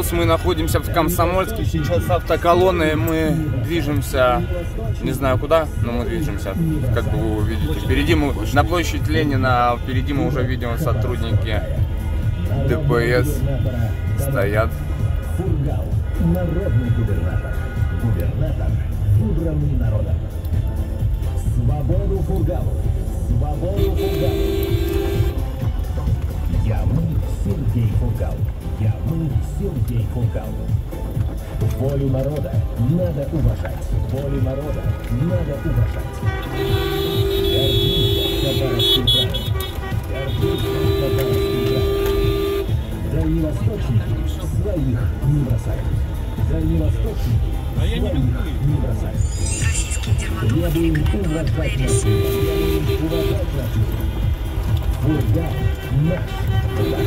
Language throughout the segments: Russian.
плюс мы находимся в Комсомольске. Сейчас с автоколонной мы движемся, не знаю куда, но мы движемся, как бы вы увидите. Впереди мы на площадь Ленина, впереди мы уже видим сотрудники ДПС стоят. Фургал, народный губернатор. Губернатор, выбранный народом. Свободу Фургалу! Свободу Фургалу! Сергей Фургал. Сергей Фургал. Волю народа надо уважать. Волю народа надо уважать. Гордимся Хабаровским краем. Гордимся Хабаровским краем. Дальневосточники своих не бросают. Дальневосточники своих не бросают. Требуем уважать нашу. Требуем уважать нашу. Фургал наш флаг.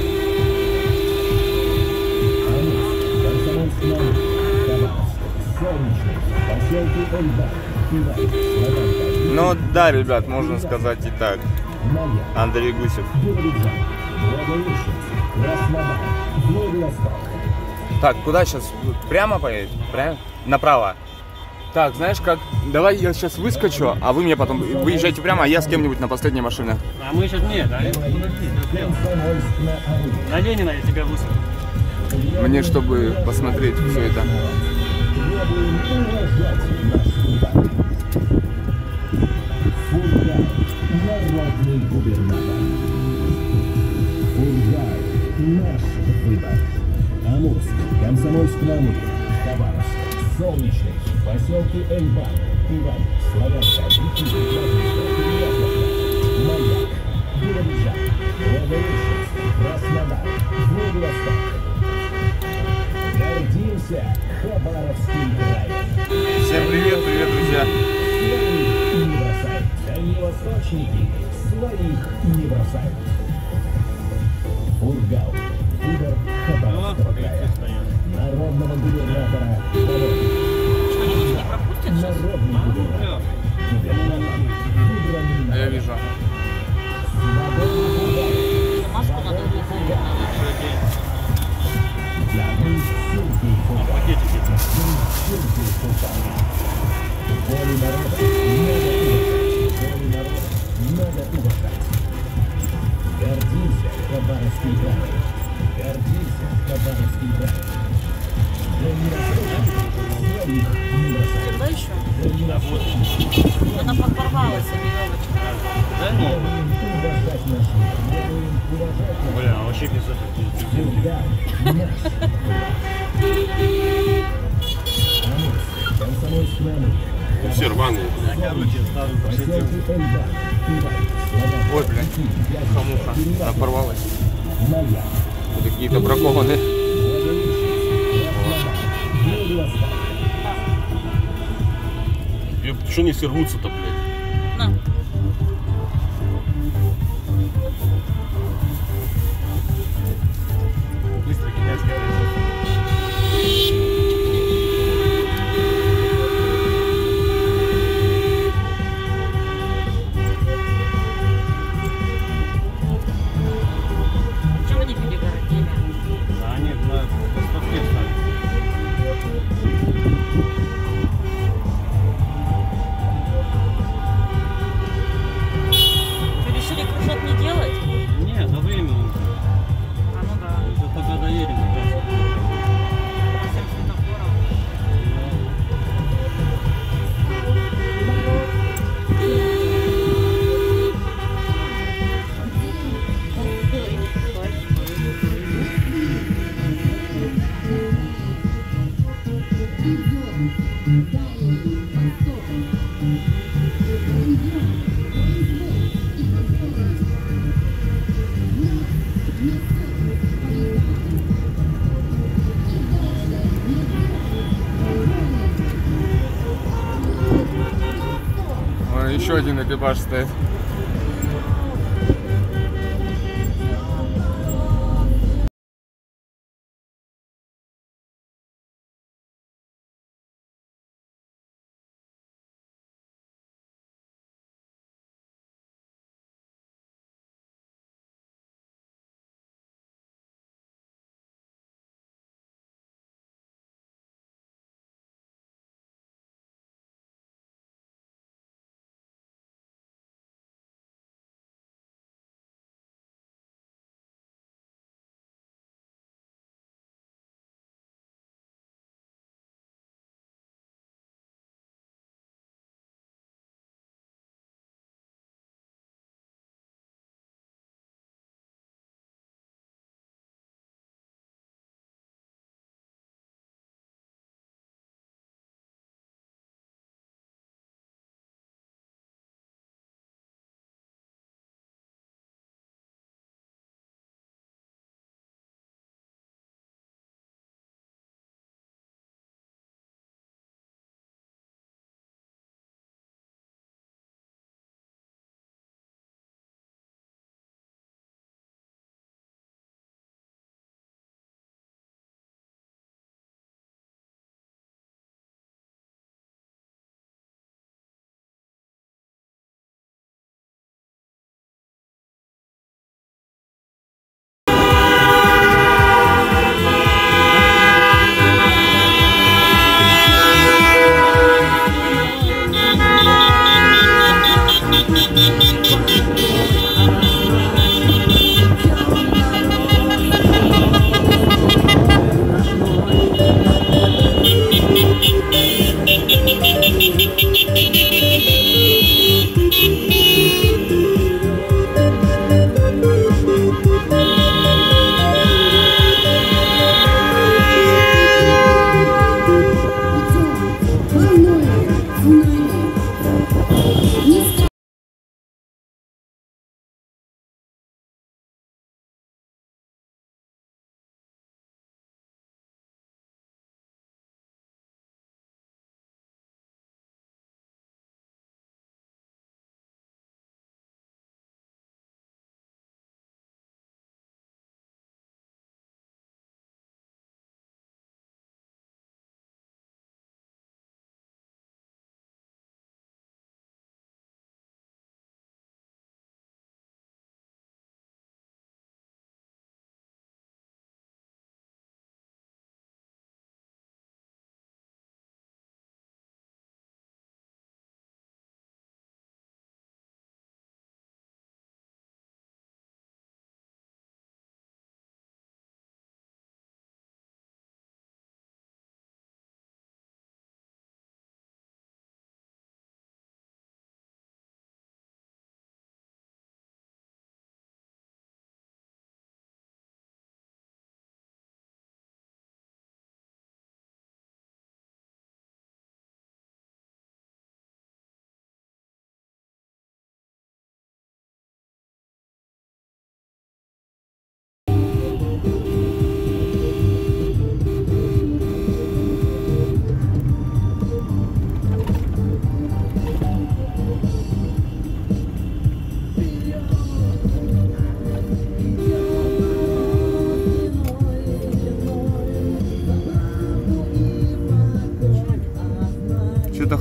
Ну да, ребят, можно сказать и так. Андрей Гусев. Так, куда сейчас? Прямо поедем? Прямо? Направо. Так, знаешь как? Давай я сейчас выскочу, а вы мне потом выезжайте прямо, а я с кем-нибудь на последней машине. А мы сейчас нет, да? На Ленина я тебя высажу. Мне, чтобы посмотреть все это. Фургал, народный губернатор. Фургал, наш выбор. Амурск, Комсомольск-на-Амуре, Хабаровск, Солнечный, поселки Эльбан, Иван, Славянка, Бикини, Яблоко, Маяк, Биробиджан, Благовещенск, Краснодар, Владивосток. Гордимся Хабаровским краем. Всем привет, привет, друзья. Своих не бросают. Дальневосточники своих не бросают. Фургал. Выбор Хабаровского края. Народного губернатора Володя. Народный губернатор. Губернатор. Выбранный А я вижу. Свободу Фургал. Свободу Фургал. Сергей Фургал. Сергей Фургал. Волю народа надо уважать. Гордимся Хабаровским краем. Гордимся Хабаровским краем. Дальневосточников своих не бросают. Когда еще? Дальневосточников Она порвалась, веревочка. Да нет. требуем уважать нашу. Требуем уважать нашу. Бля, а вообще без этого. Фургал наш выбор. Амурск, Комсомольск-на-Амуре. Все рваные. Поселки Эльбан, Иван, Славянка, Ой, блин, Бикини, хамуха, Яблоко, она порвалась. Маяк, Какие-то бракованные. Что не все рвутся-то, блядь? На. Быстро китайский производство. Чем они перегородили? А они на поставке ставят. Вы решили кружок не делать? Не, до времени. А ну да. Это пока доедем. как раз. По всем светофорам. Еще один экипаж стоит.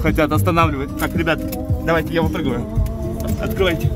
хотят останавливать. Так, ребят, давайте я выпрыгиваю. Открывайте.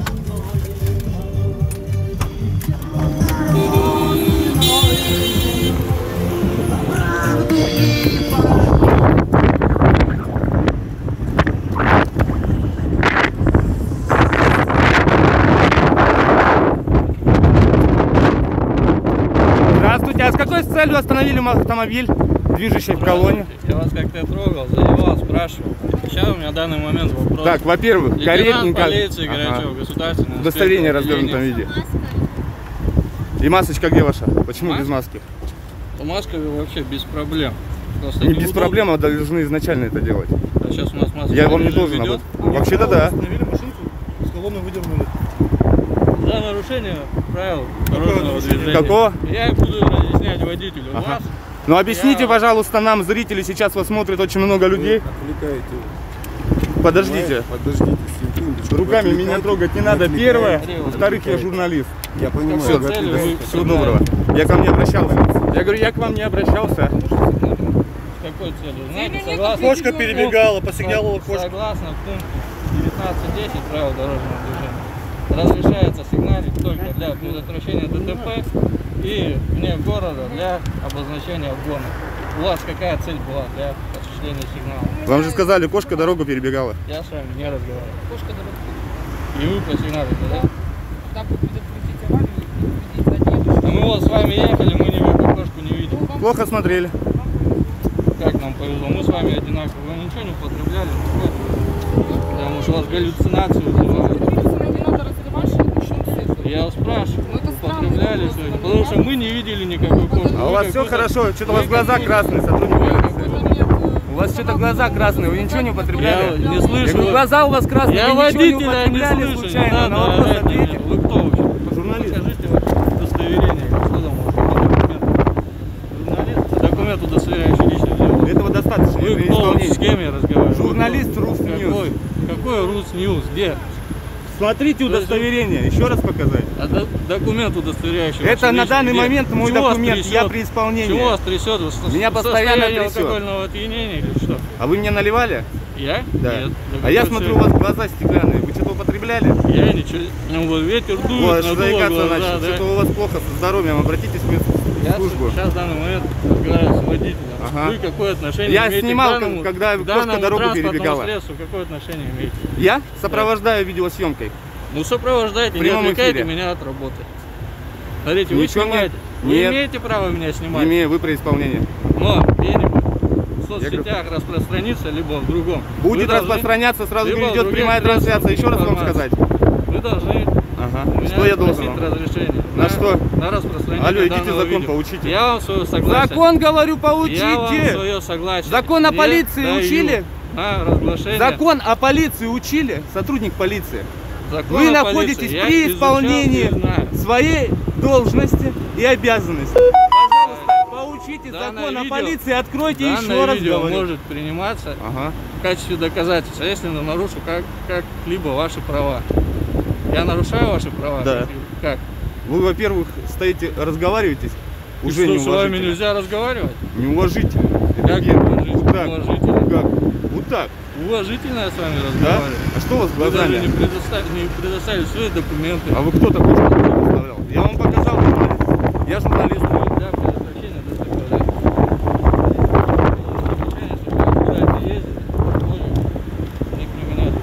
Здравствуйте, а с какой целью остановили автомобиль, движущий в колонне? Я вас как-то трогал, задевал, спрашивал. Сейчас у меня в данный момент вопрос. Так, во-первых, корректненько. Полиции, Горячев, государственный. Удостоверение в развернутом виде. И масочка где ваша? Почему без маски? С маской вообще без проблем. Просто Не без неудобно. проблем, а должны изначально это делать. А сейчас у нас маска. Я вам не режим должен об идет. этом. Вообще-то да. Остановили машинку, с колонны выдернули. За нарушение правил дорожного движения. Какого? Я буду разъяснять водителю. Ага. Вас Ну объясните, Я- пожалуйста, нам, зрители, сейчас вас смотрит очень много людей. Отвлекаете. Подождите. Подождите секундочку. Руками Вы меня отвлекаете, трогать не вы надо. отвлекаете, Первое. вы Во-вторых, я отвлекаете. журналист. Я понимаю. Все, вы целью отвлекаете. вы- всего доброго. Я к вам не обращался. Я говорю, я к вам не обращался. с какой целью? Знаете, согласно... Кошка перебегала, посигналила кошка. Согласно пункту 19.10 правил дорожного движения. Разрешается сигналить только для предотвращения ДТП и вне города для обозначения обгона. У вас какая цель была для осуществления сигнала? Вам же сказали, кошка дорогу перебегала. Я с вами не разговариваю. Кошка дорога. И вы посигналите, да? Мы вот с вами ехали, мы никакую кошку не видели. Плохо смотрели. Как нам повезло, мы с вами одинаково. Вы ничего не употребляли? Потому что у вас галлюцинации вызывают. Я вас спрашиваю, употребляли сегодня? Потому что мы не видели никакой кошки. А у вас все хорошо? Что-то у вас глаза красные, сотрудник полиции. У вас что-то глаза красные, вы ничего не употребляли? Я не слышу. Я говорю, глаза у вас красные, Я вы ничего не водителя не употребляли слышу. случайно? Не На надо вопрос орать на меня. ответьте. Вы кто вообще? Журналист. Покажите ваше удостоверение. Что там может быть? Журналист? Документ, удостоверяющий личность дело. Этого достаточно. Вы это кто? исполнение. С кем я разговариваю? Журналист Вы кто? Русньюз. Какой Русньюз? Где? Смотрите удостоверение, еще раз показать. А документ, удостоверяющий Это вашу на личность данный где? момент мой Чего вас документ, я трясет? при исполнении. Чего вас трясет? Меня постоянно Состояние трясет. алкогольного опьянения или что? А вы мне наливали? Я? Да. Нет. А я какой смотрю, у целью? вас глаза стеклянные. Вы что-то употребляли? Я ничего. Ну вот ветер дует, Вот, надуло заикаться глаза, начал. да? Что-то у вас плохо со здоровьем. Обратитесь в медслужбу. Сейчас в данный момент разговариваю с водителем. Ага. Вы какое отношение Я имеете снимал, к данному, когда к кошка данному дорогу транспортному перебегала. средству? Какое отношение имеете? Я сопровождаю видеосъемкой. Ну сопровождайте, В не прямом отвлекайте эфире. меня от работы. Смотрите, вы Ничего снимаете. Вы нет. имеете право меня снимать? Имею, вы при исполнении. Но где-нибудь в Я соцсетях распространиться, либо в другом. Будет Вы должны- распространяться, сразу либо идет других прямая трансляция. Еще раз вам информацию. сказать. Вы должны Ага. у меня Что я должен просить вам? разрешение На что? На распространение Алло, идите данного закон видео. поучите. Я вам свое согласие. Закон, говорю, Я вам поучите. свое согласие. Закон о не полиции даю учили? На разглашение. Закон о полиции учили, сотрудник полиции. Закон Вы о находитесь полиции. Я при изучал исполнении и знаю. своей должности и обязанностей. Пожалуйста, поучите Данное закон о видео- полиции, откройте еще Данное раз видео говорю. может приниматься Ага. в качестве доказательства, если я нарушу как-либо ваши права. Я нарушаю ваши права? Да. Как? Вы, во-первых, стоите, разговариваетесь, уже И что, с вами неуважительно. нельзя разговаривать? Неуважительно. Это Как первое. неуважительно? Вот так. Уважительно. Как? Вот так. Уважительно я с вами Да? разговариваю. А что у вас с Вы даже глазами? не предоставили свои документы. А вы кто такой, что не представлял? Я вам показал журналист. Я журналист. Для предотвращения ДТП, да? Предотвращение, чтобы вы куда-то ездили, понял? Не применяли.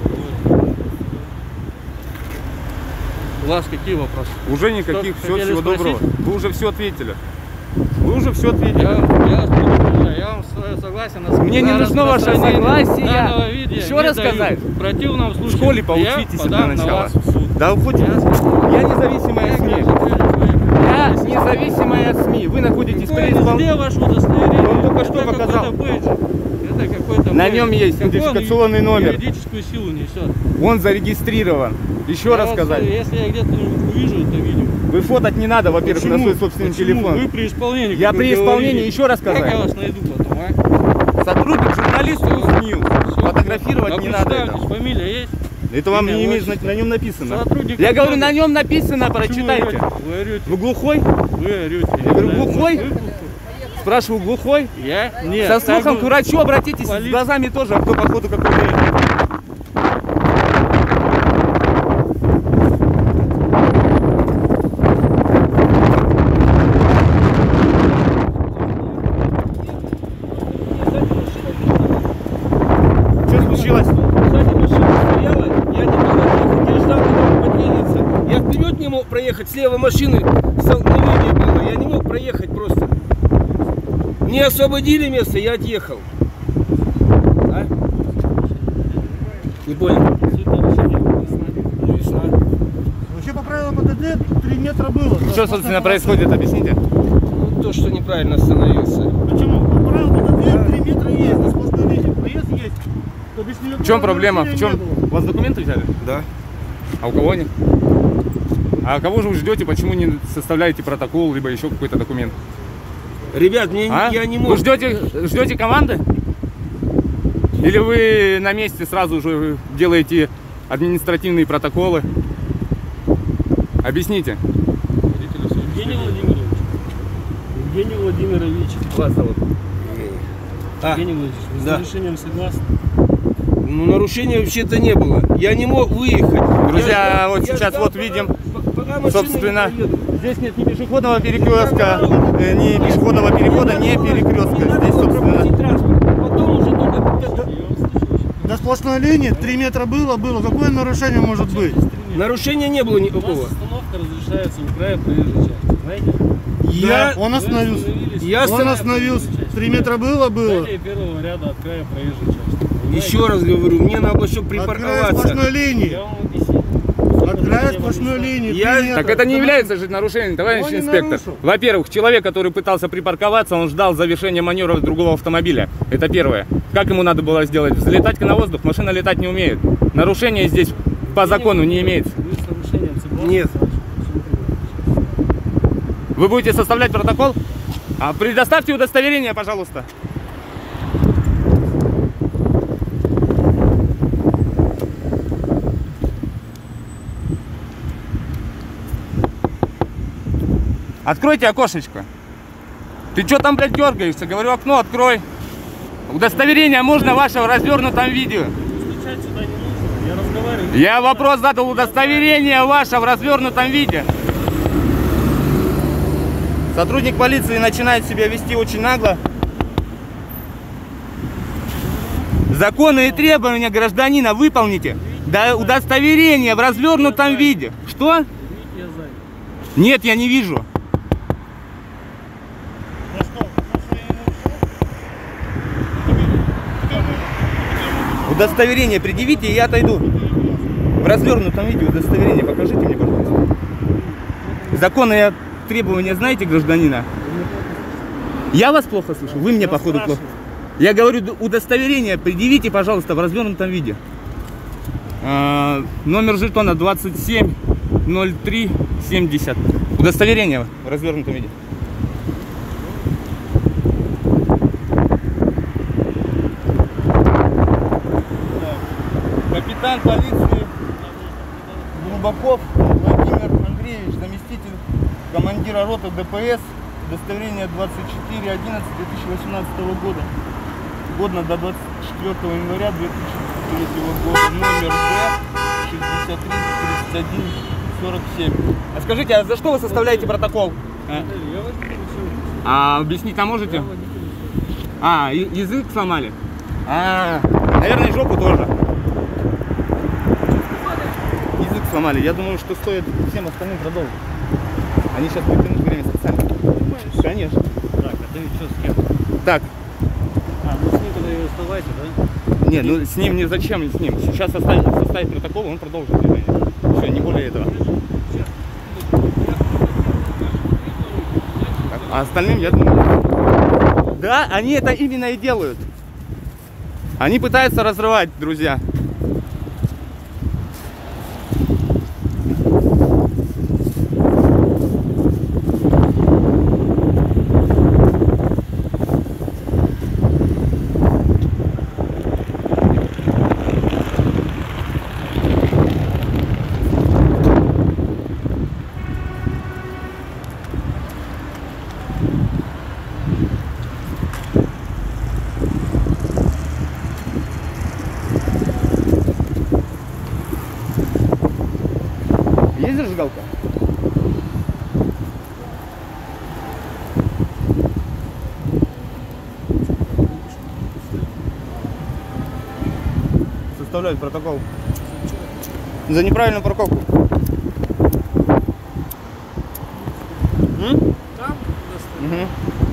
У вас какие вопросы? Уже никаких, Что все, хотели всего спросить? доброго. Вы уже все ответили. Вы уже все ответили. Я вас предупреждаю, я вам свое согласие на Мне не на нужно ваше распространение согласие. данного видео Еще не раз даю. сказать. В противном В случае школе я поучитесь для подам на начала. вас в суд. Да хоть я независимая СМИ. Я независимая СМИ. Вы находитесь при Где исполнении. ваше удостоверение? Он только что Это показал. какой-то бейджик. Это какой-то На бейджик. нем есть Как он идентификационный номер. Юридическую силу несет. Он зарегистрирован. Еще Я раз вот, сказать. если я где-то увижу это видео. Вы фотать не надо, во-первых, на свой собственный Почему? телефон. Вы при исполнении. Я как вы при исполнении, говорили. еще раз Как я сказать. вас найду потом, а? Сотрудник, журналист Русньюз. Всё. Фотографировать А не надо представьтесь, это. фамилия есть? Это вам Имя, не имеет отчество. на нем написано. Сотрудник Я говорю, контроль. на нем написано, Почему прочитайте. Вы орете. Вы глухой? Вы орете. Я говорю, глухой? Вы глухой. Спрашиваю, глухой? Я? Нет. Со слухом так к бы- врачу обратитесь, с Полиция. глазами тоже, а то походу какой-то... Что случилось? Сзади машина стояла, я не мог отъехать, я ждал, когда он подвинется. Я вперед не мог проехать, слева машины столкновение было, я не мог проехать просто. Мне освободили место, я отъехал. А? Не понял. Ну, весна. Вообще по правилам ПДД 3 метра было. Что, собственно, происходит, объясните? Ну, то, что неправильно остановился. Почему? По правилам ПДД 3 метра есть, на сплошной линии. Проезд есть. То бишь никакого В чем проблема? В нарушения чем? не было. У вас документы взяли? Да. А у кого нет? А кого же вы ждете, почему не составляете протокол, либо еще какой-то документ? Ребят, мне, А? я не Вы мог. ждете команды? Или вы на месте сразу же делаете административные протоколы? Объясните. Евгений Владимирович. Евгений Владимирович. Вас зовут. А, Евгений Владимирович, вы с Да. нарушением согласны? ну, нарушения вообще-то не было. Я не мог выехать. Друзья, вот сейчас ждал, вот видим, пока машины собственно, не проедут. здесь нет ни пешеходного перекрестка, ни пешеходного перехода, ни перекрестка. Здесь, собственно, Транспорт. Потом уже только... На сплошной линии 3 метра было. Какое нарушение может быть? Нарушения не было У нас никакого. остановка разрешается у края проезжей части, знаете? Я... Он остановился. Я Он остановился. 3 метра было. Далее первого ряда от края проезжей части. Понимаете? Еще раз говорю, мне надо было еще От края припарковаться. сплошной линии. Я вам объяснил. От края сплошной линии. 3 Я- метра. так это не является же нарушением, товарищ Он не инспектор. нарушил. Во-первых, человек, который пытался припарковаться, он ждал завершения маневра другого автомобиля. Это первое. Как ему надо было сделать? Взлетать на воздух? Машина летать не умеет. Нарушение здесь по закону не имеется. Вы с нарушением согласны? Нет. Вы будете составлять протокол? А предоставьте удостоверение, пожалуйста. Откройте окошечко. Ты что там, блядь, дергаешься? Говорю, окно открой. Удостоверение можно ваше в развернутом виде. Стучать сюда не нужно. Я разговариваю. Я вопрос задал, удостоверение ваше в развернутом виде. Сотрудник полиции начинает себя вести очень нагло. Законы и требования гражданина выполните. Да, удостоверение в развернутом виде. Что? Видите, я сзади. Нет, я не вижу. Удостоверение предъявите, и я отойду. В развернутом виде удостоверение покажите мне, пожалуйста. Законы и требования знаете гражданина? Я вас плохо слышу, вы мне, походу, плохо. Я говорю, удостоверение предъявите, пожалуйста, в развернутом виде. Номер жетона 270370. Удостоверение в развернутом виде. Капитан полиции Глубаков Владимир Андреевич, заместитель командира роты ДПС, удостоверение 24/11/2018 года, годно до 24 января 2003 года, номер Б633147. А скажите, а за что вы составляете протокол? А объяснить там можете? А, язык сломали? А, наверное, жопу тоже. Язык сломали. Я думаю, что стоит всем остальным продолжить. Они сейчас потянут время специально. Конечно. Так, а ты что, с кем? Так, А, ну с ним тогда и оставайся, да? нет, ну с ним не зачем с ним. Сейчас составить протокол, он продолжит движение. Все, не более этого. Так, а остальным, я думаю... Да, они это именно и делают. Они пытаются разрывать, друзья. зажигалка? Составляют протокол за неправильную парковку. Там? Угу.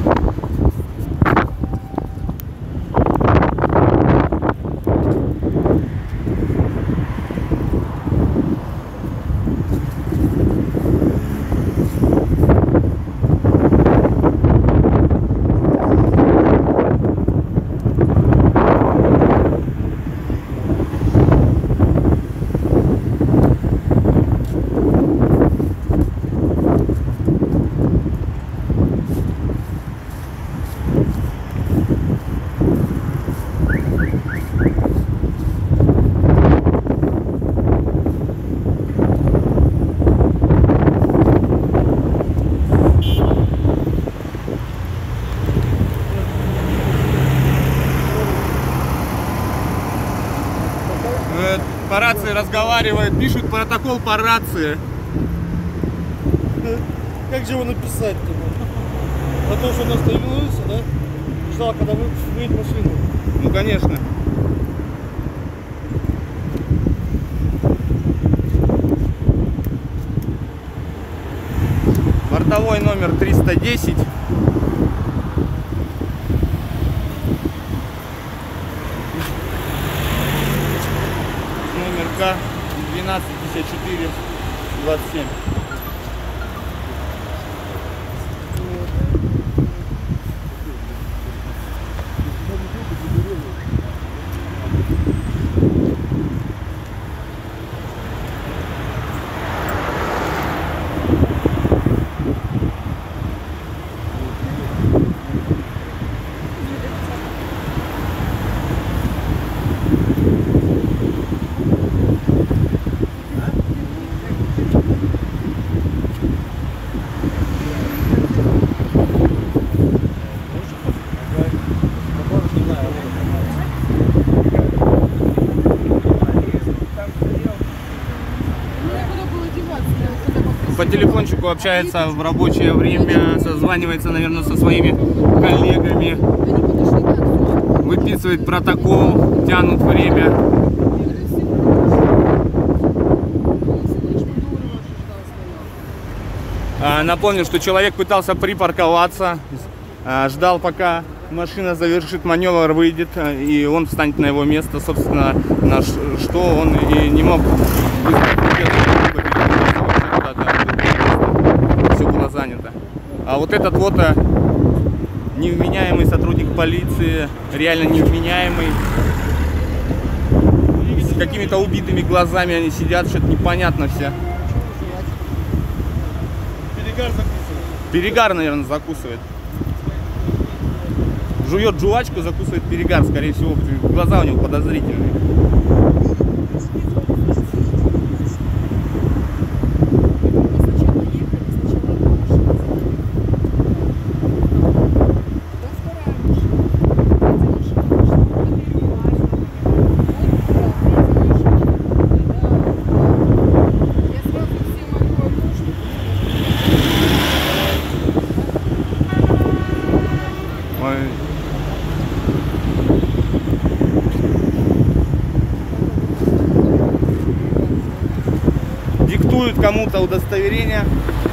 По рации разговаривает, пишут протокол по рации. Как же его написать-то? На то, что он остановился, да? Ждал, когда выйдет машина. Ну конечно. Бортовой номер 310. Номер К 1254 27. По телефончику общается в рабочее время, созванивается, наверное, со своими коллегами, выписывает протокол, тянут время. Напомню, что человек пытался припарковаться, ждал, пока машина завершит маневр, выйдет, и он встанет на его место, собственно, на что он и не мог. Все было занято. А вот этот вот невменяемый сотрудник полиции, реально невменяемый, с какими-то убитыми глазами они сидят, что-то непонятно все. Перегар закусывает. Перегар, наверное, закусывает. Жует жвачку, закусывает перегар, скорее всего, глаза у него подозрительные. Диктуют кому-то удостоверение.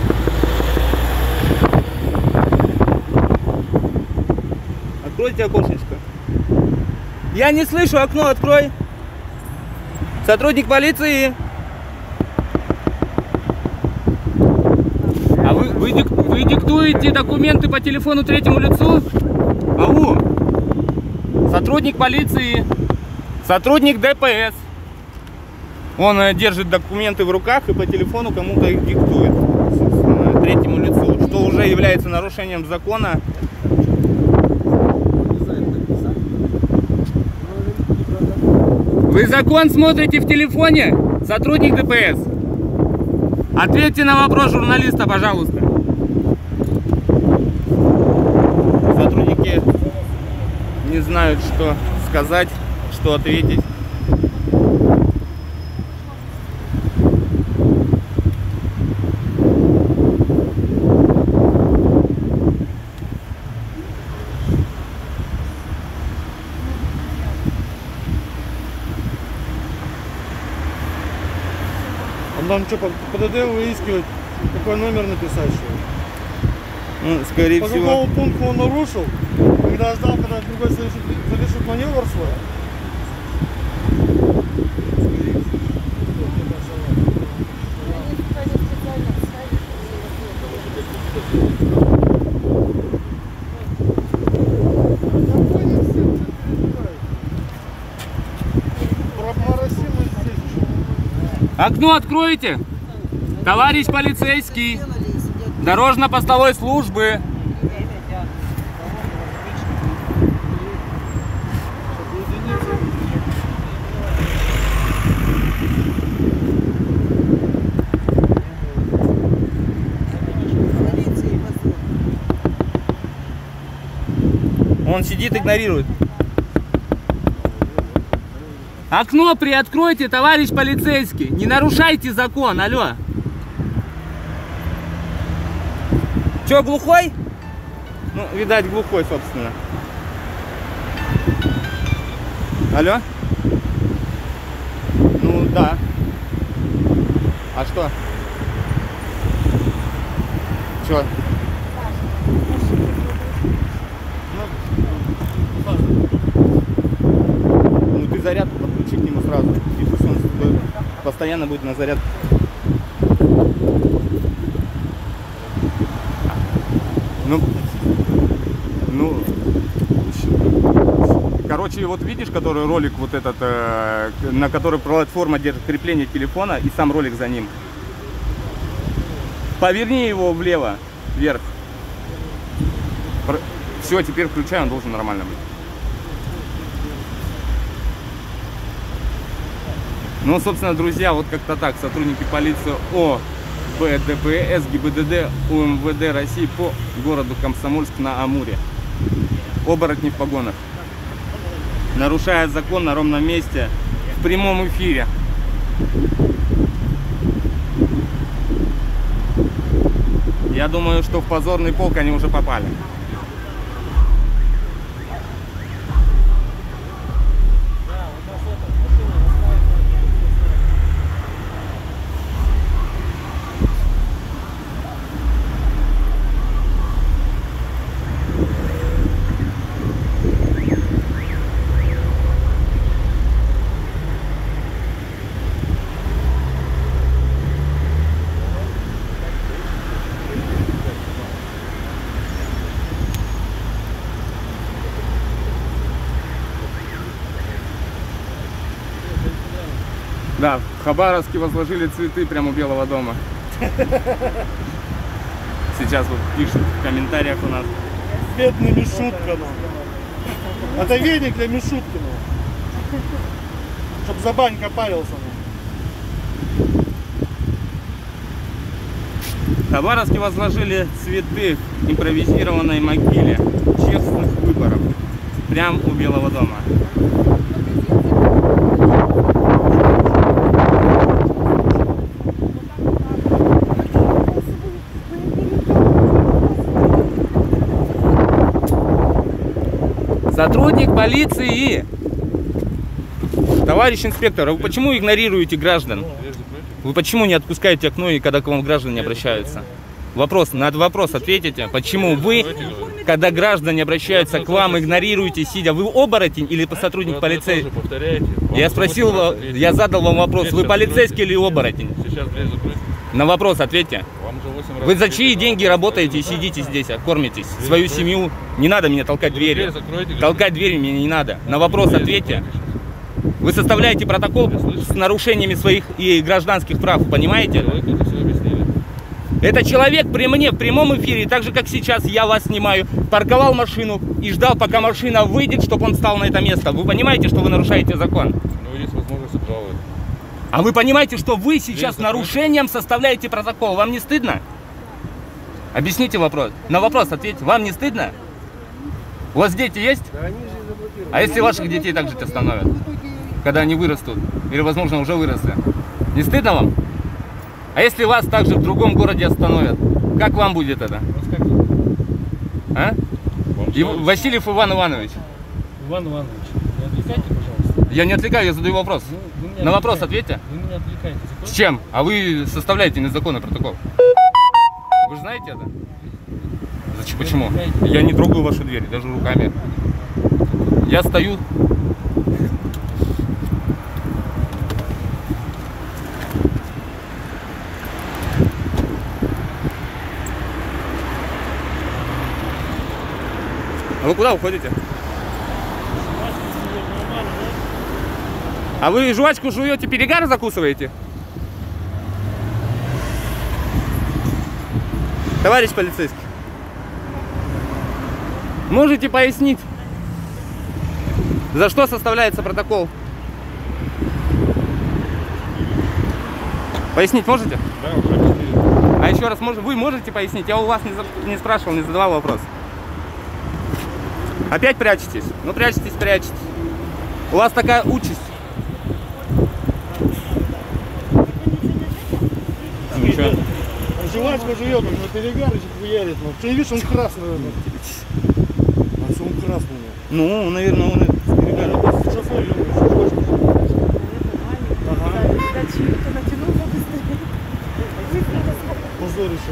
Откройте окошечко. Я не слышу, окно открой. Сотрудник полиции. А вы диктуете документы по телефону третьему лицу? Ау! Сотрудник полиции. Сотрудник ДПС. Он держит документы в руках и по телефону кому-то их диктует, собственно, третьему лицу, что уже является нарушением закона. Вы закон смотрите в телефоне, сотрудник ДПС? Ответьте на вопрос журналиста, пожалуйста. Сотрудники не знают, что сказать, что ответить. Он там что, по ПДД выискивать, какой номер написать, что ли? Ну, скорее По всего. какому пункту он нарушил, когда ждал, когда другой совершит маневр свой. Окно откройте! Товарищ полицейский! Дорожно-постовой службы! Он сидит, игнорирует. Окно приоткройте, товарищ полицейский! Не нарушайте закон, алло! Че, глухой? Ну, видать, глухой, собственно. Алло? Ну, да. А что? Че? Ну, ты зарядку подключи к нему сразу. И пусть он постоянно будет на зарядке. Ну, короче, вот видишь, который ролик вот этот, на который платформа держит крепление телефона и сам ролик за ним. Поверни его влево, вверх. Все, теперь включай, он должен нормально быть. Ну, собственно, друзья, вот как-то так. Сотрудники полиции ОБДПС, ГИБДД, УМВД России по городу Комсомольск-на-Амуре. Оборотни в погонах. Нарушая закон на ровном месте в прямом эфире. Я думаю, что в позорный полк они уже попали. Да, в Хабаровске возложили цветы прямо у Белого дома. Сейчас вот пишут в комментариях у нас. Бедный Мишутка. Это веник для Мишуткина. Чтоб за банька парился. В Хабаровске возложили цветы к импровизированной могиле честных выборов. Прямо у Белого дома. Сотрудник полиции. Товарищ инспектор, а вы почему игнорируете граждан? Вы почему не отпускаете окно, и когда к вам граждане обращаются? Вопрос, на вопрос ответите. Почему вы, когда граждане обращаются к вам, игнорируете, сидя? Вы оборотень или сотрудник полиции? Я спросил, я задал вам вопрос, вы полицейский или оборотень? На вопрос ответьте. Вы за чьи деньги работаете и сидите здесь, кормитесь свою семью? Не надо меня толкать дверью. Толкать дверью мне не надо. На вопрос ответьте. Вы составляете протокол с нарушениями своих и гражданских прав, понимаете? Это человек при мне в прямом эфире, так же как сейчас я вас снимаю, парковал машину и ждал, пока машина выйдет, чтобы он встал на это место. Вы понимаете, что вы нарушаете закон? Есть возможность обжаловать. А вы понимаете, что вы сейчас нарушением составляете протокол? Вам не стыдно? Объясните вопрос. На вопрос ответьте. Вам не стыдно? У вас дети есть? А если ваших детей также остановят? Когда они вырастут? Или, возможно, уже выросли? Не стыдно вам? А если вас также в другом городе остановят? Как вам будет это? А? Васильев Иван Иванович. Иван Иванович, не отвлекайте, пожалуйста. Я не отвлекаю, я задаю вопрос. Вы меня На вопрос отвлекаете. ответьте. Вы меня отвлекаете. С чем? А вы составляете незаконный протокол. Вы же знаете это? Зачем? Почему? Я не трогаю вашу дверь, даже руками. Я стою. А вы куда уходите? А вы жвачку жуете, перегар закусываете? Товарищ полицейский, можете пояснить, за что составляется протокол? Пояснить можете? Да, уже объяснили. А еще раз, вы можете пояснить? Я у вас не спрашивал, не задавал вопрос. Опять прячетесь? Ну прячетесь, прячетесь. У вас такая участь. Ничего. Жвачка жует, он на перегарочек хуярит. Ты не видишь, он красный. А что он красный? Ну, наверное, он с перегаром. Шофер любит, жвачку жует. Позорище,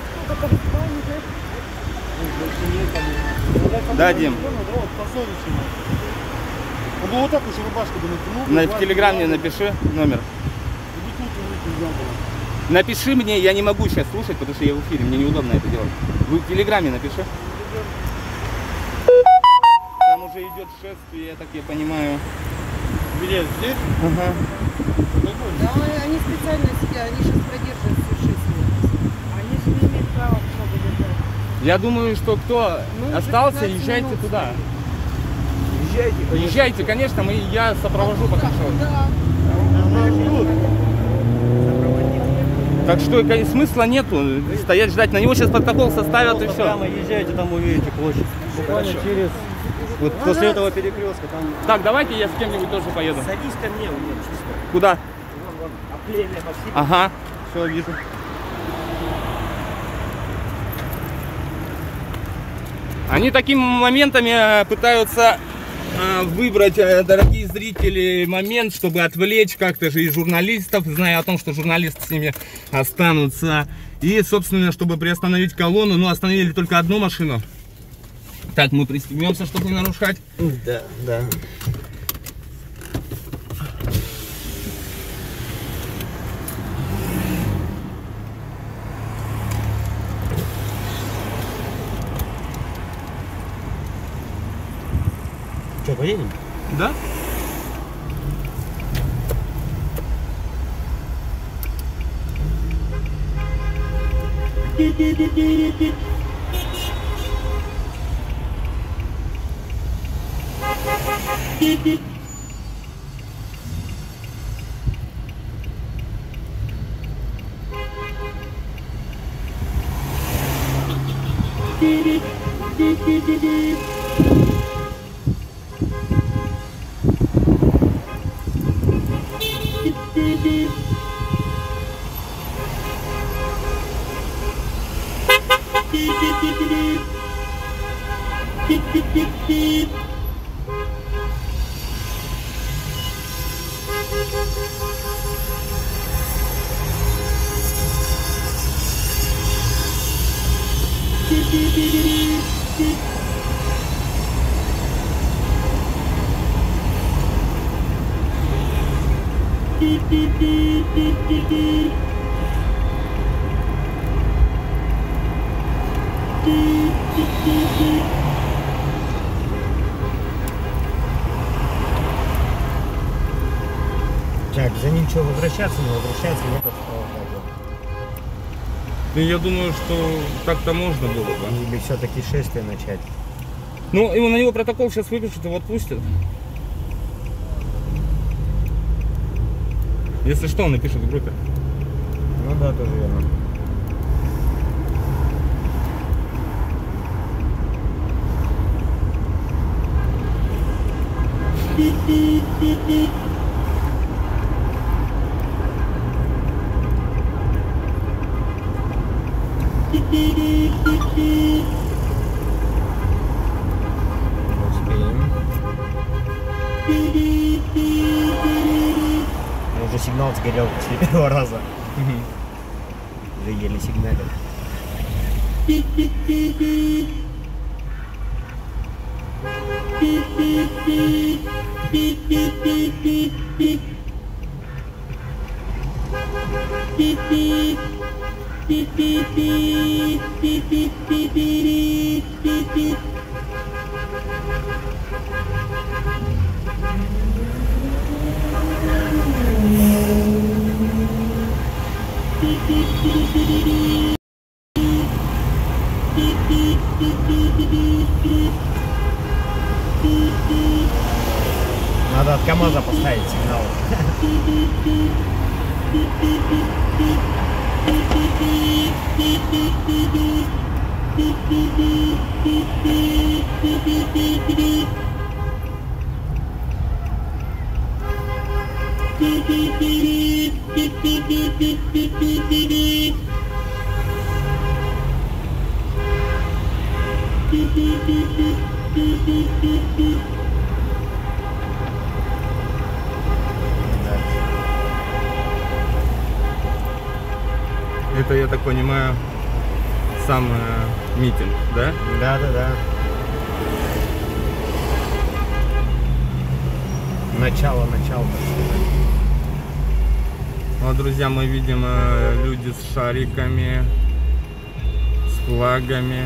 Да, Дим. позорище. Он бы вот так еще рубашку бы натянул. В телеграме напиши номер. Напиши мне, я не могу сейчас слушать, потому что я в эфире, мне неудобно это делать. Вы в телеграме напиши. Там уже идет шествие, я так я понимаю. Билет здесь? Ага. Да, они специально себя, они сейчас продержат всю жизнь. Они же не имеют права много держать. Я думаю, что кто Мы остался, уже 15 езжайте минут туда. Езжайте. Езжайте, конечно, я сопровожу пока что. Да. Так что смысла нету стоять ждать. На него сейчас протокол составят и все. Прямо езжайте, там увидите площадь. Буквально через... Вот после этого перекрестка там... Так, давайте я с кем-нибудь тоже поеду. Садись ко мне, вот, чисто. Куда? Оплемя по всей... Ага, все, вижу. Они такими моментами пытаются выбрать, дорогие зрители, момент, чтобы отвлечь как-то же и журналистов, зная о том, что журналисты с ними останутся. И, собственно, чтобы приостановить колонну, ну, остановили только одну машину. Так, мы пристегнемся, чтобы не нарушать. Да, да. Что, поедем? Да? Так, за ним что, возвращаться, не возвращаться, нет, Ну, я думаю, что как-то можно было бы. или все-таки шествие начать? Ну, и на него протокол сейчас выпишут, его отпустят. Если что, он напишет в группе. Ну да, тоже верно. Успеем. сигнал сгорел после первого раза. Уже еле сигналил. Надо от КамАЗа поставить сигнал. Это, я так понимаю, сам митинг, да? Да. Начало, так сказать. Вот, друзья, мы видим люди с шариками, с флагами.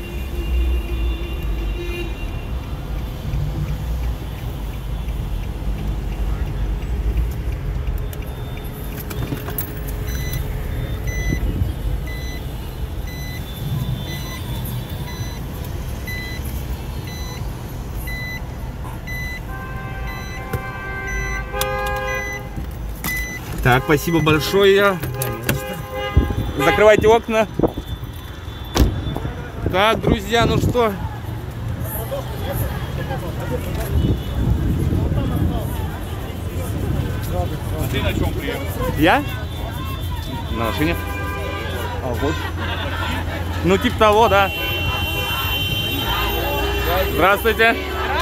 Так, спасибо большое. Закрывайте окна. Так, друзья, ну что? А ты на чем приехал? Я? На машине. А вот. Ну, типа того, да. Здравствуйте.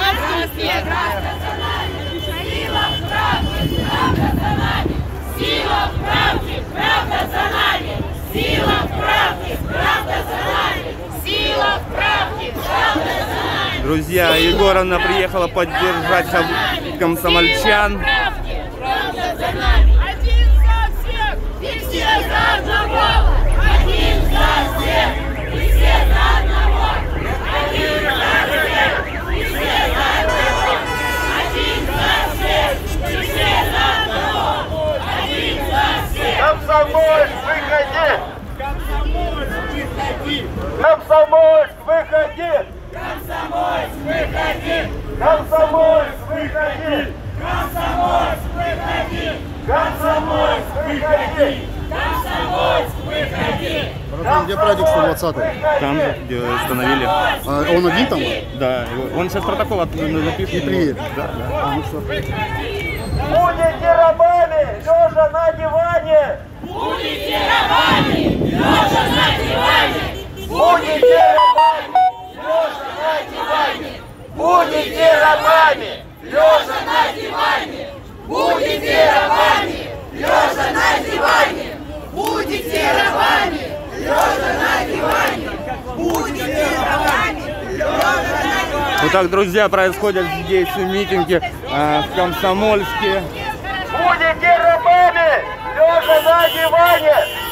Сила в правде, правда за нами! Сила в правде, правда за нами! Сила в правде, правда за нами! Друзья, Егоровна приехала поддержать комсомольчан. Правда за нами! Один за всех и все за одного! Один за всех и все за одного! Один за всех и все за одного! Один за всех и все за одного! Комсомольск, выходи! Комсомольск, выходи! Комсомольск, выходи! Комсомольск, выходи! Комсомольск, выходи! Комсомольск, выходи! Комсомольск, выходи! Где Прадик 120-й? Там же, где остановили. А он один там? Да, он сейчас протокол напишет. И приедет. Да. А, ну что? Будете рабами, лежа на диване! Будете рабами, лежа на диване! Будете рабами, лежа на диване! Будете рабами, лежа на диване! Будете рабами, лежа на диване! Будете рабами, лежа на диване! Будете рабами, лежа на диване! Вот так, друзья, происходят здесь митинги в Комсомольске. Будете рабами, лежа на диване!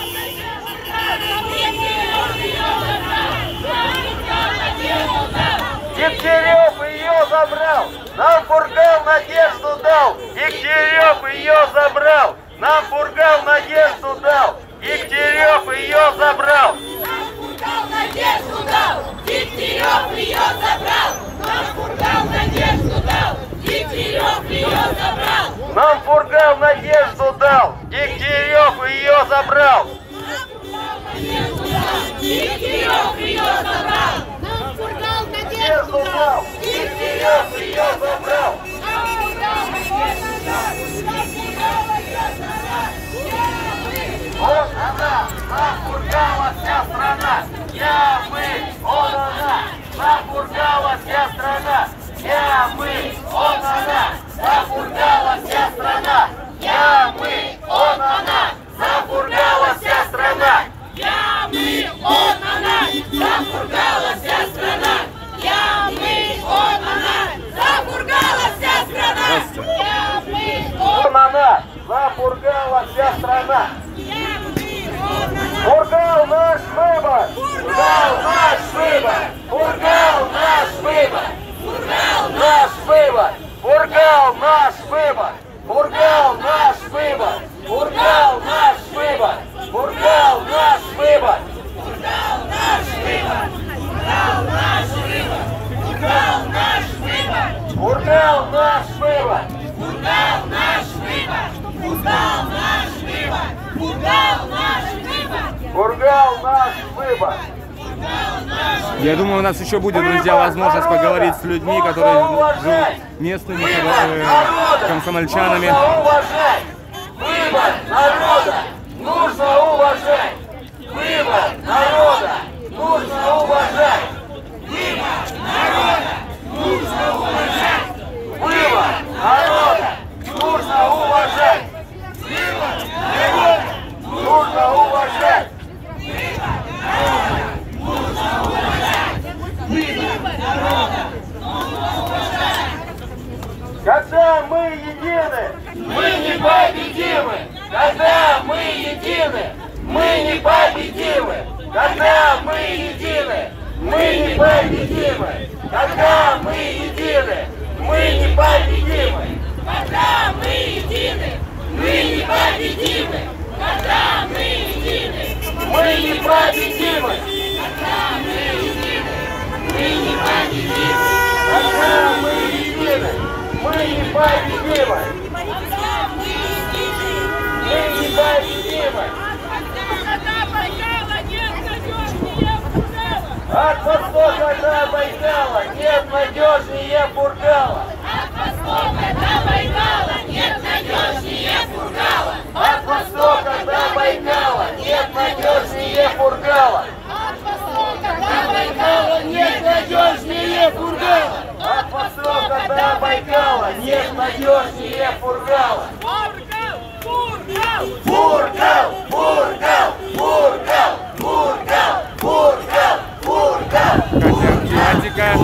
Дегтярев ее забрал, нам Фургал надежду дал. Дегтярев ее забрал, нам Фургал надежду дал. Дегтярев ее забрал. Нам Фургал надежду дал, Дегтярев ее забрал. Нам Фургал надежду дал, Дегтярев ее забрал. Нам Фургал надежду дал, Дегтярев ее забрал. Дегтярев ее забрал. Нам Фургал надежду дал, Дегтярев ее забрал. Вот она, нафургала вся страна. Я, мы, он, она. Нафургала вся страна. Я, мы, он, она. Нафургала вся страна. Я, мы, За Фургала вся страна. Фургал наш выбор. Фургал наш выбор. Фургал наш выбор. Фургал наш выбор. Фургал наш выбор. Фургал наш выбор. Фургал наш выбор. Фургал наш выбор. Фургал наш выбор. Фургал наш выбор. Фургал наш выбор. Фургал наш выбор. Фургал наш выбор. Фургал наш выбор. Фургал наш выбор. Фургал наш выбор. Я думаю, у нас еще будет, друзья, возможность поговорить с людьми, которые живут местными комсомольчанами. Выбор народа нужно уважать. Выбор народа нужно уважать. Выбор народа нужно уважать. Выбор народа нужно уважать. Выбор народа нужно уважать. Когда мы едины, мы непобедимы. Когда мы едины, мы непобедимы. Когда мы едины, мы непобедимы. Когда мы едины, мы непобедимы. Когда мы едины, мы непобедимы. Когда мы едины, мы непобедимы. Когда мы едины, мы непобедимы. Когда мы едины, мы непобедимы. Мы непобедимы. От востока до Байкала нет надежнее Фургала. От востока до Байкала нет надежнее Фургала. От востока до Байкала нет надежнее Фургала. От востока до Байкала нет надежнее Фургала. От востока до Байкала нет надежнее Фургала. Фургал! Фургал! Фургал! Фургал! Фургал! Фургал! Фургал! Катя,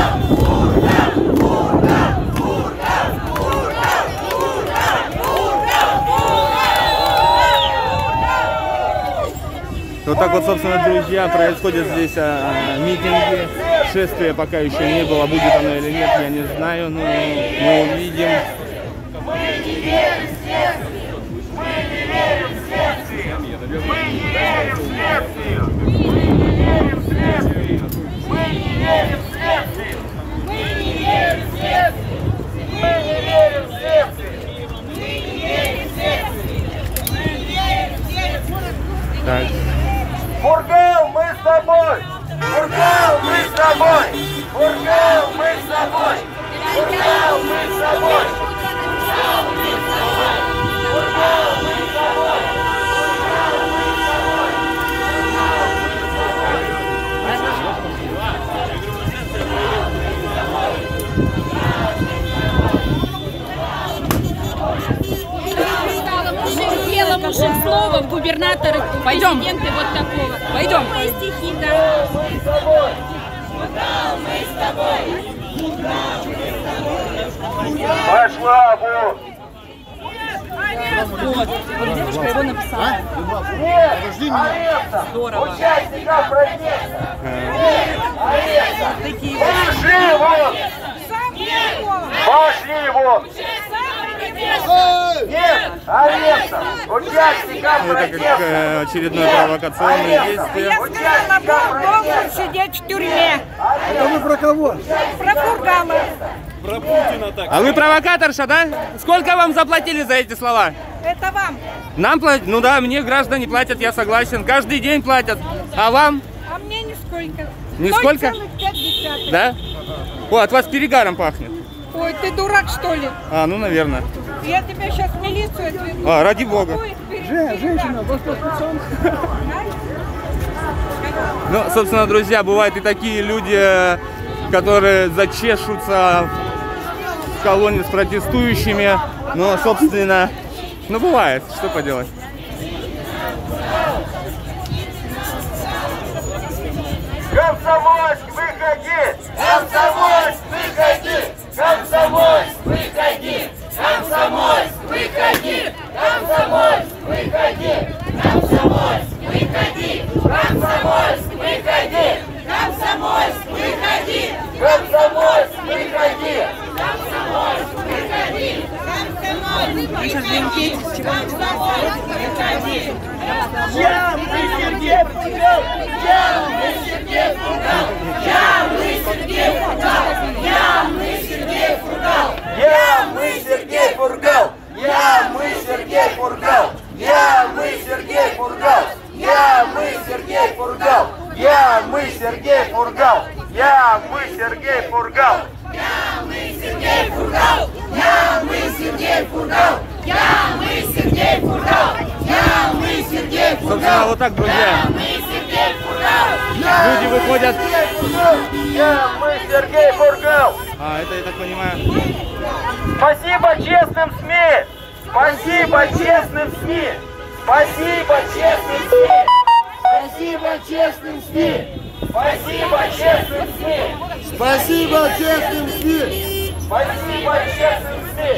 вот так вот, собственно, друзья, происходят здесь митинги. Шествия пока еще не было, будет оно или нет, я не знаю, но мы увидим. Мы не верим в следствие! Мы не верим в следствие! Мы не верим в следствие! Мы не верим в следствие! Мы не верим в следствие! Мы не верим в следствие! Мы не верим в следствие! Мы не верим в следствие! Мы не верим в следствие! Так. Фургал, мы с тобой! Фургал, мы с тобой! Фургал, мы с тобой! Фургал, мы с тобой! Фургал, мы с тобой! Фургал, мы с тобой! Мужик слово, губернаторы, президенты вот такого. Пойдем. Стихи, да. Мы с тобой. Пошла вон. Вот девушка его написала. Нет, ареста. Участников протеста. Нет, ареста. Пошли вон. Пошли вон. Нет, ареста! Участникам Это как очередное провокационное действие. Я сказала, Бог должен сидеть в тюрьме. Это вы про кого? Про Фургала. Про Путина так. А вы провокаторша, да? Сколько вам заплатили за эти слова? Это вам. Нам платят? Ну да, мне граждане платят, я согласен. Каждый день платят. А вам? А мне нисколько. Нисколько? 0,5. Да? О, от вас перегаром пахнет. Ой, ты дурак, что ли? А, ну, наверное. Я тебя сейчас в милицию отведу. А, ради бога. Женщина, воспитан. Ну, собственно, друзья, бывают и такие люди, которые зачешутся в колонне с протестующими. Но, собственно, ну, бывает, что поделать. Комсомольск, выходи! Комсомольск, выходи! Комсомольск, выходи! Комсомольск, выходи! петь. Ямный Сергей Фургал! Ямный Сергей Фургал! Ямный Сергей Фургал! Ямный Сергей Фургал! Ямный Сергей Фургал! Ямный Сергей Фургал! Ямный Сергей Фургал! Ямный Сергей Фургал! Ямный Сергей Фургал! Ямный Сергей Фургал! Ямный Сергей Фургал! Ямный Сергей Фургал! Ямный Сергей Фургал! Ямный Сергей Фургал! Собственно, вот так, друзья. Люди выходят. Ямный Сергей Фургал! Это, я так понимаю. Спасибо честным СМИ! Спасибо честным СМИ! Спасибо честным СМИ! Спасибо честным СМИ! Спасибо честным СМИ! Спасибо честным СМИ! Спасибо честным СМИ!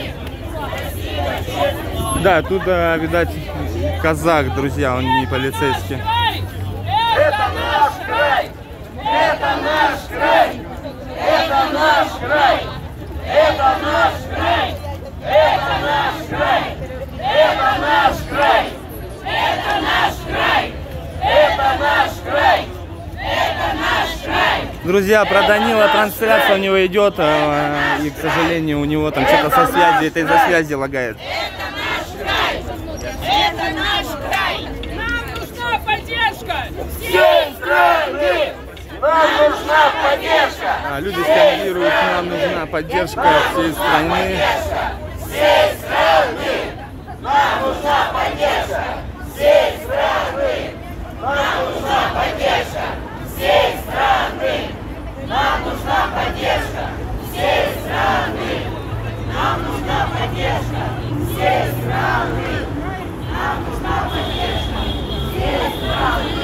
Да, тут, видать, казах, друзья, он не полицейский. Это наш край! Это наш край! Это наш край! Это наш край! Это наш край! Это наш край! Это наш край! Это наш край! Это наш край! Друзья, про Данила трансляция у него идет, и, к сожалению, у него там что-то со связи, это из-за связи лагает. Это наш край! Это наш край! Нам нужна поддержка. Всей страны! Нам нужна поддержка! Люди скандируют, нам нужна поддержка всей страны. Всей страны! Нам нужна поддержка! Всей страны! Нам нужна поддержка! Всей страны! Нам нужна поддержка! Всей страны! Нам нужна поддержка! Всей страны! Нам нужна поддержка! Всей страны!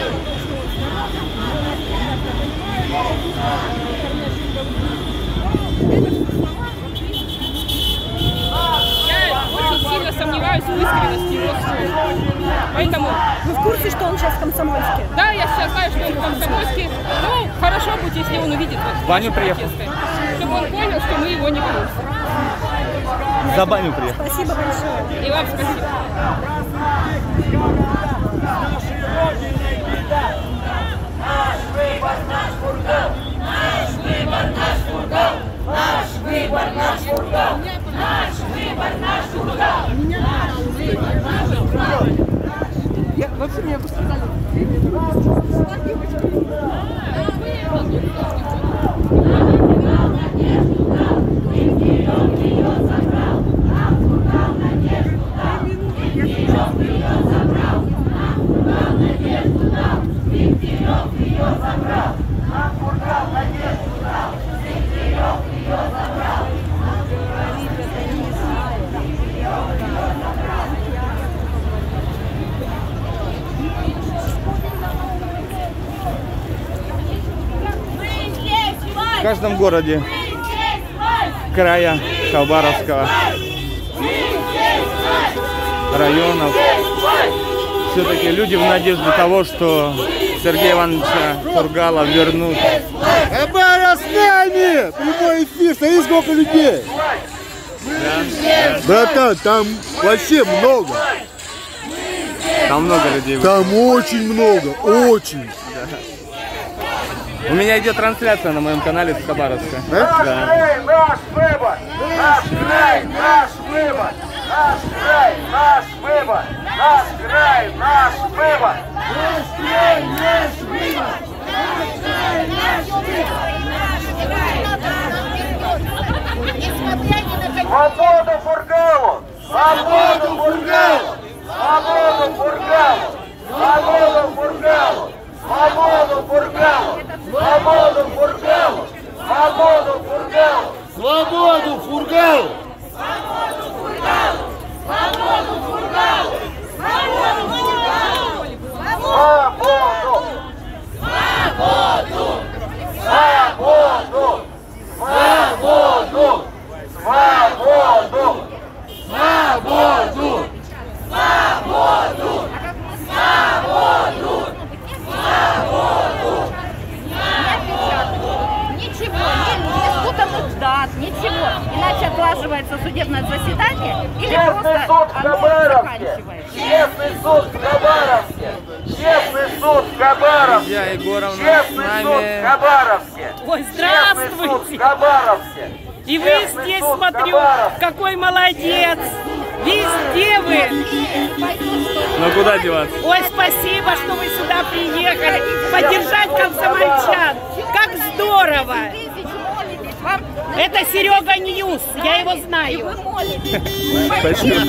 Я очень сильно сомневаюсь в искренности его слов. Поэтому... Вы в курсе, что он сейчас в Комсомольске? Да, я сейчас знаю, что он в Комсомольске. Ну, хорошо будет, если он увидит вот Баню приехал. чтобы он понял, что мы его не бросим. За баню приехал. Спасибо большое. И вам спасибо. Наш выбор, наш Фургал! Наш выбор, наш Фургал! Наш выбор, наш Фургал! Наш выбор, наш Фургал! Наш выбор, наш Фургал! Я вообще меня бы сказали. В каждом городе края Хабаровского районов все-таки люди в надежде того, что Сергея Ивановича Фургала вернут. Хабаров с нами! Прямой эфир, смотри, сколько людей! Братан, там вообще много. Там много людей. Там очень много, очень. У меня идет трансляция на моем канале с Хабаровска. Наш край, наш выбор! Наш край, наш выбор! Наш край, наш выбор! Наш край, наш выбор! Наш край, наш выбор! Наш край, наш выбор! Свободу Фургалу! Свободу Фургалу! Свободу Фургалу! Свободу Фургалу! Свободу Фургалу! Свободу Фургалу! Свободу Фургалу! Свободу Фургалу! Свободу Фургалу! Свободу Фургалу! Свободу Фургалу! Свободу! Свободу! Свободу! Свободу! Свободу! Свободу! Свободу! Свободу! Свободу! Ничего, не спутанных дат, ничего. Иначе отлаживаем Хабаровске! Честный суд в Хабаровске! Честный суд в Хабаровске! Честный суд в Хабаровске! Ой, Честный суд в Хабаровске! И вы здесь, смотрю, какой молодец! Везде вы! Ну куда деваться? Ой, спасибо, что вы сюда приехали поддержать комсомольчан. Как здорово! Это Серега Ньюс, я его знаю. Спасибо.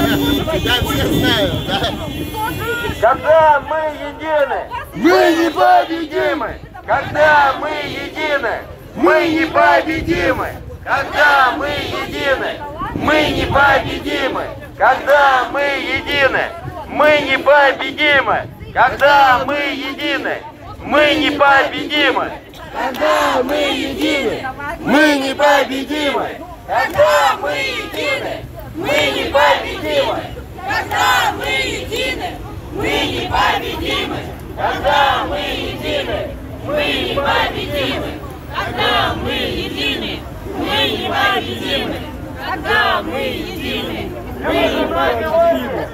Когда мы едины, мы непобедимы! Когда мы едины, мы непобедимы! Когда мы едины, мы непобедимы! Когда мы едины, мы непобедимы! Когда мы едины, мы непобедимы! Когда мы едины, мы непобедимы! Когда мы едины, мы непобедимы! Когда мы едины, мы непобедимы! Когда мы едины, Мы непобедимы! Когда мы едины, мы непобедимы! Когда мы едины, мы непобедимы!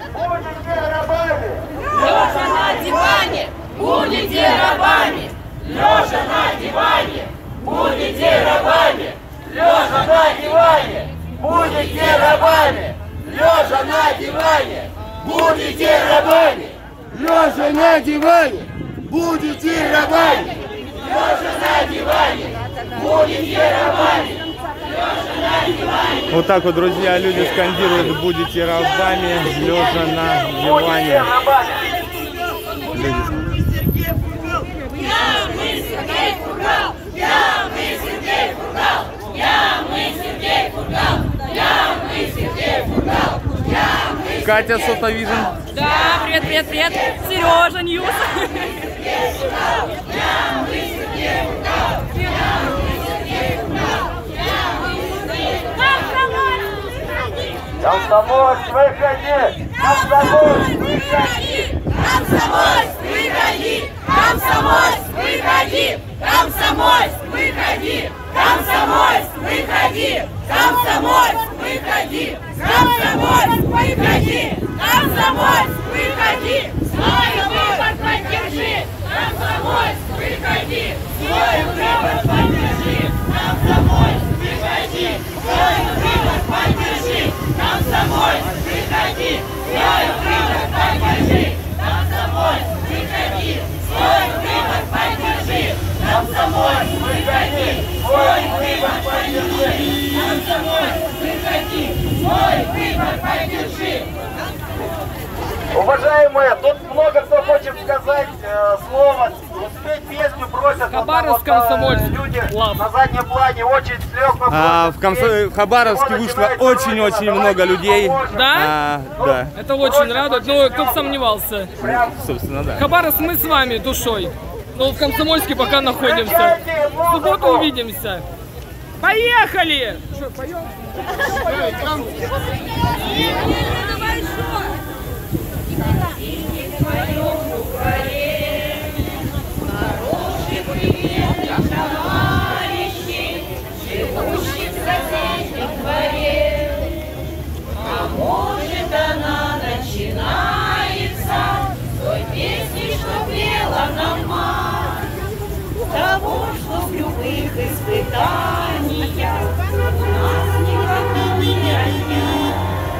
Лежа на диване, будете рабами! Лежа на диване, будете рабами! Лежа на диване, будете рабами! Лежа на диване, будете рабами! Лежа на диване, будете рабами! Лежа на диване, будете рабами! Вот так вот, друзья, люди скандируют: будете рабами, лежа на диване. Катя Сотовижн. Да, привет, привет, привет. Сережа Ньюс. Комсомольск, выходи! Комсомольск, выходи! Комсомольск, выходи! Комсомольск, выходи! Комсомольск, выходи! Комсомольск, выходи! Комсомольск, выходи! Комсомольск, выходи! Комсомольск, выходи! Свой выбор поддержи! Комсомольск, выходи! Свой выбор поддержи! Комсомольск, выходи! Свой выбор поддержи! Комсомольск, выходи! Свой выбор поддержи! Комсомольск, выходи! Свой выбор поддержи! Комсомольск, выходи! Свой выбор поддержи! Комсомольск, выходи! Свой выбор поддержи! Уважаемые, тут много кто хочет сказать слово, успеть песню просят. Хабаровск, Комсомольск. Люди на заднем плане очень с легким. В Хабаровске вышло очень-очень много людей. Да? Да. Это очень радует, но кто бы сомневался. Собственно, да. Хабаровск, мы с вами душой. Но в Комсомольске пока находимся. В субботу увидимся. Поехали! Что, поем? Хороший привет, товарищи, живущих в соседнем дворе. А может, она начинается с той песни, что пела нам мать. Того, что в любых испытаниях нас никогда не отнять.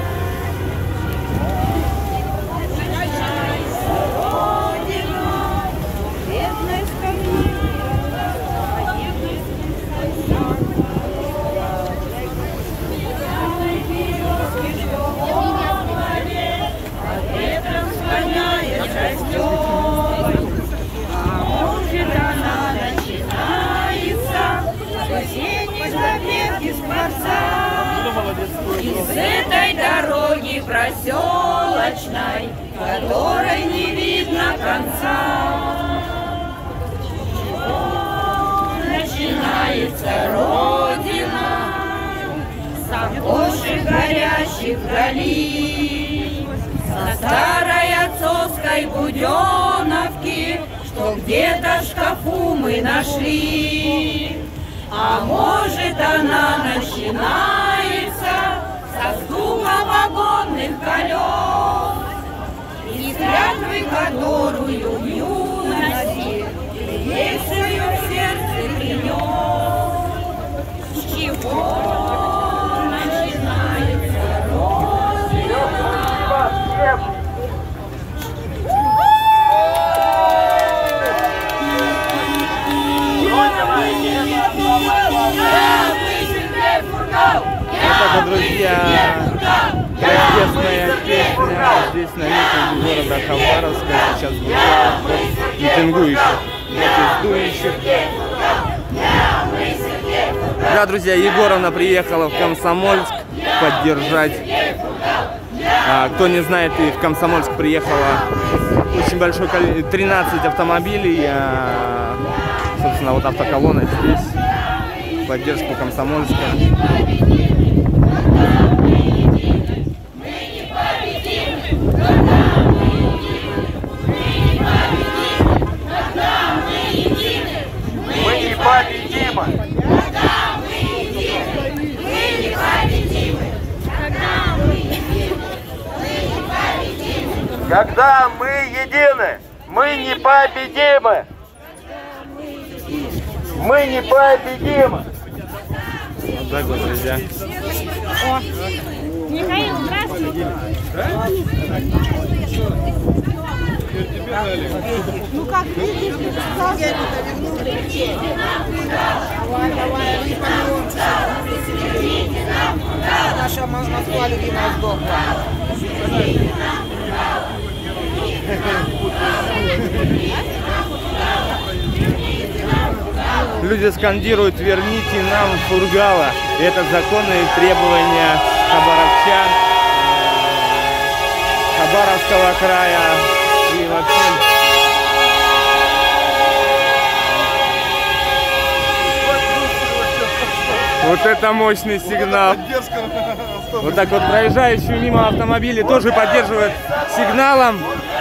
Из этой дороги проселочной, которой не видно конца, начинается Родина с окошек горящих вдали, со старой отцовской буденовки, что где-то в шкафу мы нашли. А может, она начинается со стука вагонных колес, города Хабаровска сейчас митингующих, протестующих. Да, друзья, Егоровна приехала в Комсомольск поддержать. Кто не знает, и в Комсомольск приехало очень большое количество, 13 автомобилей. Собственно, вот автоколонна здесь в поддержку Комсомольска. Мы не победимы! Когда мы едины, мы непобедимы! Мы непобедимы! Вот так вот, друзья. Михаил, здравствуйте. Ну как видишь, давай, наша Москва любимая сдохла. Люди скандируют: верните нам Фургала. Это законные требования хабаровчан, Хабаровского края и вообще. Вот это мощный сигнал. Вот так вот проезжающие мимо автомобили тоже поддерживают сигналом.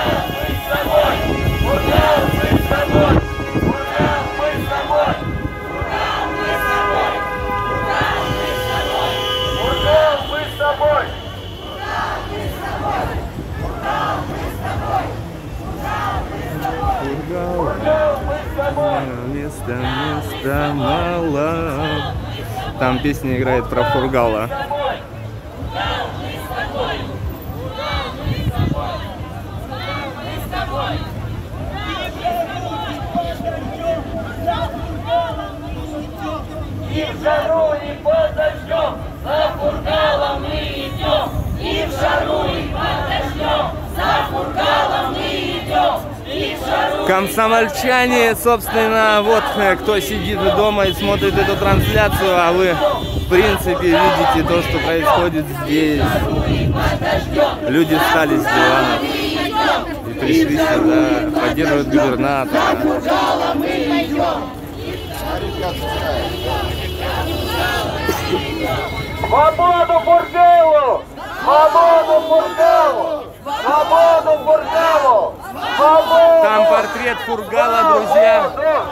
Места мало. Там песня играет про Фургала. И в жару, и под дождем, за Фургалом мы идем. И в жару, и под дождем, за Фургалом мы идем. И в жару. Комсомольчане, собственно, вот кто сидит дома и смотрит эту трансляцию, а вы, в принципе, видите то, что происходит здесь. Люди встали с диванов и пришли сюда, поддерживают губернатора. Свободу Фургалу! Свободу Фургалу! Свободу Фургалу! Свободу! Там портрет Фургала, друзья.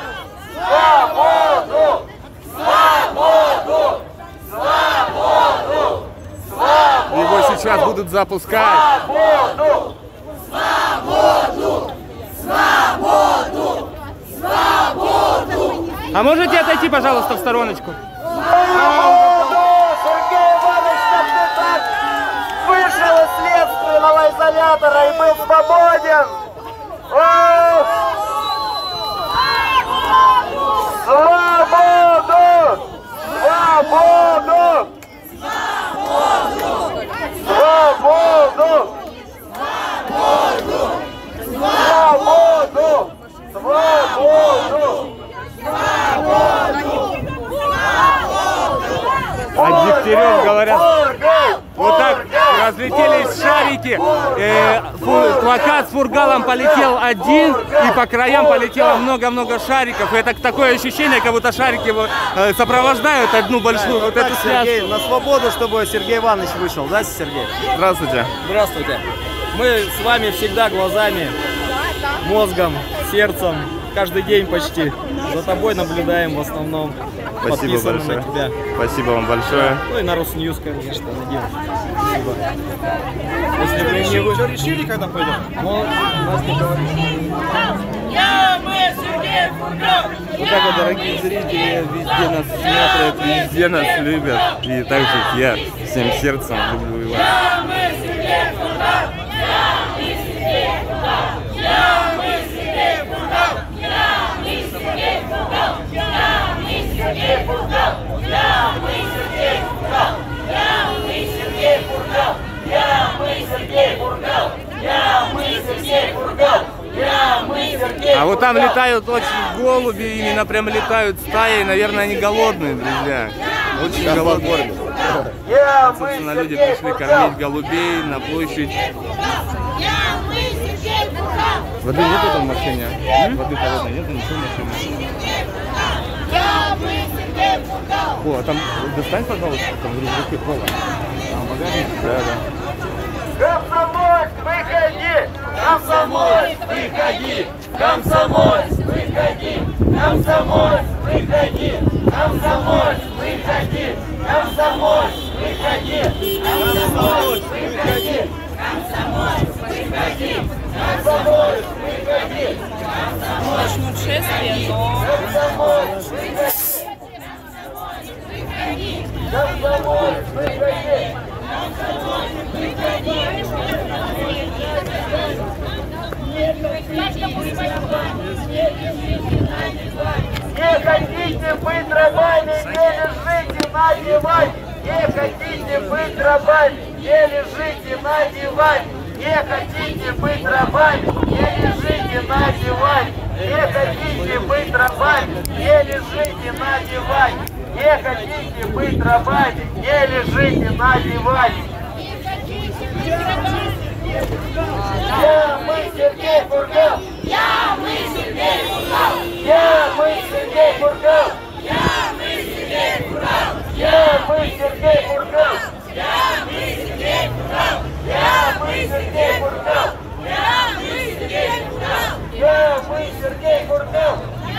Свободу! Свободу! Свободу! Свободу! Его сейчас будут запускать. Свободу! Свободу! Свободу! Свободу! А можете отойти, пожалуйста, в стороночку? Свободу! Сергей Иванович, чтоб ты так вышел из следственного изолятора и был свободен! Свободу! Свободу! Свободу! Свободу! Свободу! От Дегтярев говорят, вот так разлетелись шарики, плакат с Фургалом полетел один, и по краям полетело много-много шариков. Это такое ощущение, как будто шарики сопровождают одну большую вот эту связку. На свободу, чтобы Сергей Иванович вышел, да, Сергей? Здравствуйте. Здравствуйте. Мы с вами всегда глазами, мозгом, сердцем, каждый день почти. За тобой наблюдаем в основном. Спасибо большое. На тебя. Спасибо вам большое. Ну и на Росньюз, конечно, надеюсь. Спасибо. Если вы не вы... Что решили, когда пойдем? Ну, нас не говорили. Вот так вот, дорогие зрители, везде нас смотрят, везде нас любят. И также я всем сердцем люблю его. Я мы Сергей Фургал, Сергей Фургал. Я, мы, Сергей А вот там Фургал. летают очень голуби, именно прям летают стаи, наверное, они голодные, друзья. Очень голодные. Я, мы, Собственно, люди Сергей пришли Фургал. кормить голубей на площадь. Я, мы, Сергей Фургал. Воды нету там в машине? Воды холодной нету, ничего в машине. Я, мы, Сергей Фургал. О, а там достань, пожалуйста, там в рюкзаке кола. Там багажник? Да, да. Комсомольск, выходи! Комсомольск, выходи! Комсомольск, выходи! Комсомольск, выходи! Комсомольск, выходи! Комсомольск, выходи! Комсомольск, выходи! Комсомольск, выходи! Комсомольск, выходи! Начнут шествие, но... Комсомольск, выходи! Комсомольск, выходи! Не хотите быть рабами, не лежите на диване. Не хотите быть рабами, не лежите на диване. Не хотите быть рабами, не лежите на диване. Не хотите быть рабами, не лежите на диване. Не хотите быть рабами, не лежите на диване. Я, мы, Сергей Фургал. Я, мы, Сергей Фургал. Я, мы, Сергей Фургал. Я, мы, Сергей Фургал. Я, мы, Сергей Фургал. Я, мы, Сергей Фургал. Я, мы, Сергей Фургал. Я, мы, Сергей Фургал. Я, мы, Сергей Фургал.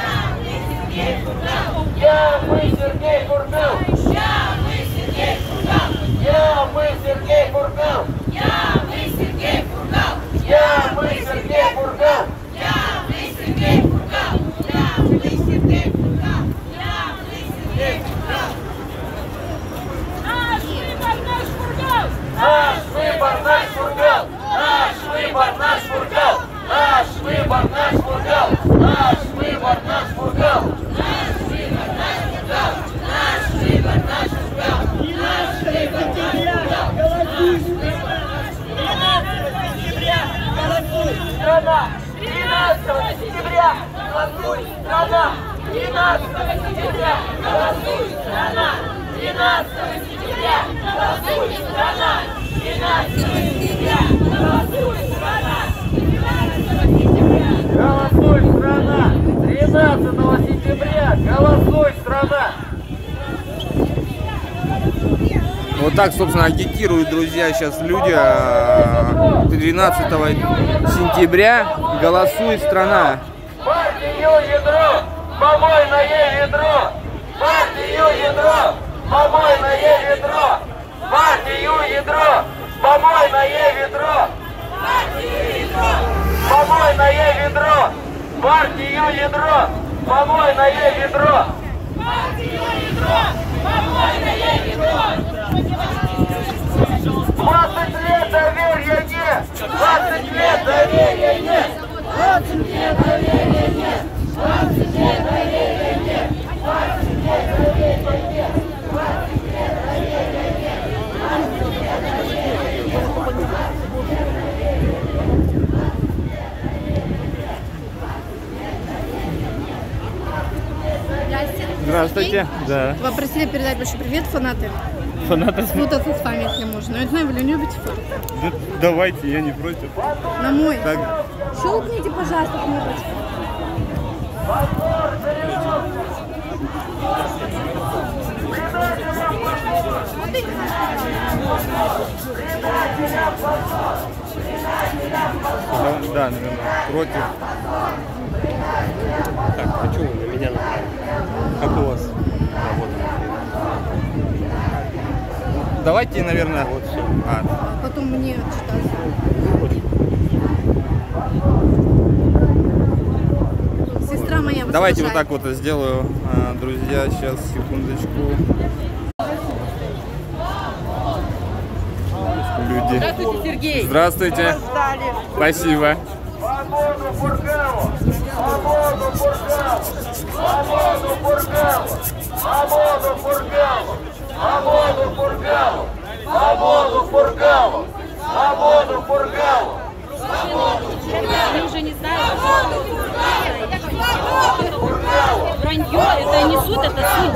Я, мы, Сергей Фургал. Я, мы, Сергей Фургал. Я, мы, Сергей Фургал. Я, мы, Сергей Фургал. Я, мы, Сергей Фургал. Я, мы, Сергей Фургал. Я, мы, Сергей Фургал. Я, мы, Сергей Фургал. Наш выбор, наш Фургал. Наш выбор, наш Фургал. Наш выбор, наш Фургал. Наш выбор, наш Фургал. Наш выбор, наш Фургал. Наш выбор, наш Фургал. Наш выбор, наш Фургал. Наш выбор, наш Фургал. 13 сентября голосуй, страна! 13 сентября голосуй, страна! 13 сентября голосуй, страна! 13 сентября голосуй, страна! 13 сентября голосуй, страна! 13 сентября голосуй, страна! Вот так, собственно, агитируют, друзья, сейчас люди. 13 сентября голосуй, страна. Партию ядро, помойное ведро! Партию ядро, помойное ведро! Партию ядро, помойное ведро! Помойное ведро! Партию ядро, помойное ведро! Партию ядро, помойное ведро! 20 лет доверия нет! 20 лет доверия нет! 20 лет доверия нет! 20 лет доверия нет! 20 лет доверия нет! 20 лет доверия нет! 20 лет. Здравствуйте. Да. Вы просили передать большой привет, фанаты. Фанаты? Фото с вами, если можно. Я знаю, вы не любите фото. Да, давайте, я не против. На мой. Так. Щелкните, пожалуйста, кнопочку. Да, наверное, против. Так, а что вы на меня направили? Как у вас? Давайте, наверное, Вот все. Потом мне читать. Сестра моя вас давайте вот обожает. так вот сделаю, друзья. Сейчас, секундочку. Люди. Здравствуйте, Сергей. Здравствуйте. Спасибо. Свободу Фургалу! Свободу Фургалу! Свободу Фургалу! Свободу Фургалу! Свободу Фургалу! Свободу Фургалу! Свободу Фургалу! Свободу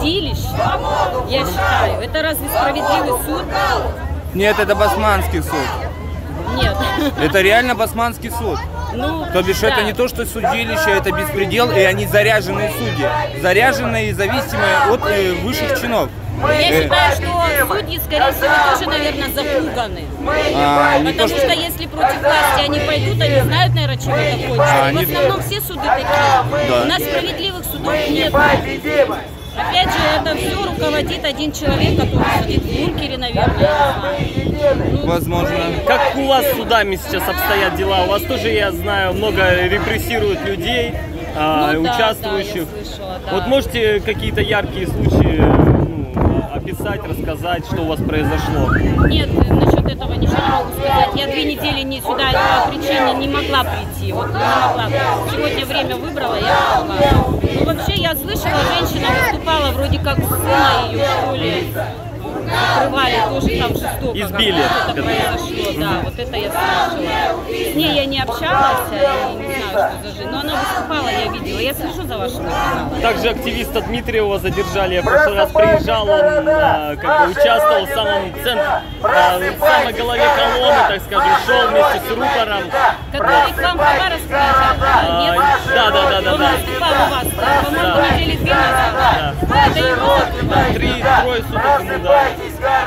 судилище, я считаю. Это разве справедливый суд? Нет, это басманский суд. Нет. Это реально басманский суд. Ну, то бишь да. это не то, что судилище, это беспредел, и они заряженные судьи. Заряженные и зависимые от высших чинов. Я считаю, что судьи, скорее всего, тоже, наверное, запуганы. Потому что если против власти они пойдут, они знают, наверное, чем это кончится. В основном все суды такие. Да. У нас справедливых судов нет. Опять же, это все руководит один человек, который сидит в бункере, наверное, я не знаю. Возможно. Как у вас с судами сейчас обстоят дела? У вас тоже, я знаю, много репрессируют людей, участвующих. Да, я слышала, да. Вот можете какие-то яркие случаи описать, рассказать, что у вас произошло? Нет, насчет этого ничего не могу сказать. Я 2 недели сюда по причине не могла прийти. Вот не могла. Сегодня время выбрала, я пошла. Ну, вообще, я слышала, женщина выступала, вроде как сына ее, что ли, закрывали, тоже там жестоко. Избили. Что-то произошло, да, вот это я слышала. С ней я не общалась, и не знаю, что за жизнь. Но она выступала, я видела. Я слежу за вашим каналом. Также активиста Дмитриева задержали. Я в прошлый раз приезжал, он как бы участвовал в самом центре, в самой голове колонны, так скажем, шел вместе с рупором. Который к вам в Хабаровск приезжал, нет? Да. Он выступал у вас, по-моему, недели 2 назад. Это его закрывали. 3-3 суток ему дали.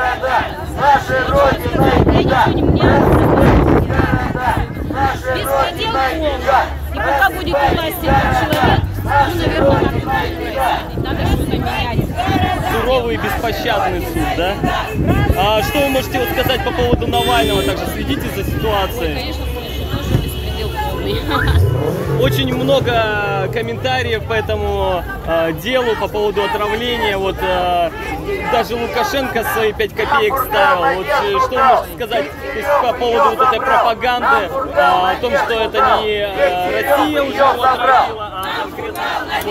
Я ничего не беспредел полный. И пока будет у власти человек, ну, наверное, надо что-то менять. Суровый и беспощадный суд, да? А что вы можете вот сказать по поводу Навального? Также следите за ситуацией. Конечно, тоже беспредел полный. Очень много комментариев по этому делу, по поводу отравления. Вот даже Лукашенко свои 5 копеек ставил. Вот, что вы можете сказать по поводу вот этой пропаганды, о том, что это не Россия уже его отравила, а конкретно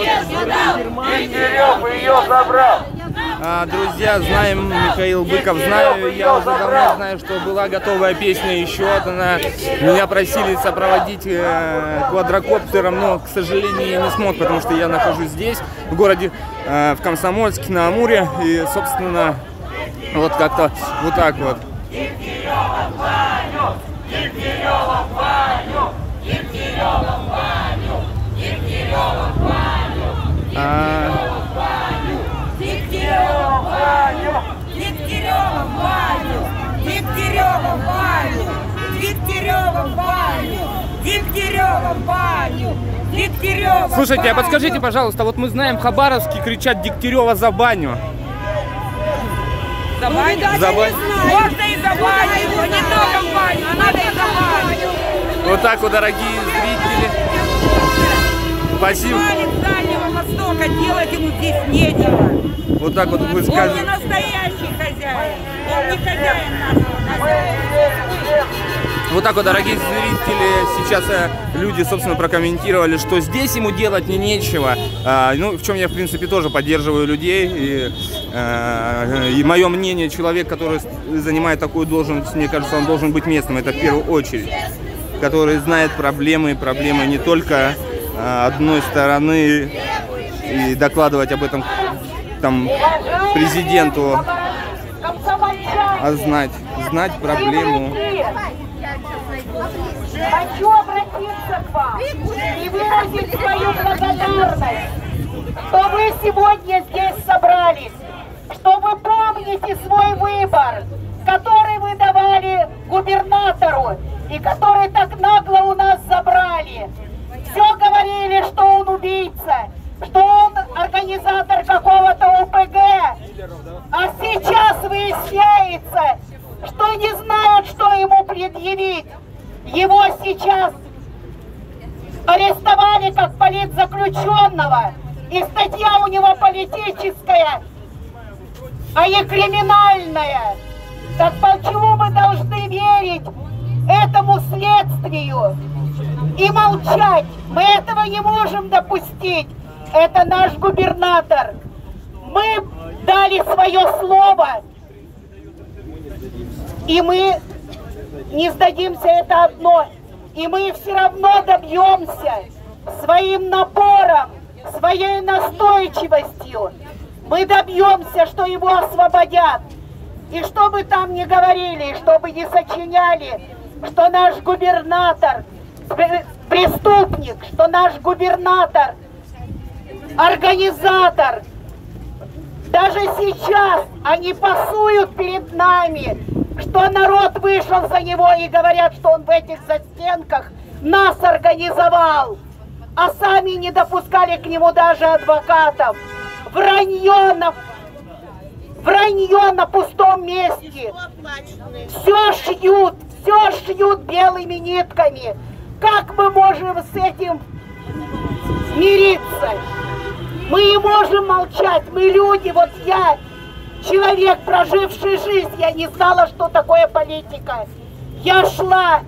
Друзья, знаем, Михаил Быков, знаю, я уже давно знаю, что была готовая песня еще одна. Меня просили сопроводить квадрокоптером, но, к сожалению, я не смог, потому что я нахожусь здесь, в городе, в Комсомольске, на Амуре, и, собственно, вот как-то вот так вот. Слушайте, а подскажите, пожалуйста, вот мы знаем, в Хабаровске кричат Дегтярева за баню. За баню? За баню. Можно и за баню, но не только в баню, а надо и за баню. Вот так вот, дорогие зрители. Спасибо. С Дальнего Востока, делать ему здесь нечего. Вот так вот вы Он скажете. не настоящий хозяин, он не хозяин нашего. Вот так вот, дорогие зрители, сейчас люди, собственно, прокомментировали, что здесь ему делать нечего. Ну, в чем я, в принципе, тоже поддерживаю людей. И мое мнение, человек, который занимает такую должность, мне кажется, он должен быть местным, это в первую очередь. Который знает проблемы не только одной стороны, и докладывать об этом там президенту, а знать проблему. Хочу обратиться к вам и выразить свою благодарность, что вы сегодня здесь собрались, что вы помните свой выбор, который вы давали губернатору и который так нагло у нас забрали. Все говорили, что он убийца, что он организатор какого-то ОПГ, а сейчас выясняется, что не знают, что ему предъявить. Его сейчас арестовали как политзаключенного, и статья у него политическая, а не криминальная. Так почему мы должны верить этому следствию и молчать? Мы этого не можем допустить. Это наш губернатор. Мы дали свое слово, и мы не сдадимся, это одно. И мы все равно добьемся своим напором, своей настойчивостью. Мы добьемся, что его освободят. И что бы там ни говорили, что бы ни сочиняли, что наш губернатор преступник, что наш губернатор организатор. Даже сейчас они пасуют перед нами, что народ вышел за него и говорят, что он в этих застенках нас организовал, а сами не допускали к нему даже адвокатов. Вранье на пустом месте. Все шьют белыми нитками. Как мы можем с этим мириться? Мы не можем молчать, мы люди, вот я, человек, проживший жизнь, я не знала, что такое политика. Я шла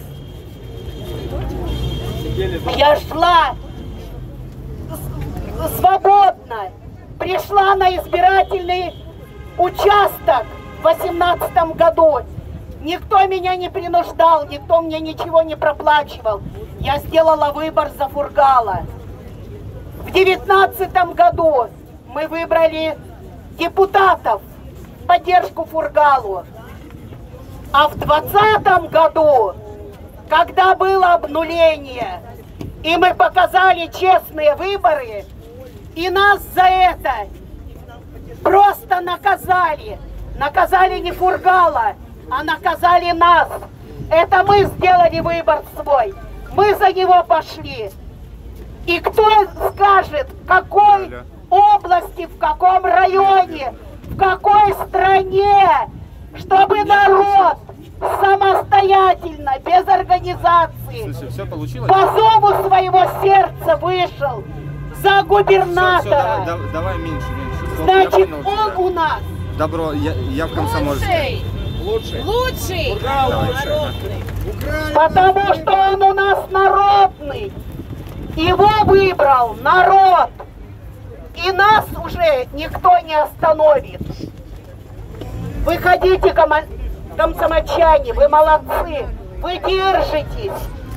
свободно, пришла на избирательный участок в 2018 году. Никто меня не принуждал, никто мне ничего не проплачивал. Я сделала выбор за Фургала. В 2019 году мы выбрали депутатов в поддержку Фургалу. А в 2020 году, когда было обнуление, и мы показали честные выборы, и нас за это просто наказали. Наказали не Фургала, а наказали нас. Это мы сделали выбор свой. Мы за него пошли. И кто скажет, в какой области, в каком районе, в какой стране, чтобы народ самостоятельно, без организации, по зову своего сердца вышел за губернатора. Все, давай меньше. Значит, он у нас. Добро, я в Комсомольске. Лучший. Потому что он у нас народный. Его выбрал народ. И нас уже никто не остановит. Выходите, комсомольчане, вы молодцы. Вы держитесь.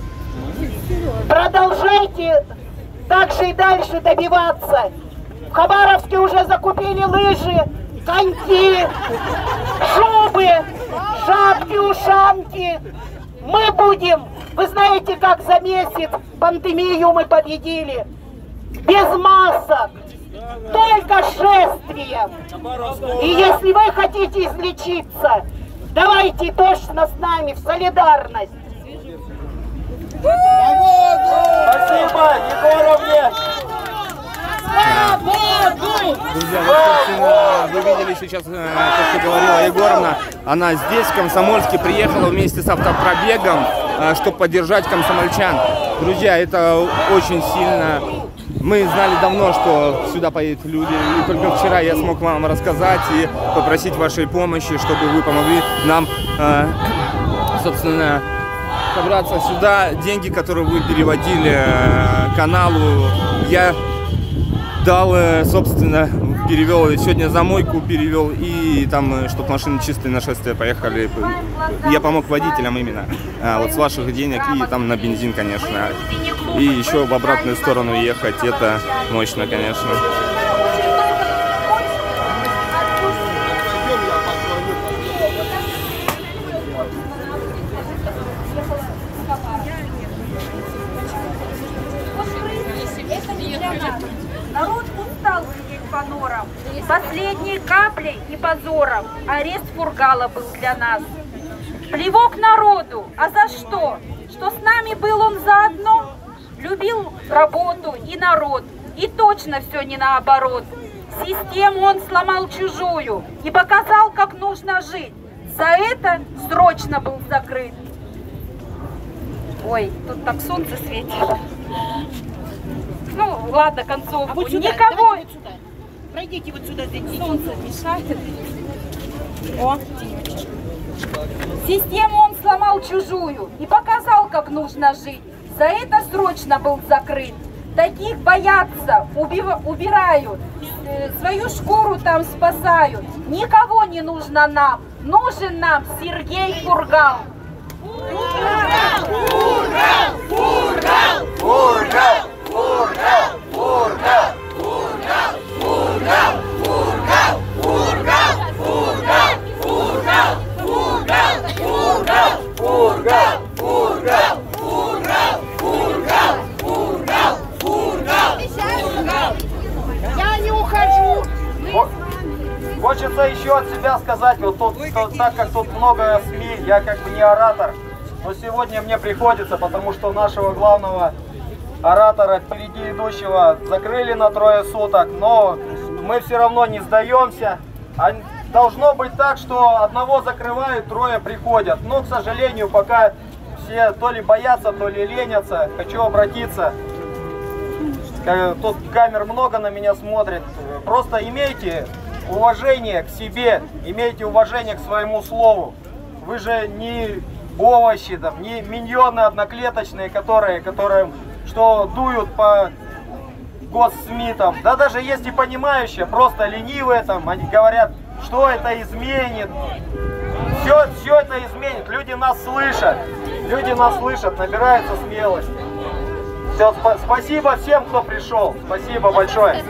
Продолжайте так же и дальше добиваться. В Хабаровске уже закупили лыжи, коньки, шубы, шапки-ушанки. Мы будем, вы знаете, как за месяц пандемию мы победили. Без масок, только шествием. И если вы хотите излечиться, давайте точно с нами в солидарность. Спасибо, Егоровне! Друзья, вот, собственно, вы видели сейчас, то, что говорила Егоровна. Она здесь, в Комсомольске, приехала вместе с автопробегом, чтобы поддержать комсомольчан. Друзья, это очень сильно. Мы знали давно, что сюда поедут люди. И только вчера я смог вам рассказать и попросить вашей помощи, чтобы вы помогли нам, собственно, собраться сюда. Деньги, которые вы переводили каналу, я дал, собственно, перевел, сегодня за мойку перевел, и там, чтобы машины чистые на шествие поехали. Я помог водителям именно, вот с ваших денег, и там на бензин, конечно. И еще в обратную сторону ехать, это мощно, конечно. Народ устал сидеть по норам. Последней каплей и позором арест Фургала был для нас. Плевок народу, а за что? Что с нами был он заодно? Любил работу и народ, и точно все не наоборот. Систему он сломал чужую и показал, как нужно жить. За это срочно был закрыт. Ой, тут так солнце светит. Ну, ладно, концовку. А вот сюда, никого. Вот сюда. Пройдите вот сюда, здесь Солнце мешает. О. Систему он сломал чужую и показал, как нужно жить. За это срочно был закрыт. Таких боятся, убирают, свою шкуру там спасают. Никого не нужно нам. Нужен нам Сергей Фургал. Фургал! Фургал! Фургал! Фургал! Фургал! Фургал! Фургал! Фургал! хочется еще от себя сказать, вот тут, так как тут много СМИ, я как бы не оратор, но сегодня мне приходится, потому что нашего главного оратора, впереди идущего, закрыли на 3 суток, но мы все равно не сдаемся. Должно быть так, что одного закрывают, 3 приходят. Но, к сожалению, пока все то ли боятся, то ли ленятся. Хочу обратиться. Тут камер много на меня смотрит. Просто имейте уважение к себе, имейте уважение к своему слову. Вы же не овощи, там, не миньоны одноклеточные, которым что дуют по госсми там. Да даже есть и понимающие, просто ленивые там, они говорят, что это изменит. Все это изменит. Люди нас слышат. Люди нас слышат, набираются смелость. Все, спасибо всем, кто пришел. Спасибо большое.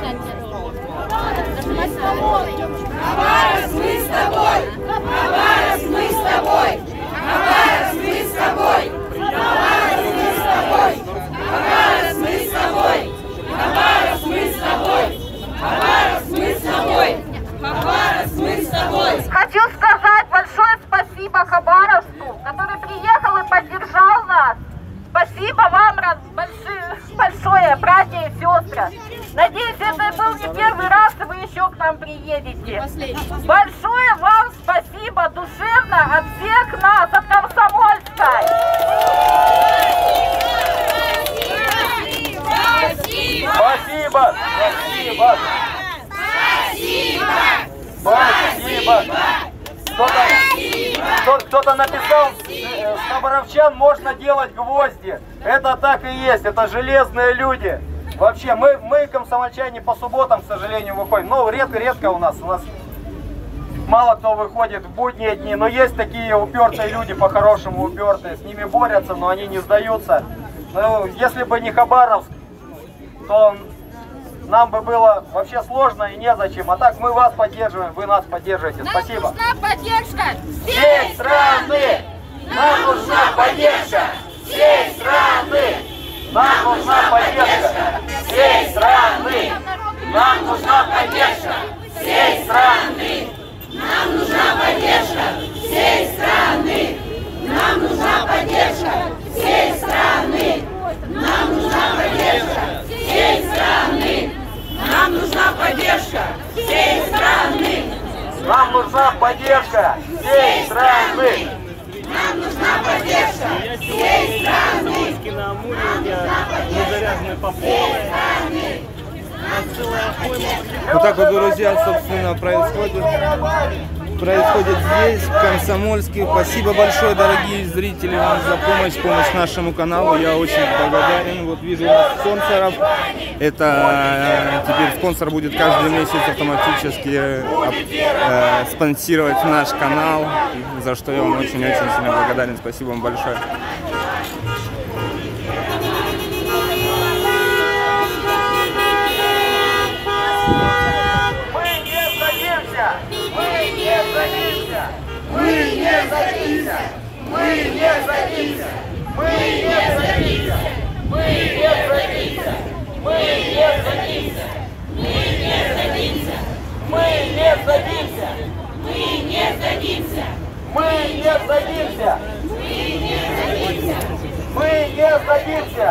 Хабаровск, мы с тобой! Хабаровск, мы с тобой! Хабаровск, мы с тобой! Хабаровск, мы с тобой! Хабаровск, мы с тобой! Хабаровск, мы с тобой! Хабаровск, мы с тобой! Хабаровск, мы с тобой! Хочу сказать большое спасибо Хабаровску, который приехал и поддержал нас. Спасибо вам большое, братья и сестры. Надеюсь, это был не первый раз, и вы еще к нам приедете. Большое вам спасибо душевно от всех нас, от Комсомольской. Спасибо! Спасибо! Спасибо! Кто-то написал, с хабаровчан можно делать гвозди. Это так и есть, это железные люди. Вообще, мы комсомольчане по субботам, к сожалению, выходим. Ну, редко у нас мало кто выходит в будние дни. Но есть такие упертые люди, по-хорошему упертые. С ними борются, но они не сдаются. Ну, если бы не Хабаровск, то нам бы было вообще сложно и незачем. А так мы вас поддерживаем, вы нас поддерживаете. Спасибо. Нам нужна поддержка всей страны! Нам нужна поддержка всей страны! Нам нужна поддержка всей страны! Нам нужна поддержка всей страны! Нам нужна поддержка всей страны! Нам нужна поддержка всей страны! Нам нужна поддержка всей страны! Нам нужна поддержка всей страны! Нам нужна поддержка всей страны! Нам нужна поддержка всей страны! На Амуре мы заряжены по полной. Вот так вот, друзья, собственно, происходит здесь, в Комсомольске. Спасибо большое, дорогие зрители, вам за помощь нашему каналу. Я очень благодарен. Вот вижу у нас спонсоров. Это теперь спонсор будет каждый месяц автоматически спонсировать наш канал, за что я вам очень-очень сильно благодарен. Спасибо вам большое. Мы не сдадимся! Мы не сдадимся! Мы не сдадимся! Мы не сдадимся! Мы не сдадимся! Мы не сдадимся! Мы не сдадимся! Мы не сдадимся! Мы не сдадимся! Мы не сдадимся!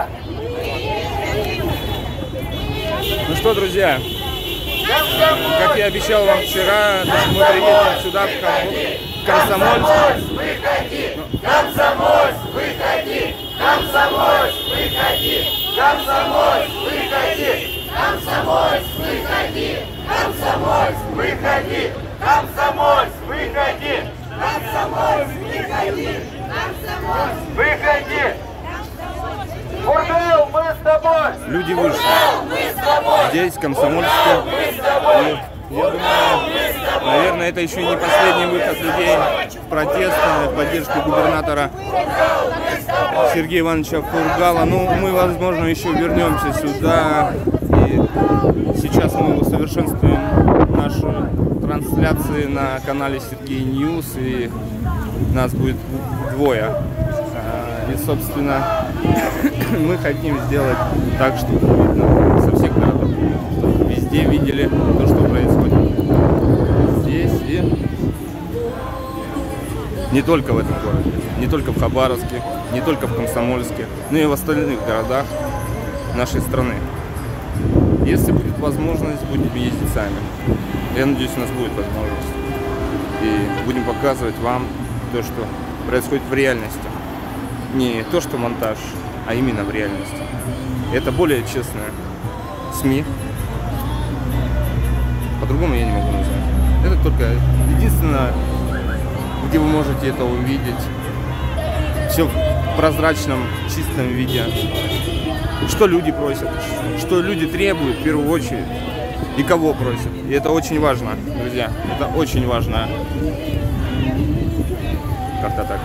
Ну что, друзья, как я обещал вам вчера, мы приедем сюда, в Комсомольск. Выходи! Комсомольск, выходи! Комсомольск, выходи! Комсомольск, выходи! Комсомольск, выходи! Комсомольск, выходи! Комсомольск, выходи! Комсомольск, выходи! Комсомольск, выходи! Фургал, мы с тобой! Люди вышли здесь, в Комсомольске. И я думаю, наверное, это еще не последний выход людей в протест, в поддержку губернатора Сергея Ивановича Фургала. Ну, мы, возможно, еще вернемся сюда. И сейчас мы усовершенствуем наши трансляции на канале Сергей Ньюс. И нас будет двое. И, собственно, мы хотим сделать так, чтобы видно со всех городов, чтобы везде видели то, что происходит. здесь и не только в этом городе, не только в Хабаровске, не только в Комсомольске, но и в остальных городах нашей страны. Если будет возможность, будем ездить сами. Я надеюсь, у нас будет возможность. И будем показывать вам то, что происходит в реальности. Не то, что монтаж, а именно в реальности. Это более честное СМИ. По-другому я не могу назвать. Это только единственное, где вы можете это увидеть. Все в прозрачном, чистом виде. Что люди просят, что люди требуют в первую очередь и кого просят. И это очень важно, друзья. Это очень важно. Как-то так.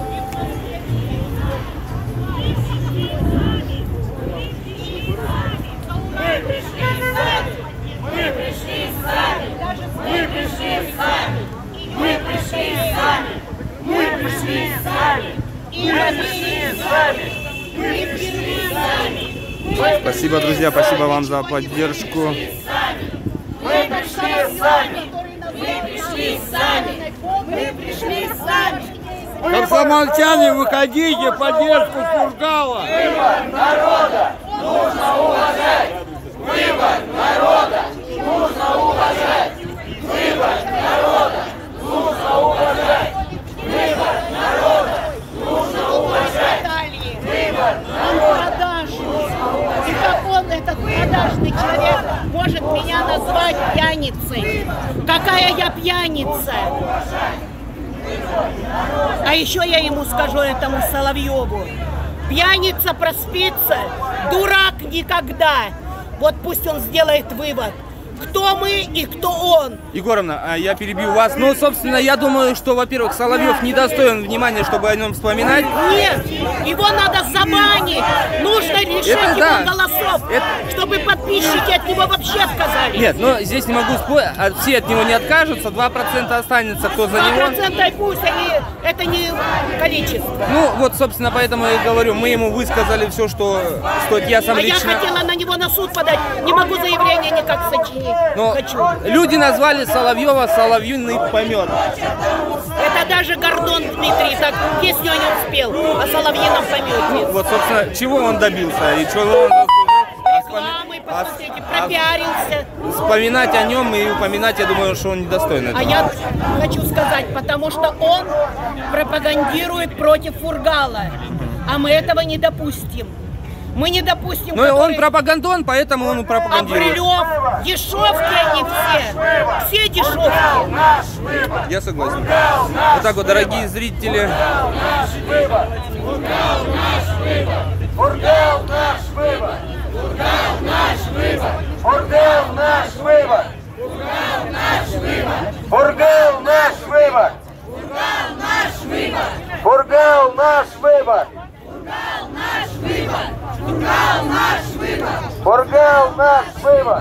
Спасибо, друзья, спасибо вам за поддержку. Мы пришли сами. Мы пришли сами. Мы пришли сами. Комсомольчане, выходите, поддержку Фургала. Выбор народа нужно уважать. Выбор народа нужно уважать. Выбор народа нужно уважать. Выбор народа нужно уважать. Выбор народа. И как он, этот продажный человек, может меня назвать пьяницей? Какая я пьяница? А еще я ему скажу, этому Соловьеву: пьяница проспится, дурак никогда. Вот пусть он сделает вывод, кто мы и кто он. Егоровна, я перебью вас. Ну, собственно, я думаю, что, во-первых, Соловьев недостоин внимания, чтобы о нем вспоминать. Нет, его надо забанить. Нужно лишить его голосов, чтобы подписчики от него вообще отказались. Нет, но здесь не могу спорить, все от него не откажутся, 2% останется, кто за него. 2% пусть, это не количество. Ну, вот, собственно, поэтому я и говорю, мы ему высказали все, что стоит. Я сам лично... я хотела на него на суд подать, не могу заявление никак сочинить. Но хочу. Люди назвали Соловьева соловьиный помет. Это даже Гордон Дмитрий так песню не успел о соловьином помете. Вот, собственно, чего он добился и чего он рекламой, посмотрите, пропиарился. Вспоминать о нем и упоминать, я думаю, что он недостоин этого. А я хочу сказать, потому что он пропагандирует против Фургала, а мы этого не допустим. Мы не допустим... Ну, он пропагандон, поэтому он пропагандирует. А Брилев, дешевки они все. Все дешевки. Я согласен. Вот так вот, дорогие зрители. Фургал наш выбор. Фургал наш выбор. Фургал наш выбор. Фургал наш выбор. Фургал наш выбор. Фургал наш выбор. Фургал наш выбор.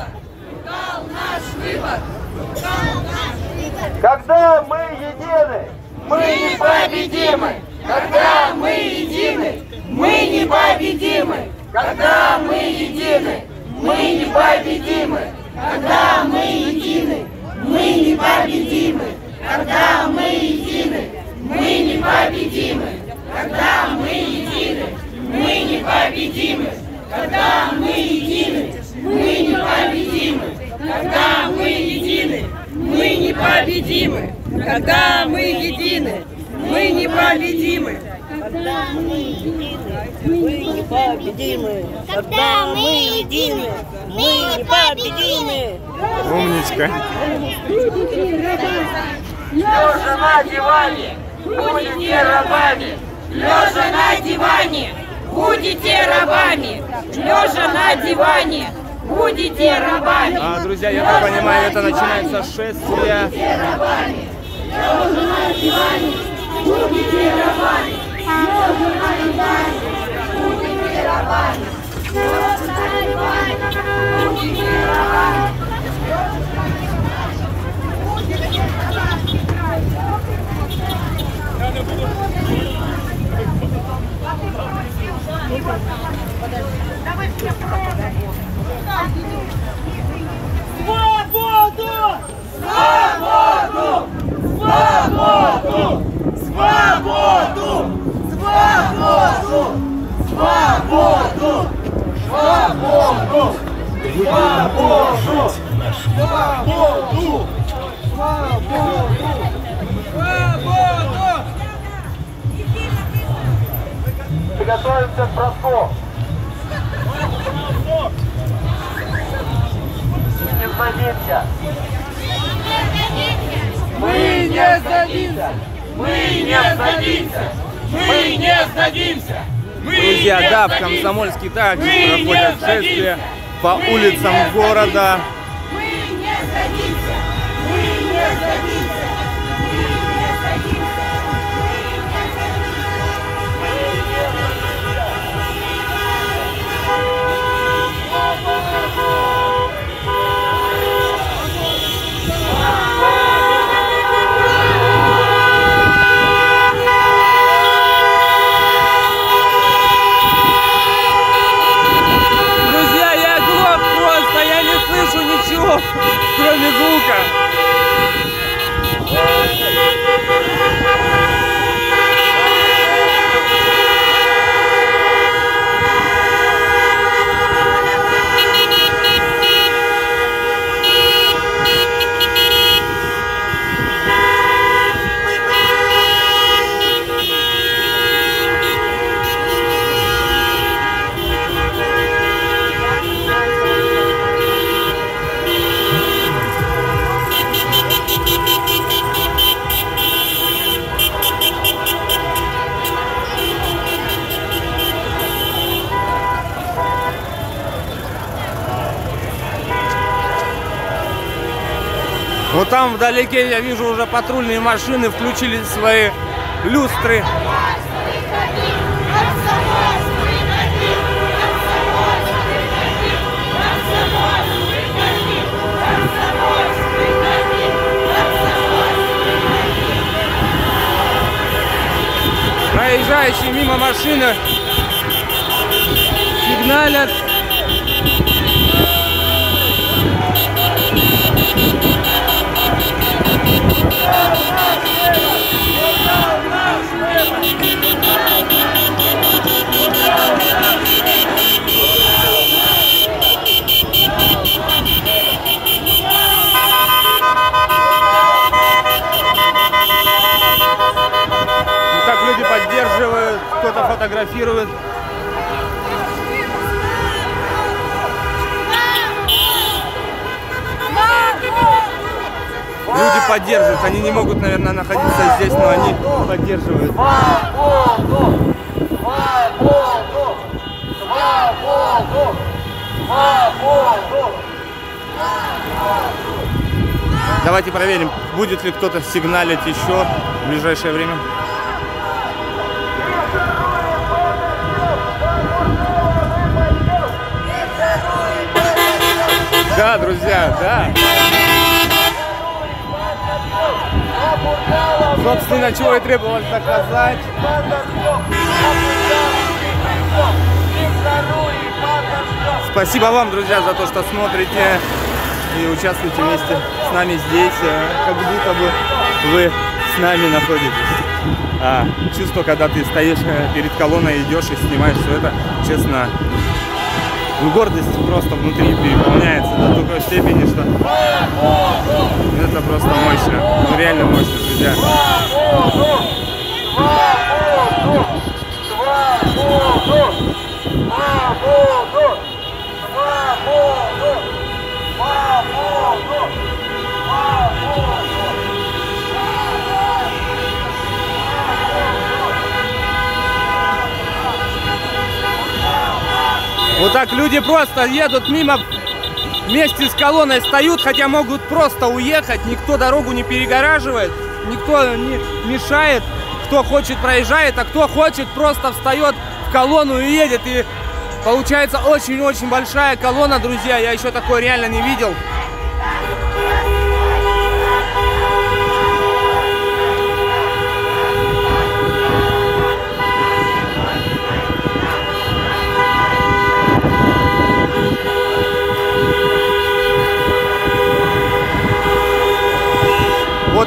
Когда мы едины, мы непобедимы. Когда мы едины, мы непобедимы. Когда мы едины, мы непобедимы. Когда мы едины, мы непобедимы. Когда мы едины, мы непобедимы. Когда мы едины, мы непобедимы. Когда мы едины, мы непобедимы. Когда мы едины, мы непобедимы. Когда мы едины, мы непобедимы. Когда мы едины, мы непобедимы. Когда мы едины, мы непобедимы. Умничка. Лежа на диване, будете рабами. Лежа на диване, будете рабами. Лежа на диване, будете рабами. Друзья, я так понимаю, это начинается шествие. Лежа на диване, будете рабами. Лежа на диване, будете рабами. Лежа на диване, будете рабами. Свободу! Свободу! Свободу! Свободу! Свободу! Свободу! Свободу! Свободу! Свободу! Свободу! Приготовимся к броску. Не сдадимся. Мы не сдадимся! Мы не сдадимся! Мы не сдадимся! Друзья, да, в Комсомольске также проходят шествия по улицам города. Мы не сдадимся! Мы не сдадимся! Мы не сдадимся! Ничего, кроме звука. Вот там вдалеке я вижу уже патрульные машины включили свои люстры. Проезжающие мимо машины сигналят. Так люди поддерживают, кто-то фотографирует. Люди поддерживают, они не могут, наверное, находиться здесь, но они поддерживают. Свободу! Свободу! Свободу! Свободу! Давайте проверим, будет ли кто-то сигналить еще в ближайшее время. Да, друзья, да. Собственно, чего и требовалось доказать. Спасибо вам, друзья, за то, что смотрите и участвуете вместе с нами здесь, как будто бы вы с нами находитесь. Чувство, когда ты стоишь перед колонной, идешь и снимаешь все это, честно, гордость просто внутри переполняется до такой степени, что это просто мощно, ну реально мощно, друзья. Вот так люди просто едут мимо, вместе с колонной встают, хотя могут просто уехать, никто дорогу не перегораживает, никто не мешает, кто хочет проезжает, а кто хочет просто встает в колонну и едет. И получается очень-очень большая колонна, друзья, я еще такое реально не видел.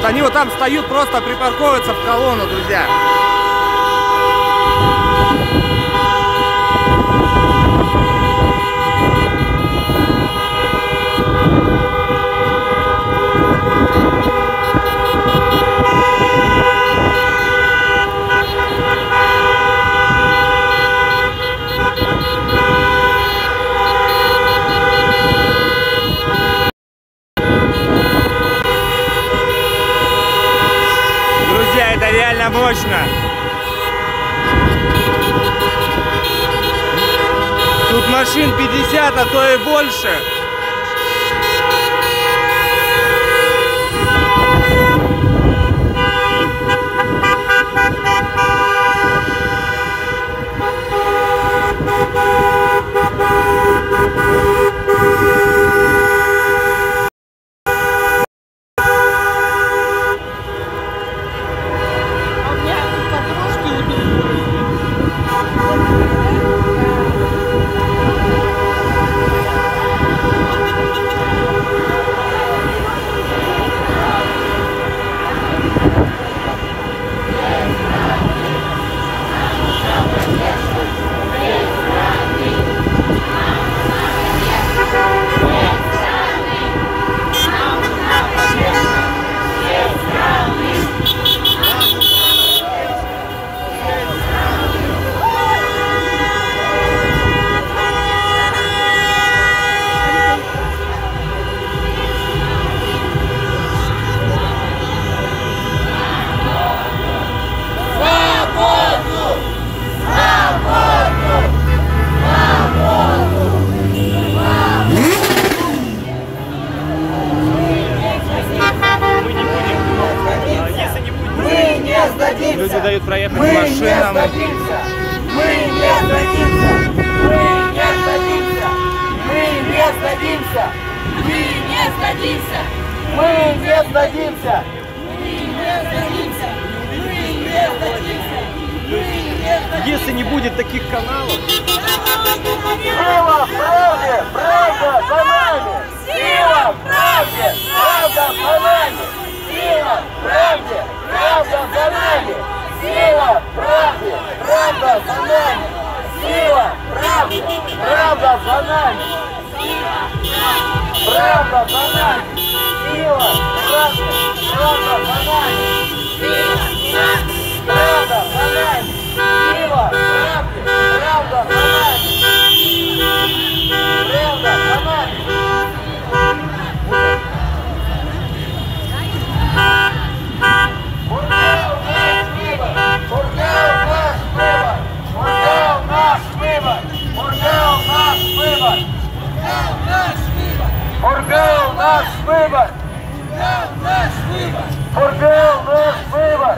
они вот там встают, просто припарковываются в колонну, друзья. Это реально мощно. Тут машин 50, а то и больше. Люди дают проехать машинам. Мы не сдадимся! Мы не сдадимся! Мы не сдадимся! Мы не сдадимся! Мы не сдадимся! Мы не сдадимся! Если не будет таких каналов... Сила правде! Правда за нами! Сила правде! Правда за нами! Сила правде! Правда за нами! Сила правде! Правда за нами! Сила правде! Правда за нами! Правда за нами! Сила правде! Правда за нами! Правда за нами! Сила правде! Правда за нами! Правда за нами! Фургал наш выбор! Фургал наш выбор!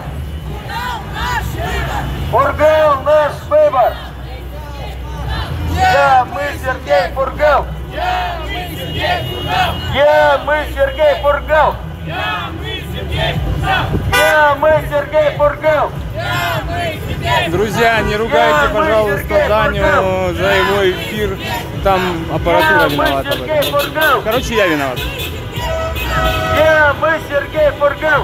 Фургал наш выбор! Я, мы, Сергей Фургал! Я, мы, Сергей Фургал! Я, мы, Сергей Фургал! Я, мы, Сергей Фургал! Друзья, не ругайте, пожалуйста, Даню за его эфир. Там аппаратура виновата в этом. Короче, я виноват. Я, мы, Сергей Фургал!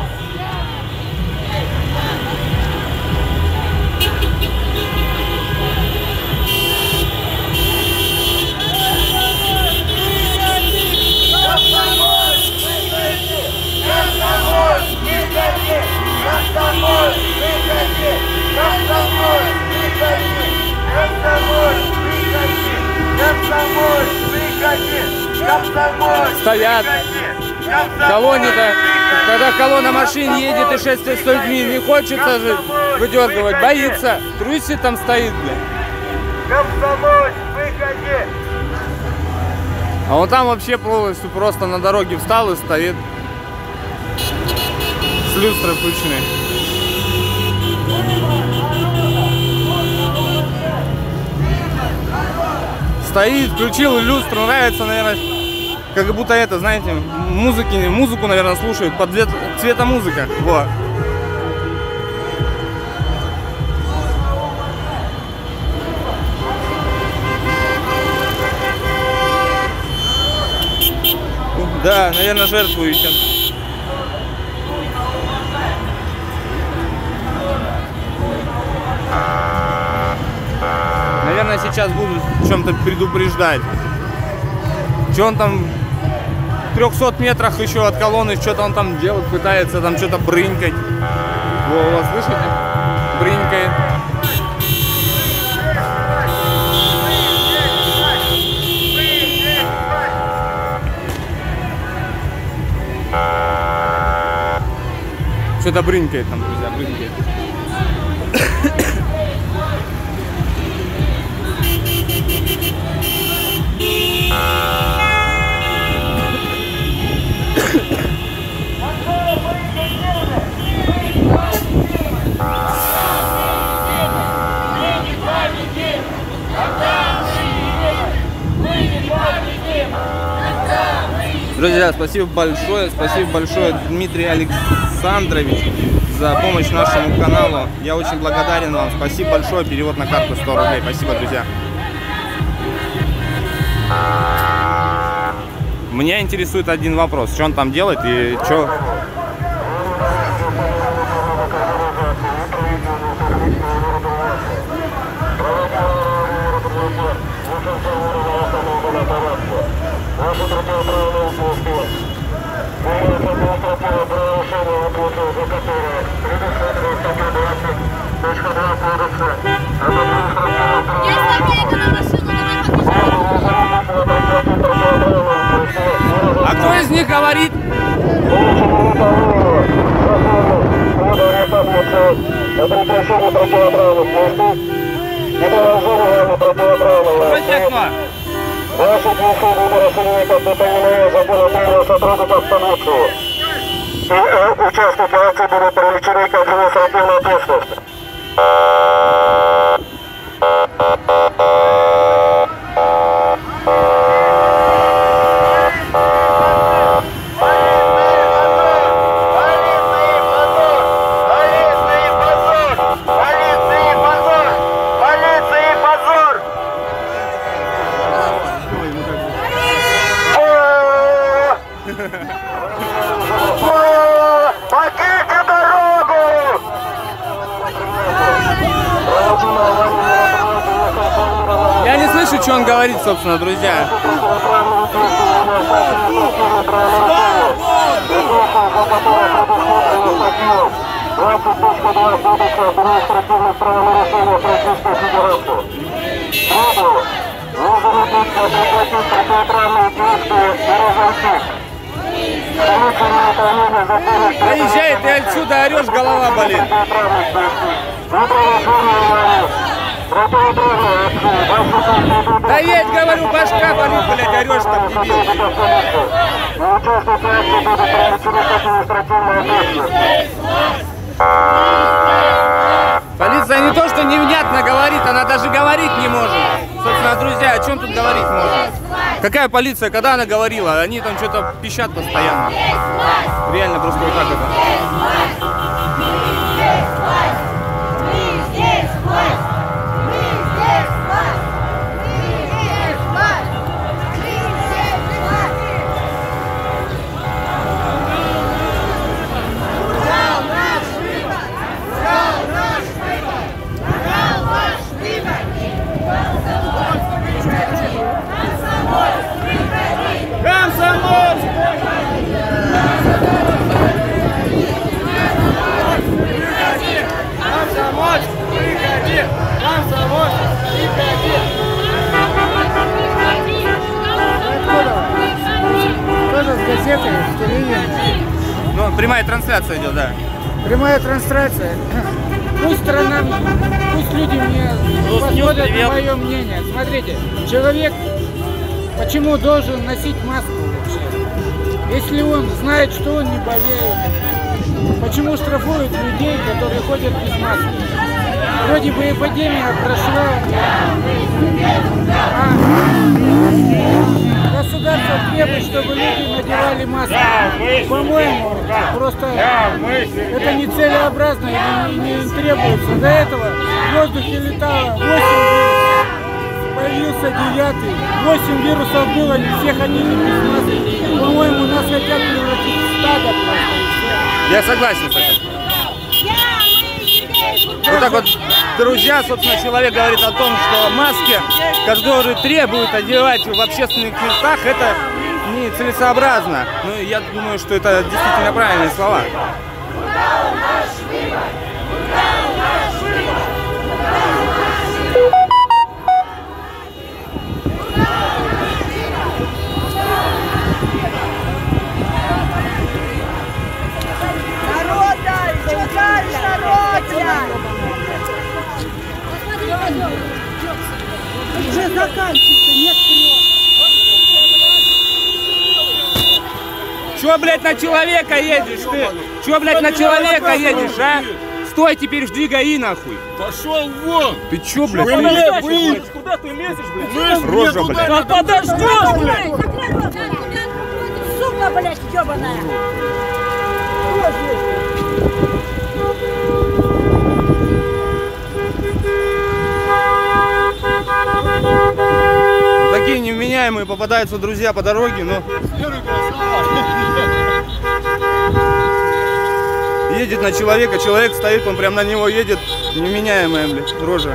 Стоят. Колонне-то, когда колонна машин едет и шествует с людьми, не хочется же выдергивать, боится. Трусит там стоит, блин. А вот там вообще полностью просто на дороге встал и стоит с люстрой включенной. Стоит, включил люстру, нравится, наверное, как будто это, знаете, музыку, наверное, слушают под цвета музыка. Вот. Да, наверное, жертвуют. сейчас будут в чем-то предупреждать. Что он там в 300 метрах еще от колонны, что-то он там делает, пытается там что-то брынкать. Во, слышите? Брынкает. Что-то брынкает там, друзья, брынкает. Друзья, спасибо большое, Дмитрий Александрович, за помощь нашему каналу. Я очень благодарен вам. Спасибо большое. Перевод на карту 100 рублей. Спасибо, друзья. Меня интересует один вопрос. Что он там делает и что... А кто из них говорит? Ваши действия расценивают непонимание закона первого сотрудника станции. И участники акции будут привлечены к административной ответственности. Покиньте дорогу! Я не слышу, что он говорит, собственно, друзья. Заезжай, ты отсюда орешь, голова болит. Да едь, говорю, башка болит, блядь, орешь там, дебил. Полиция не то, что невнятно говорит, она даже говорить не может. Собственно, друзья, о чем тут говорить можно? Какая полиция, когда она говорила? Они там что-то пищат постоянно. Реально просто вот так это. Газеты, телевидение. Ну, прямая трансляция идет, да. Прямая трансляция. Пусть страна, пусть люди мне посмотрят на мое мнение. Смотрите, человек почему должен носить маску вообще? Если он знает, что он не болеет, почему штрафуют людей, которые ходят без маски? Вроде бы эпидемия прошла, государство требует, чтобы люди надевали маски. По-моему, просто это не целесообразно и не требуется. До этого в воздухе летало 8 вирусов, появился 9-й, 8 вирусов было, не всех они не без маски. По-моему, нас хотят превратить в стадо просто. Я согласен с этим. Вот так вот друзья, собственно, человек говорит о том, что маски, которые требуют одевать в общественных местах, это нецелесообразно. Ну, я думаю, что это действительно правильные слова. Уже заканчивается, нет слез. Чё, блядь, на человека едешь ты? Чё, блядь, на человека едешь, а? Стой, теперь жди ГАИ, нахуй. Пошел вон! Ты чё, блядь? Куда ты лезешь, блядь? Рожа, блядь. Да подождешь, блядь! Сука, блядь, ёбаная! Такие невменяемые попадаются друзья по дороге, но... Едет на человека, человек стоит, он прям на него едет. Невменяемая, блядь, рожа.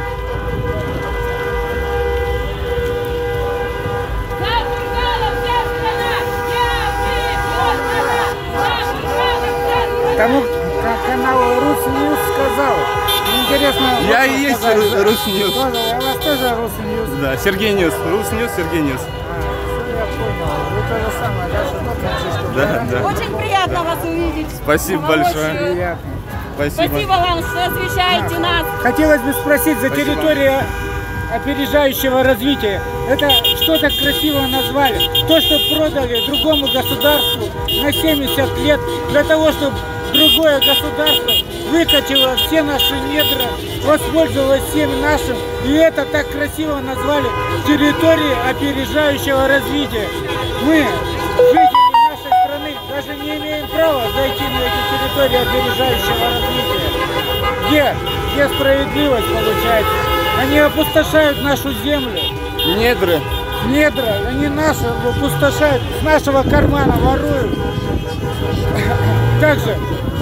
Кому канал Русньюз сказал? Интересно. Я и есть Русньюз. У вас тоже Русньюз? Да, Сергей Ньюс. Русньюз, Сергей Ньюс. Я понял. Вы то же самое, да? Да, да. Очень приятно вас увидеть. Спасибо большое. Приятно. Спасибо. Спасибо вам, что освещаете нас. Хотелось бы спросить за Спасибо. территорию опережающего развития. Это что так красиво назвали? То, что продали другому государству на 70 лет для того, чтобы другое государство выкачало все наши недра, воспользовалось всем нашим, и это так красиво назвали территорией опережающего развития. Мы, жители нашей страны, даже не имеем права зайти на эти территории опережающего развития. Где справедливость получается? Они опустошают нашу землю. Недры. Недра, они наши опустошают, с нашего кармана воруют. Также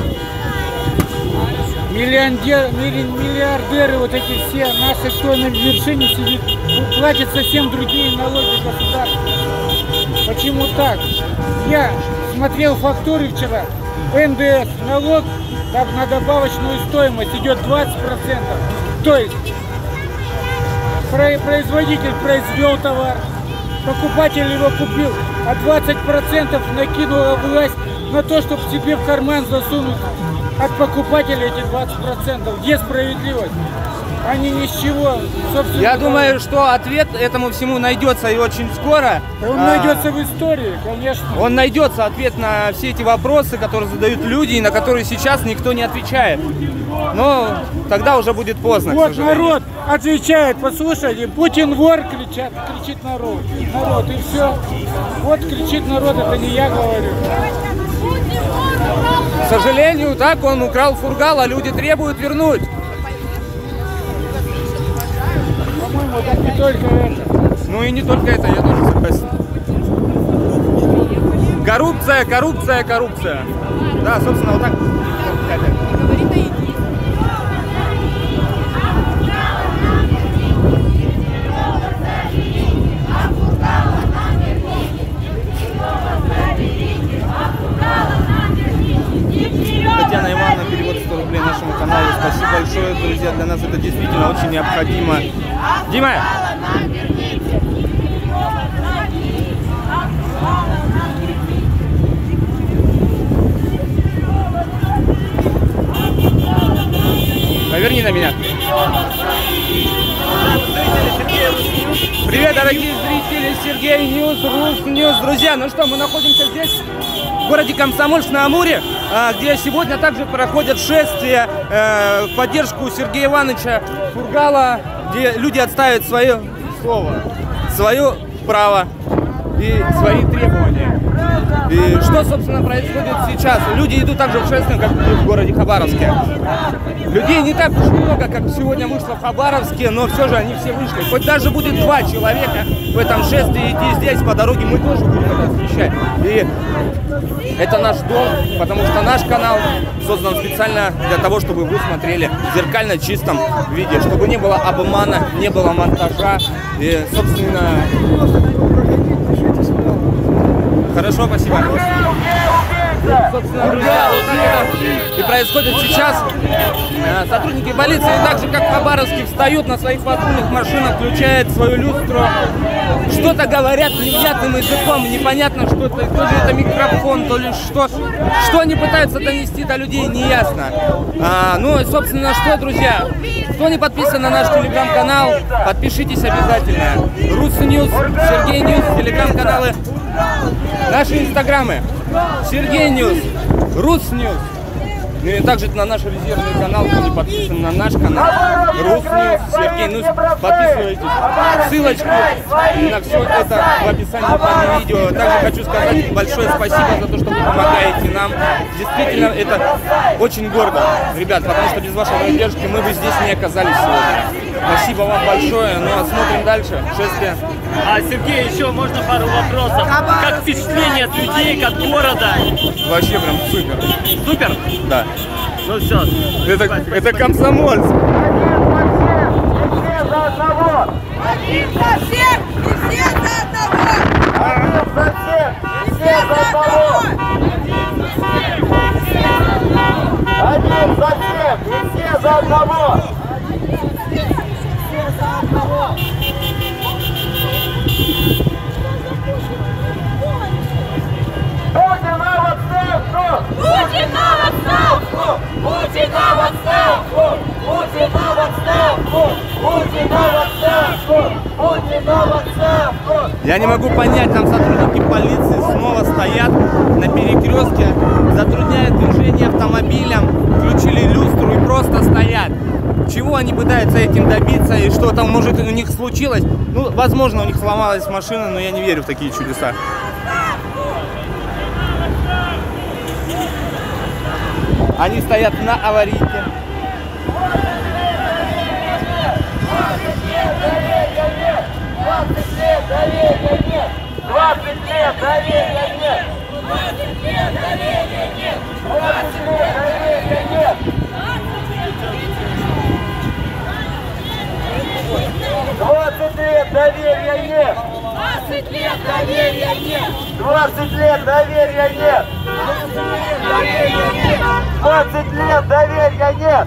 миллиардеры вот эти все, наши, кто на вершине сидит, платят совсем другие налоги государства. Почему так? Я смотрел фактуры вчера. НДС, налог на добавочную стоимость идет 20%. То есть производитель произвел товар, покупатель его купил, а 20% накинула власть на то, чтобы себе в карман засунуть от покупателя эти 20%. Где справедливость? Они ни с чего, собственно. Я думаю, что ответ этому всему найдется и очень скоро. Он найдется в истории, конечно. Он найдется ответ на все эти вопросы, которые задают люди и на которые сейчас никто не отвечает. Но тогда уже будет поздно. Вот народ отвечает, послушайте, Путин вор, кричит народ. Народ, и все. Вот кричит народ, это не я говорю. К сожалению, так он украл фургал, а люди требуют вернуть. По-моему, так не только это. Ну и не только это, я тоже согласен. Коррупция, коррупция, коррупция. Да, собственно, вот так. Татьяна Ивановна, перевод 100 рублей нашему каналу. Спасибо большое, друзья. Для нас это действительно очень необходимо. Дима! Поверни на меня. Привет, дорогие зрители, Сергей Ньюс, Русньюз. Друзья, ну что, мы находимся здесь, в городе Комсомольск-на-Амуре, где сегодня также проходят шествия в поддержку Сергея Ивановича Фургала, где люди отстаивают свое слово, свое право. и свои требования. И что, собственно, происходит сейчас? Люди идут так же в шествие, как в городе Хабаровске. Людей не так уж много, как сегодня вышло в Хабаровске, но все же они все вышли. Хоть даже будет 2 человека в этом шествии идти здесь по дороге, мы тоже будем это освещать. И это наш дом, потому что наш канал создан специально для того, чтобы вы смотрели в зеркально чистом виде, чтобы не было обмана, не было монтажа. И, собственно, хорошо, спасибо. Собственно, друзья, вот так это и происходит сейчас. Сотрудники полиции, так же как в Хабаровске, встают на своих патрульных машинах, включают свою люстру, что-то говорят невнятным языком, непонятно, что это, то ли это микрофон, то ли что они пытаются донести до людей, не ясно. Ну и, собственно, что, друзья, кто не подписан на наш телеграм-канал, подпишитесь обязательно. Русньюз, Сергей Ньюс, телеграм-каналы, наши инстаграмы. Сергей Ньюс, Русньюс. Ну и также на наш резервный канал, кто не подписан на наш канал, Русньюс, Сергей Ньюс, подписывайтесь. Ссылочку на все это в описании под видео. Также хочу сказать большое спасибо за то, что вы помогаете нам. Действительно, это очень гордо, ребят, потому что без вашей поддержки мы бы здесь не оказались сегодня. Спасибо вам большое. Ну а смотрим дальше. Шествие. Сергей, еще можно пару вопросов? Как впечатление от людей, от города? Вообще прям супер. Супер? Да. Ну все. Это Комсомольск. Один за всех и все за одного! Один за всех и все за одного! Один за всех и все за одного! Путина в отставку! Путина в отставку! Путина в отставку! Путина в отставку! Путина в отставку! Путина в отставку! Я не могу понять, там сотрудники полиции снова стоят на перекрестке, затрудняют движение автомобилям, включили люстру и просто стоят. Чего они пытаются этим добиться и что там может у них случилось? Ну, возможно, у них сломалась машина, но я не верю в такие чудеса. Они стоят на аварийке. 20 лет доверия нет! 20 лет доверия нет! 20 лет доверия нет! 20 лет доверия нет! 20 лет доверия нет! 20 лет доверия нет! 20 лет доверия нет! 20 лет доверия нет!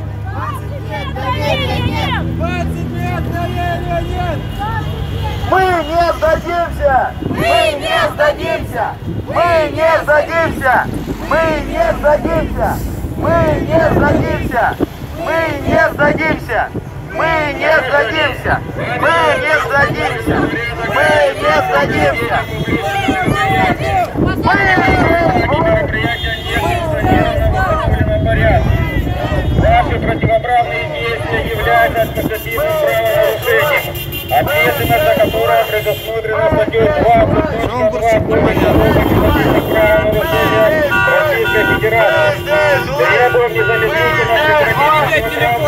20 лет доверия нет! Мы не сдадимся! Мы не сдадимся! Мы не сдадимся! Мы не сдадимся! Мы не сдадимся! Мы не сдадимся! Мы не сдадимся! Мы не сдадимся! Мы не сдадимся! Ваши противоправные действия являются административным правонарушением, ответственность за которое предусмотрена статьей 20.2 правонарушения Российской Федерации. Требуем незамедлительно прекратить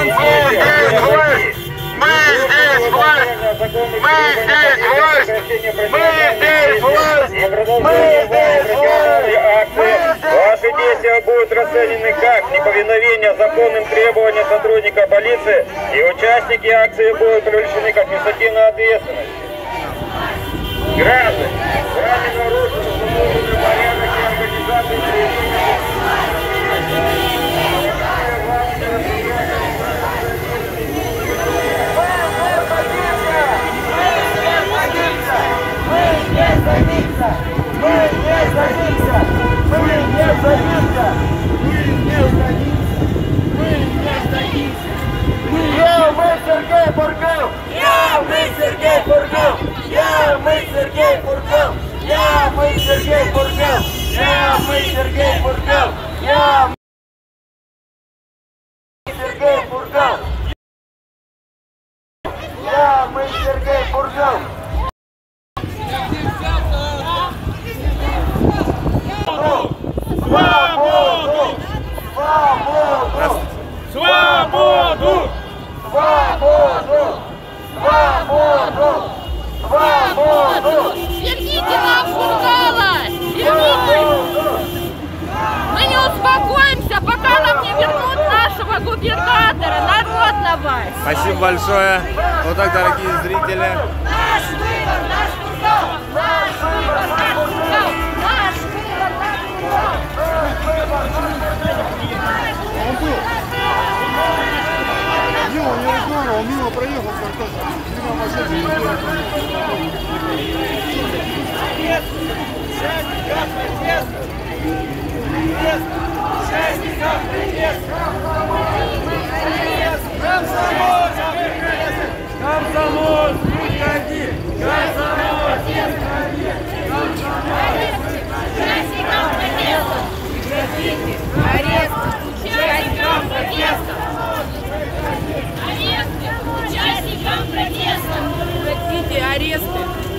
Мы здесь власть! Мы здесь власть! Мы здесь власть! Мы здесь власть! Ваши действия будут расценены как неповиновение законным требованиям сотрудника полиции, и участники акции будут привлечены к административной ответственности. Граждане, вами нарушен установленный порядок и организацию проведения. Я, мы, Сергей Фургал! Я, мы, Сергей Фургал! Я, мы, Сергей Фургал! Я, мы, Сергей Фургал! Я, мы, Сергей Фургал! Я, Сергей Фургал! Я, мы, Сергей Фургал! Спасибо большое. Вот так, дорогие зрители. Он мимо проехал, мимо машины. Комсомольск, приходи! Комсомольск, приходи! Участникам протеста! Прекратите! Арест! Участникам протеста! Аресты! Участникам протеста! Прекратите аресты!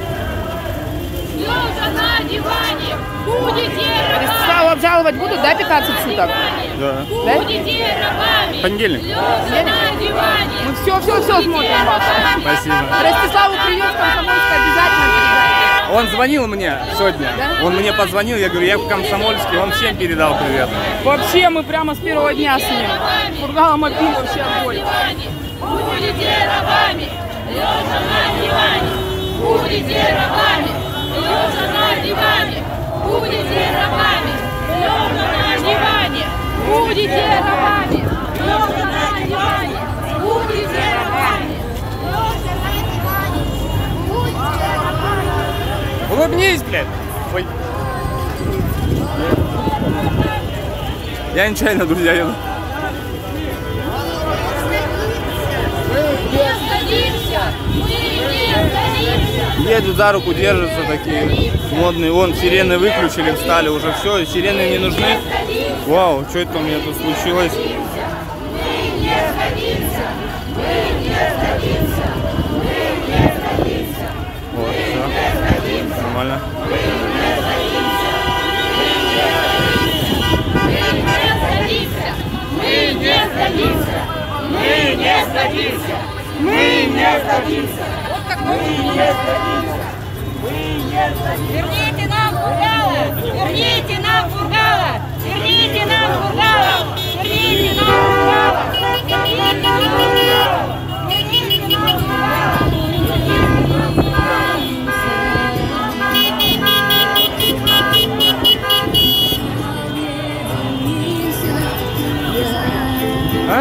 Лежа на диване! Будете рабами! Ростиславу обжаловать будут, да, 15 суток? Да. Будете рабами! Понедельник. Мы все смотрим вас. Спасибо. Ростиславу привет, Комсомольск обязательно передай. Он звонил мне сегодня. Да? Он мне позвонил, я говорю, я в Комсомольске, он всем передал привет. Вообще мы прямо с первого дня с ним. Фургала мобиль вообще огонь. Будете рабами! Лежа на диване! Будете рабами! Лежа на диване! Будете рабами! Лежа на диване! Будете рабами! Лежа на диване! Будете рабами! Улыбнись, блядь. Ой. Я нечаянно, друзья, еду. Не сдадимся! Мы не сдадимся! Едут за руку, держатся такие модные. Вон, сирены выключили, встали уже. Все, сирены не нужны. Вау, что это у меня тут случилось? Вот, все. Нормально. Мы не сдадимся! Мы не сдадимся! Мы не сдадимся! Мы не сдадимся! Мы не сдадимся! Верните нам Фургала! Верните нам Фургала! Верните нам Фургала! Верните нам Фургала! Верните нам Фургала! Верните нам Фургала! А?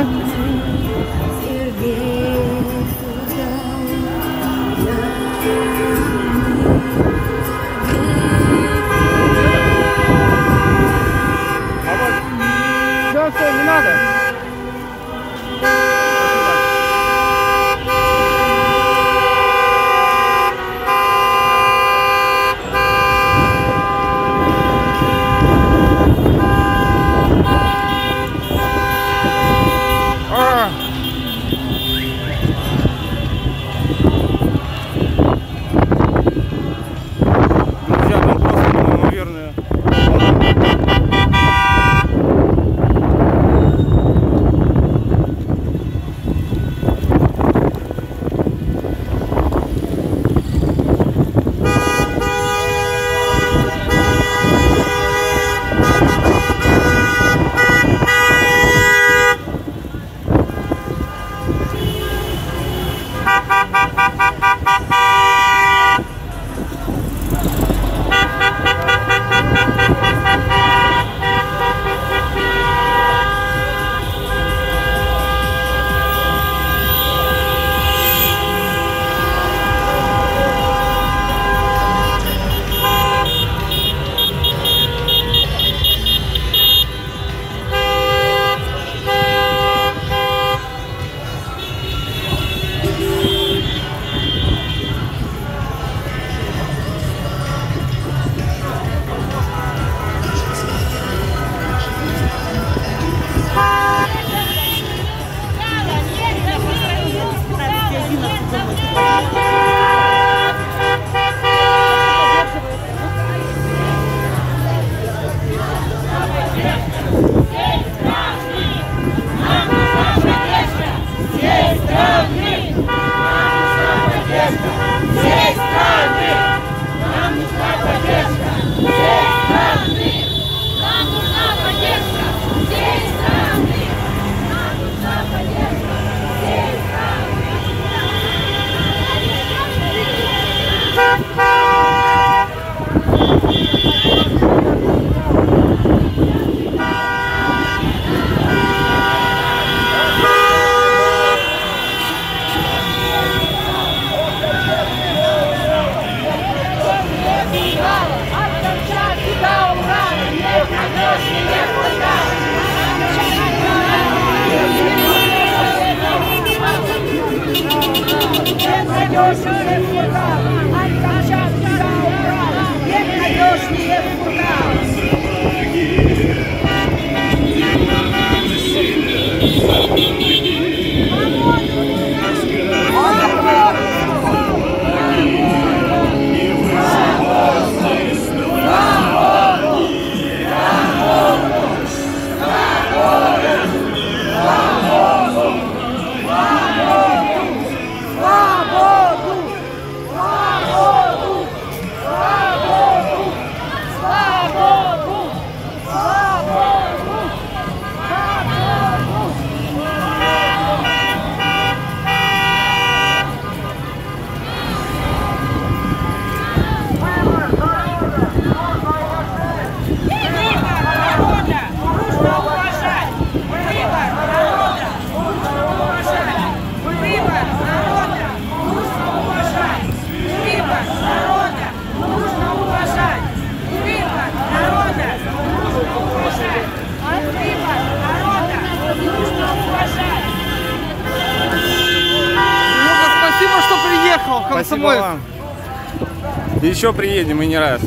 Спасибо вам. Еще приедем и не раз.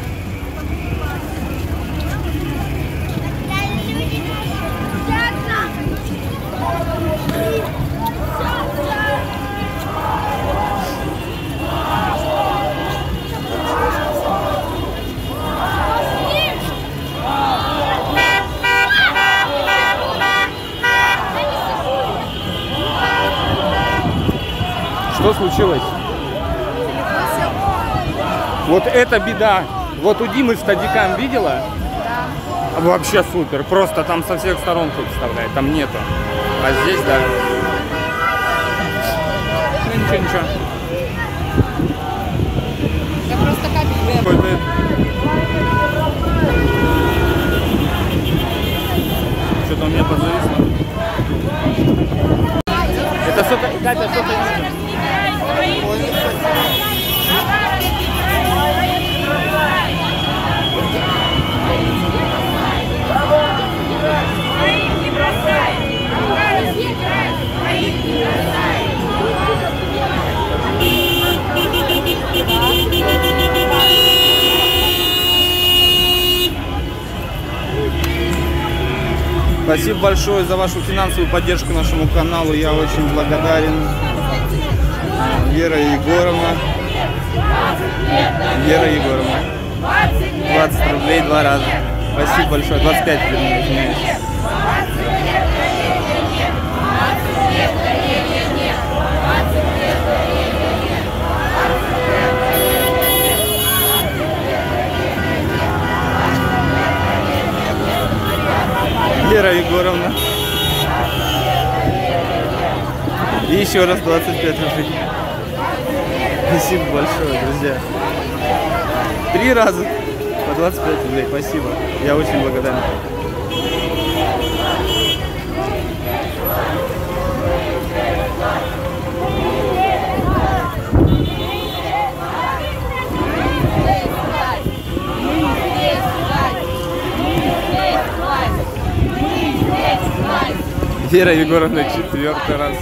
Что случилось? Вот это беда. Вот у Димы стадикам видела? Да. Вообще супер. Просто там со всех сторон тут вставляет. Там нету. А здесь, да. Ну ничего, ничего. Я просто капель. Что-то у меня подзависло. Это что-то, Катя, что-то видно. Спасибо большое за вашу финансовую поддержку нашему каналу. Я очень благодарен. Вера Егоровна. Вера Егоровна. 20 рублей 2 раза. Спасибо большое. 25, извиняюсь. Вера Егоровна. И еще раз 25 рублей. Спасибо большое, друзья. 3 раза по 25 рублей. Спасибо. Я очень благодарен. Вера Егоровна 4-й раз.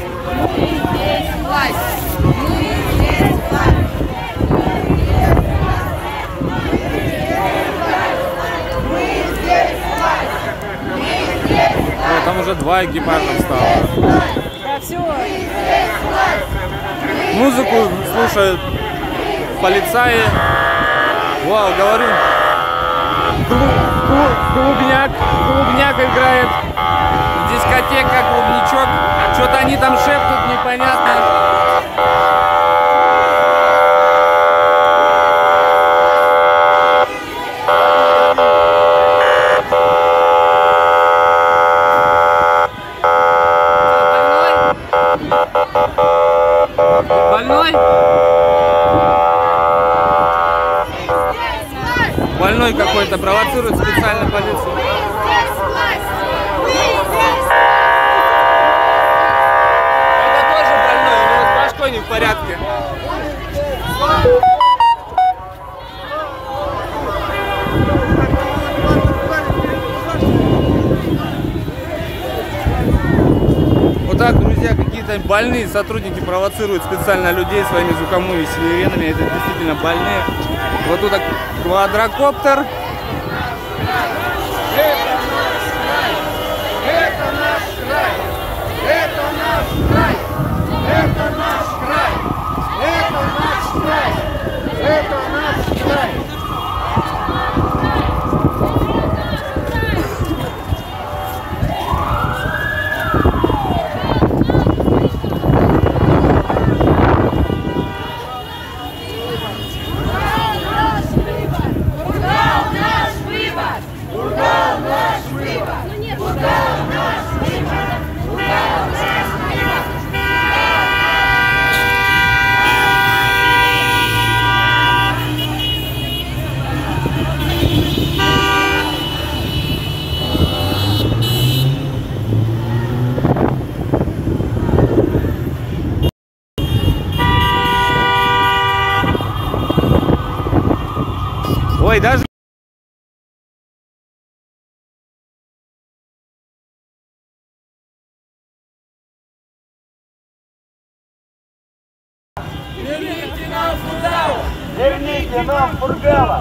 О, там уже 2 экипажа встало. Музыку слушают полицаи. Вау, говорю. Клубняк играет. Дискотека, клубничок. Что-то они там шепчут, непонятно. Больной? Больной какой-то, провоцирует специально полицию. Это тоже больной, у него с башкой не в порядке. это больные сотрудники провоцируют специально людей своими звуковыми сиренами. Это действительно больные. Вот тут квадрокоптер. Это наш край! Это наш край! Это наш край! Это наш край! Это наш край! Это наш край! Ой, даже... Верните нам Фургала! Верните нам Фургала!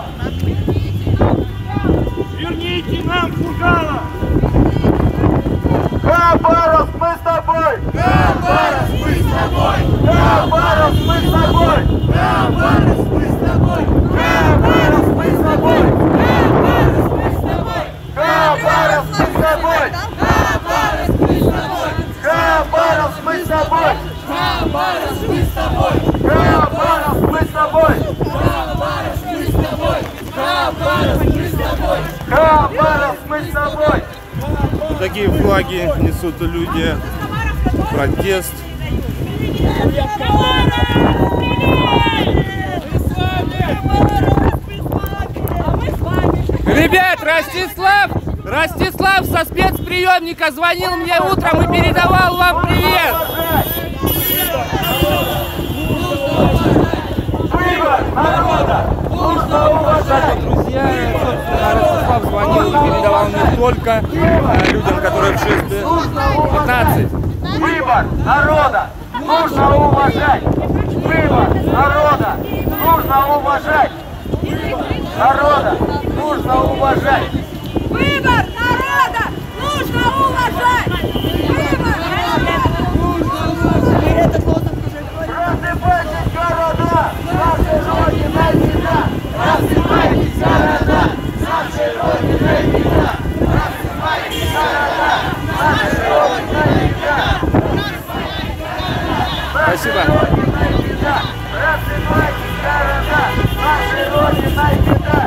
Верните нам Фургала! Хабаровск, мы с тобой! Хабаровск, мы с тобой! Хабаровск, мы с тобой! Хабаровск, мы с тобой! Хабаровск, мы с тобой! Хабаровск, мы с тобой! Хабаровск, мы с тобой! Хабаровск, мы с тобой! Хабаровск, мы с тобой! Хабаровск, мы с тобой! Хабаровск, мы с тобой! Хабаровск, мы с тобой! Вот такие флаги несут люди. Протест. Ребят, Ростислав со спецприемника звонил мне утром и передавал вам привет. Выбор народа нужно уважать. Друзья, собственно, Ростислав звонил и передавал не только людям, которые в 6:15. Выбор народа нужно уважать. Выбор народа нужно уважать. Народа нужно уважать. Выбор народа нужно уважать! Выбор народа нужно уважать! Просыпайтесь, города! Нашей Родины беда! Просыпайтесь, города! Нашей Родины беда! Просыпайтесь, города! Нашей Родины беда! Спасибо. Просыпайтесь, города! Нашей Родины беда!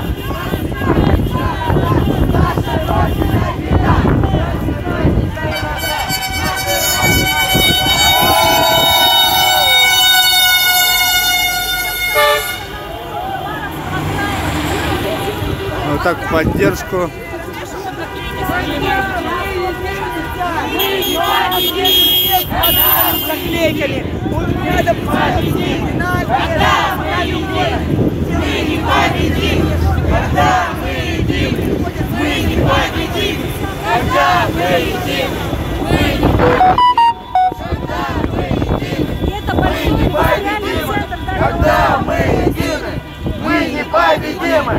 Вот так в поддержку. Заклейкали. Вот рядом победим. Когда мы едим, мы не победим. Когда мы едим, мы не победим. Когда мы едим, мы не победим. Когда мы едины, мы не победимы.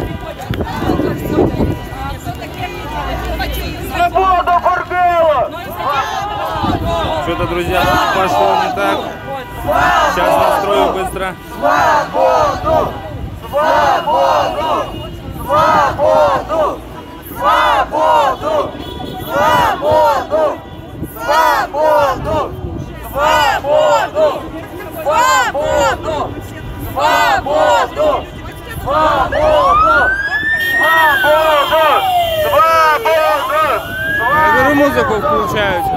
Свобода Фургала! Что-то, друзья, пошло не так. Сейчас настрою быстро. Свободу! Свободу! Свободу! Свободу! Свободу! Свободу! Свободу! Свободу! Свободу! Свободу! Свободу! Свободу! Я говорю, музыку включают.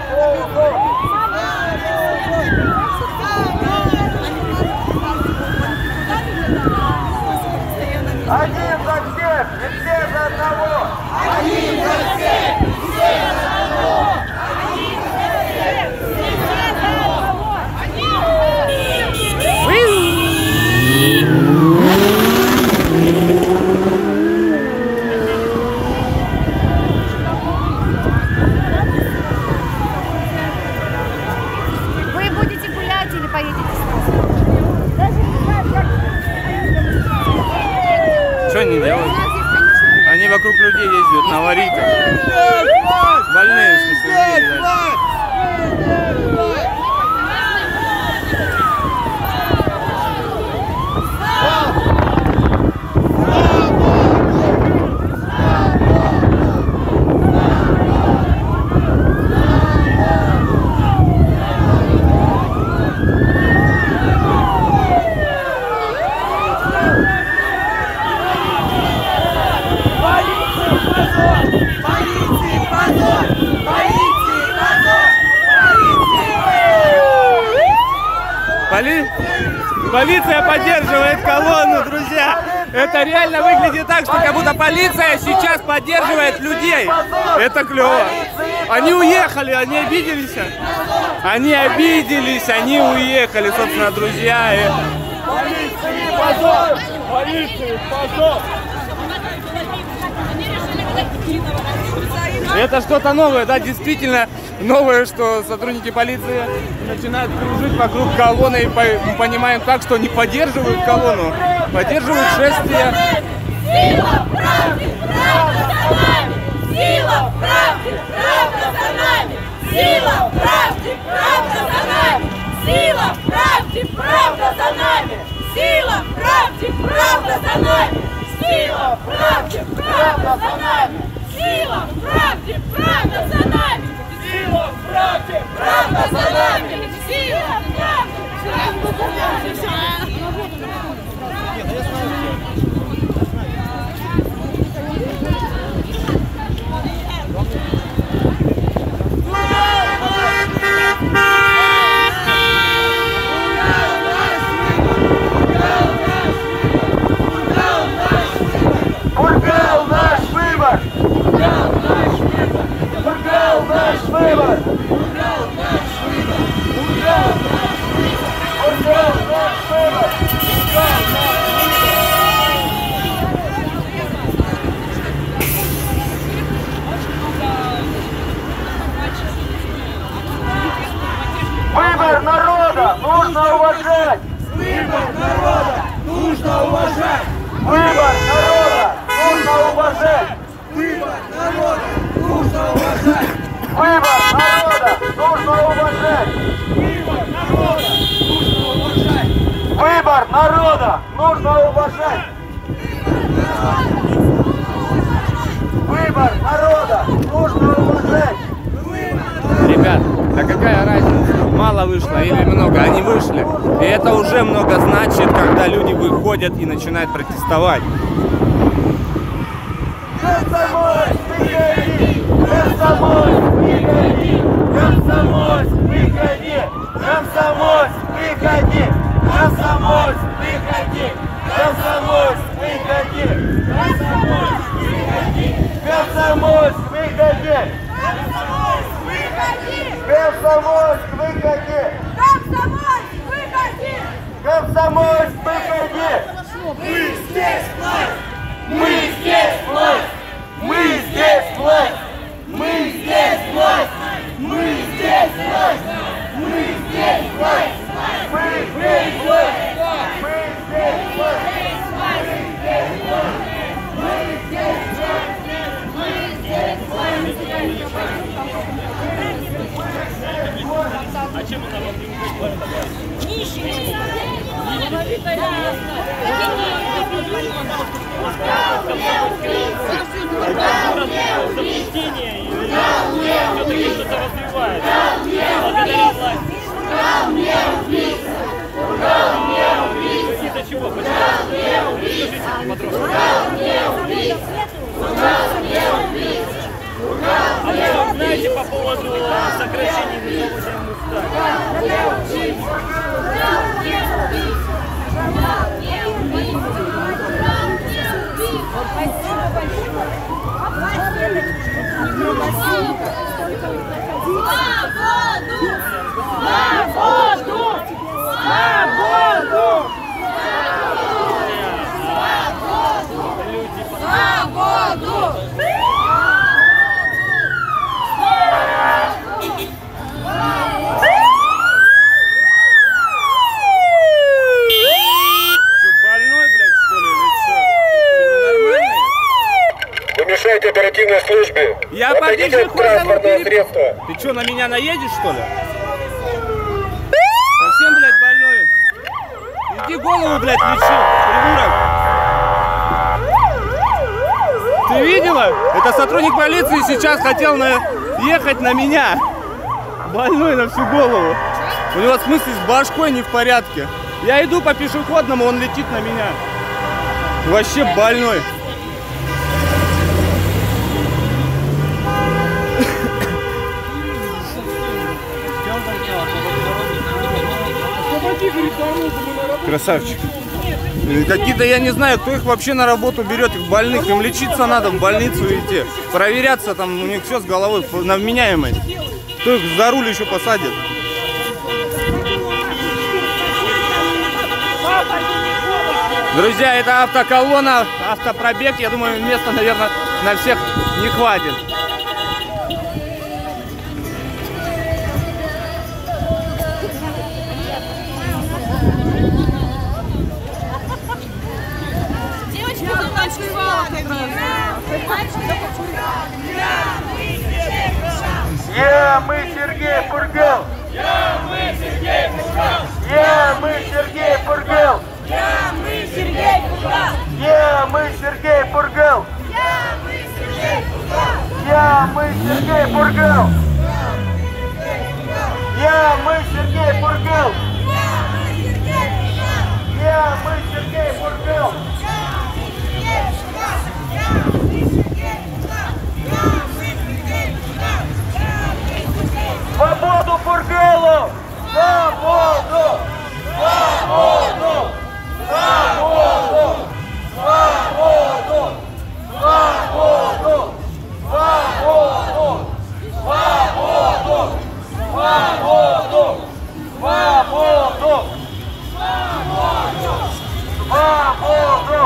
Один за всех и все за одного! Один за всех и все за одного! Один за всех и все за одного! делают? Они вокруг людей ездят на аварийках. Больные, в смысле, видели, да? Полиция поддерживает колонну, друзья. Это реально выглядит так, что как будто полиция сейчас поддерживает людей. Это клево. Они уехали, они обиделись. Они обиделись, они уехали, собственно, друзья. Полиции позор! Полиции позор! Это что-то новое, да, действительно новое, что сотрудники полиции начинают кружить вокруг колонны, и мы понимаем так, что не поддерживают колонну, поддерживают шествие. Сила правды, правда за нами! Сила правды, правда за нами! Сила правды, правда за нами! Сила правды, правда за нами! Сила правды, правда за нами! Сила правды, правда за нами! Сила правды, правда за нами! Сила правды, правда за нами! Сила правды, правда за нами! Фургал наш выбор! Фургал наш выбор! Фургал наш выбор! Фургал наш выбор! Фургал наш выбор! Фургал наш Выбор народа нужно уважать! Выбор народа нужно уважать! Выбор народа нужно уважать! Выбор народа нужно уважать! Выбор народа нужно уважать! Выбор народа нужно уважать! Выбор народа нужно уважать! Ребят, да какая разница, мало вышло или много, они вышли. И это уже много значит, когда люди выходят и начинают протестовать. Комсомольск, выходи! Комсомольск, выходи! Комсомольск, выходи! Комсомольск, выходи! Комсомольск, выходи! Комсомольск, выходи! Комсомольск, выходи! Комсомольск, выходи! Комсомольск, выходи! Комсомольск, выходи! Мы здесь власть! Мы здесь власть! Мы здесь власть! Мы здесь власть! Мы здесь власть! Мы здесь власть! Мы здесь власть! Мы здесь власть! Мы здесь власть! Мы здесь власть! Мы здесь власть! А чем это вам не угодно? Нищие! Запрещение или все-таки что-то развивает благодаря власти? Из-за чего? Почему? Скажите подробнее. А вы знаете по поводу сокращения независимых угрожаете оперативной службе. Я по Отойдите от пешеходному транспортного средства. Ты что, на меня наедешь, что ли? Совсем, блядь, больной? Иди голову, блядь, лечи, придурок. Ты видела? Это сотрудник полиции сейчас хотел ехать на меня. Больной на всю голову. У него, в смысле, с башкой не в порядке. Я иду по пешеходному, он летит на меня. Вообще больной. Красавчик. Какие-то, я не знаю, кто их вообще на работу берет, их больных, им лечиться надо, в больницу идти, проверяться, там у них все с головой на вменяемость. Кто их за руль еще посадит? Друзья, это автоколонна, автопробег, я думаю, места, наверное, на всех не хватит. Мы Сергей Фургал! Мы Сергей Фургал! Мы Сергей Фургал! Мы Сергей Фургал! Мы Сергей Фургал! Мы Сергей Фургал! Мы Сергей Фургал! Свободу Фургалу! Свободу! Свободу! Свободу! Свободу! Свободу! Свободу! Свободу! Свободу! Свободу! Свободу!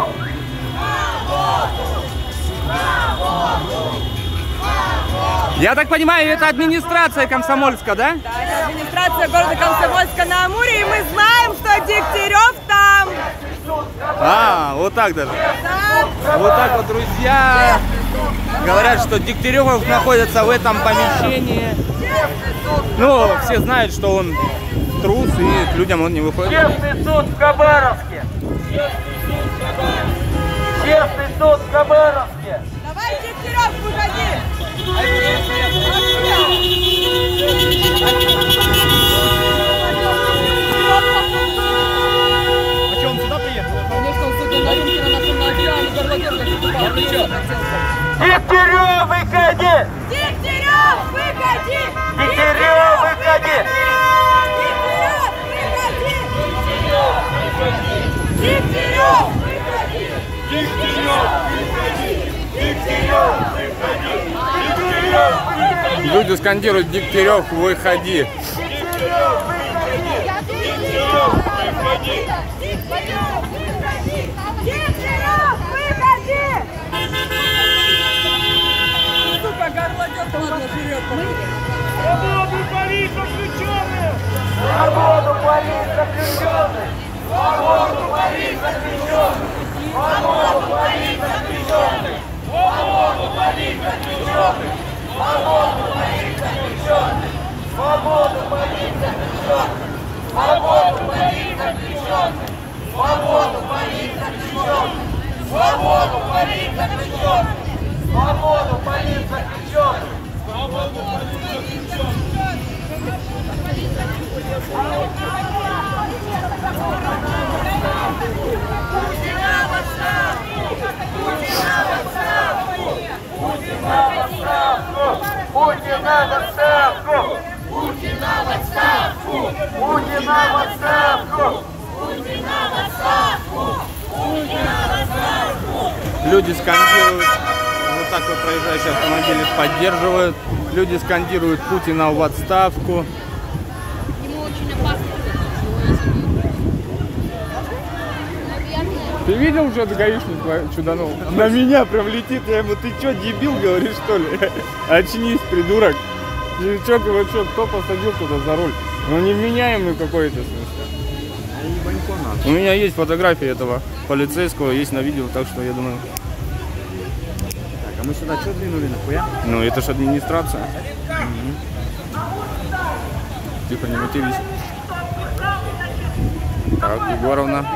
Я так понимаю, это администрация Комсомольска, да? Да, это администрация города Комсомольска-на-Амуре, и мы знаем, что Дегтярев там. А, вот так даже. Да. Вот так вот, друзья. Говорят, что Дегтярев находится в этом помещении. Ну, все знают, что он трус, и к людям он не выходит. Честный суд в Хабаровске! Честный суд в Хабаровске! Давай, Дегтярев, выходи! А что, он сюда приехал? Конечно, он сюда на рынке на нашем океане Горлодерга выступал. Дегтярев, выходи! Дегтярев, выходи! Дегтярев, выходи! Дегтярев, Люди скандируют: Дегтярев, выходи. Сука, горлодерка, ладно, живет. Свободу полей заключенных! Свободу полей заключенных! Свободу полей заключенных! Свободу полей заключенных! Свободу полей заключенных! Свободу полей заключенных! Свободу полей заключенных! Свободу полей заключенных! Свободу полей заключенных! Свободу полей заключенных! Свободу полей заключенных! Свободу полей Путина в отставку! Путина в отставку! Путина в отставку! Путина в отставку! Путина в отставку! Люди скандируют, вот так вот проезжающие автомобили поддерживают. Люди скандируют: Путина в отставку. Ему очень опасно. Ты видел уже гаишник чуданул? На меня прям летит, я ему: ты чё, дебил, говоришь, что ли? Очнись, придурок. Чё, кто посадил туда за руль? Ну невменяемый какой-то, в смысле. У меня есть фотографии этого полицейского, есть на видео, так что я думаю... Так, а А мы сюда что двинули, нахуя? Ну, это же администрация. Тихо, не матерись. Так, Егоровна.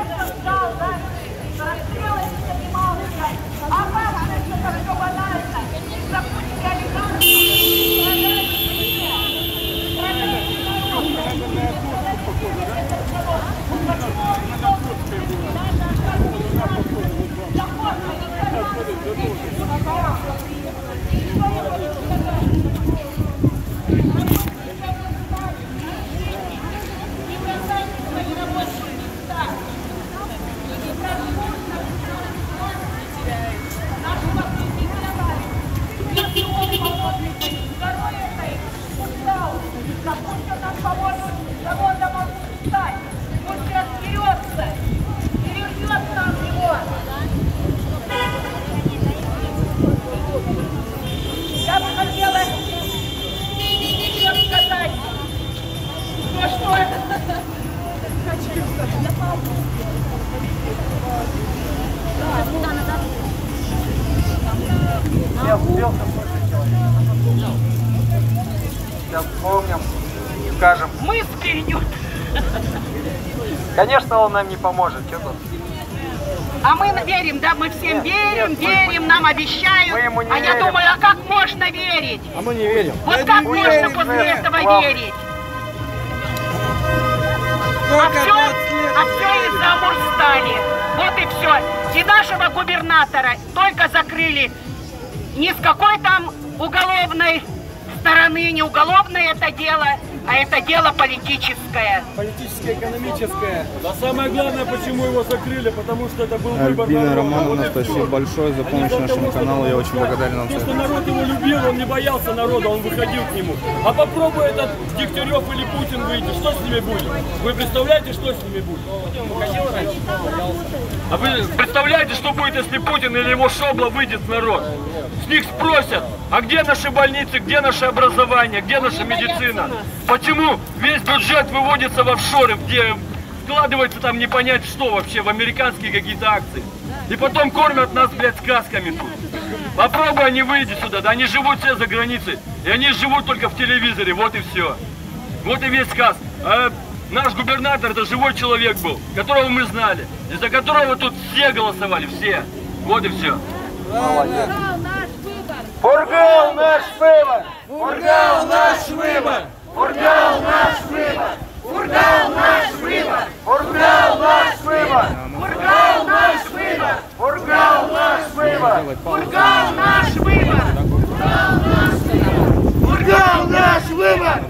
Я бы хотела еще сказать, что Сейчас вспомним, скажем. мы вперед. Конечно, он нам не поможет. Что тут? А мы верим, да, мы всем верим, верим, нам обещают. Мы ему не а я верим. думаю, а как можно верить? А мы не верим. Вот как можно после этого верить? А все из-за Амурстали. Вот и все. И нашего губернатора только закрыли ни с какой там уголовной стороны, не уголовное это дело, а это дело политическое. Политическое, экономическое. Да самое главное, почему его закрыли, потому что это был выбор Альбина народа. Романовна, Вот и спасибо всё. большое за помощь нашему каналу. Я очень благодарен вам. Потому что народ его любил, он не боялся народа, он выходил к нему. А попробуй этот Дегтярев или Путин выйти, что с ними будет? Вы представляете, что с ними будет? Путин выходил раньше, боялся. А вы представляете, что будет, если Путин или его шобла выйдет в народ? С них спросят, а где наши больницы, где наше образование, где наша медицина? Почему весь бюджет выводится в офшоры, где вкладывается там не понять что вообще, в американские какие-то акции? И потом кормят нас, блядь, сказками тут. Попробуй они выйти сюда, да они живут все за границей, и они живут только в телевизоре, вот и все. Вот и весь сказ. А наш губернатор это живой человек был, которого мы знали, и за которого тут все голосовали, все. Вот и все. Молодец. Фургал наш выбор! Фургал наш выбор! Фургал наш выбор! Фургал наш выбор! Фургал наш выбор! Фургал наш выбор! Фургал наш выбор! Фургал наш выбор! Фургал наш выбор!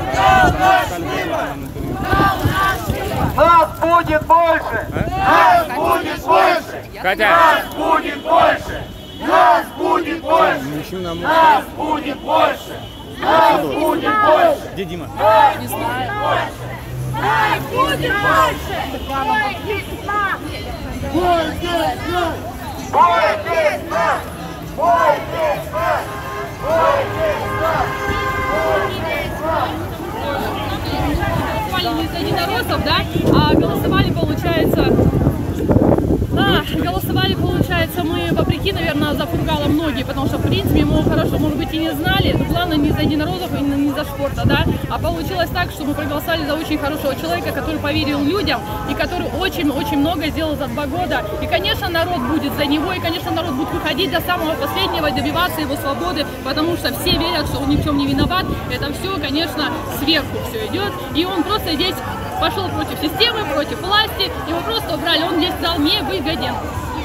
Нас будет больше! Нас будет больше! Катя! Нас будет больше! Нас будет больше! Нас будет больше! Нас будет больше! Где Дима? Не знаю. Нас будет больше! Бойтесь нас! Бойтесь нас! Бойтесь нас! Бойтесь нас! Бойтесь нас! Бойтесь нас! Голосовали не за единороссов, да, а голосовали, получается, мы вопреки, наверное, за Фургала многие, потому что, в принципе, мы его хорошо, может быть, и не знали, но главное не за единородов и не за спорта, да, а получилось так, что мы проголосовали за очень хорошего человека, который поверил людям и который очень-очень много сделал за 2 года, и, конечно, народ будет за него, и, конечно, народ будет выходить до самого последнего, добиваться его свободы, потому что все верят, что он ни в чем не виноват, это все, конечно, сверху все идет, и он просто здесь пошел против системы, против власти, его просто убрали, он здесь стал невыгоден.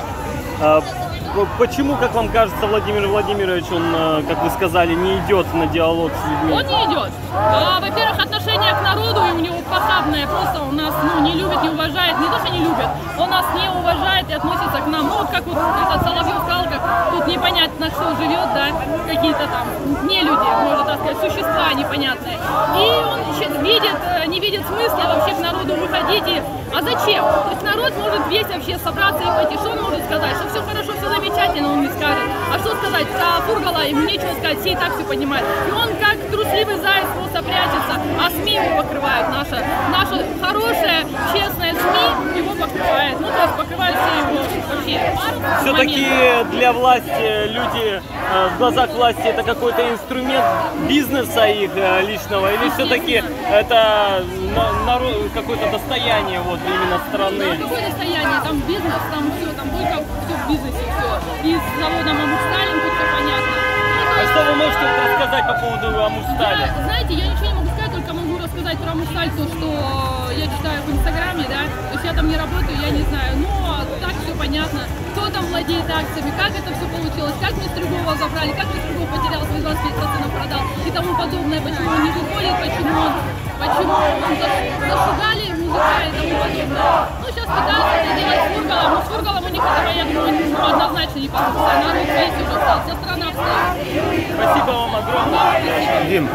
Почему, как вам кажется, Владимир Владимирович, он, как вы сказали, не идет на диалог с людьми? Он не идет. Во-первых, отношение к народу у него похабное, просто он нас не любит, не уважает, не то, что не любит, он нас не уважает и относится к нам, ну, как вот этот Соловьев сказал, как тут непонятно, кто живет, да, какие-то там не люди, можно так сказать, существа непонятные. И он не видит смысла вообще к народу выходить. А зачем? То есть народ может весь вообще собраться и пойти. Что он может сказать? Что все хорошо, все замечательно, он не скажет. А что сказать? сказать, про Фургала ему нечего сказать, все и так все понимают. И он как трусливый заяц просто прячется, а СМИ его покрывают, наша хорошая, честная СМИ его покрывает. Ну, то есть покрывают все его вообще. Все-таки для власти люди, в глазах власти это какой-то инструмент бизнеса их личного, или все-таки это какое-то достояние вот именно страны? Да, какое достояние? Там бизнес, там все, там только все в бизнесе, все. И с заводом Амурсталем тут все понятно. А что вы можете рассказать по поводу Амурсталя? Знаете, я ничего не могу сказать, только могу рассказать про Амурсталь, то, что я читаю в Инстаграме, да, то есть я там не работаю, я не знаю, но так все понятно, кто там владеет акциями, как это все получилось, как Нестрюгова забрали, как Нестрюгов потерял свои 25% продал и тому подобное, почему он не выходит, почему он зашугали музыка и тому подобное. Ну, сейчас пытаются это делать с Фургалом, но с Фургалом у них этого, я думаю, однозначно не получится, народ весь уже встал, вся страна встала. Спасибо вам огромное. Дим.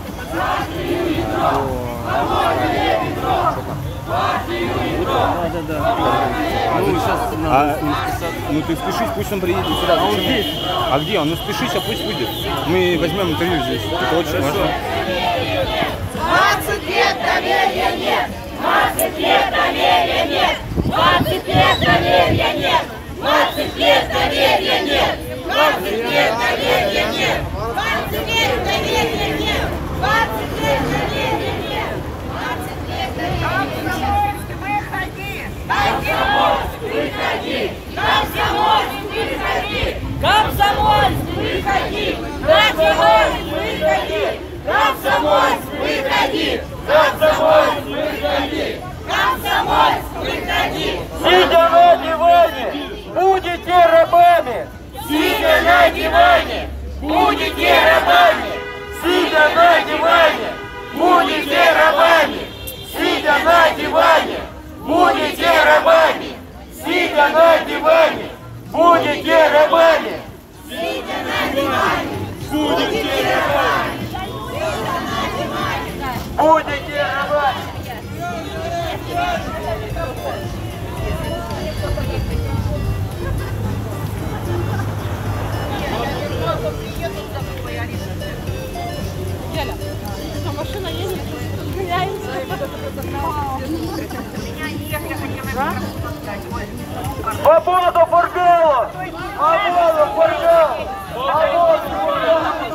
Ну ты спешись, пусть он приедет сюда. А он здесь. А где он? Ну спешись, а пусть выйдет. Мы возьмем интервью здесь. Это очень важно. 20 лет доверия нет! 20 лет доверия нет! 20 лет доверия нет! 20 лет доверия нет! 20 лет доверия нет! 20 лет доверия нет! 20 лет доверия нет! 20 лет доверия нет! Комсомольск, выходи! Комсомольск, выходи! Комсомольск, выходи! Комсомольск, выходи! Комсомольск, выходи! Комсомольск, выходи! Комсомольск, выходи! Сидя на диване, будете рабами! Сидя на диване, будете рабами! Сидя на диване, будете рабами! Сидя на диване, будете рабами! Сидя на диване, будете рабами! Сидя на диване, будете рабами! Будете рабами! Яля, там машина едет, гоняемся. Свободу Фургалу! Свободу Фургалу! Свободу Фургалу!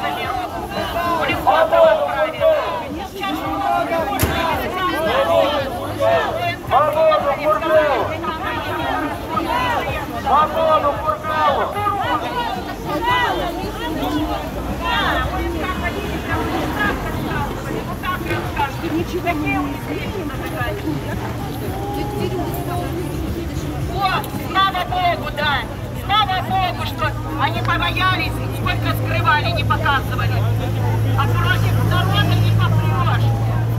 Свободу Фургалу! Свободу Фургалу! Вот, слава Богу, да. Слава Богу, что они побоялись, сколько скрывали, не показывали. А против народа не попрешь.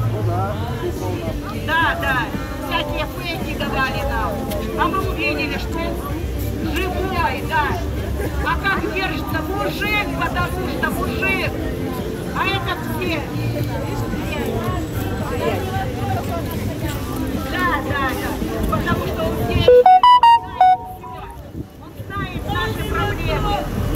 Да, да. Всякие фейки давали нам. А мы увидели, что живой, да. А как держится мужик, потому что мужик. А это все. Да, да, да. Потому что он здесь. Он знает наши проблемы.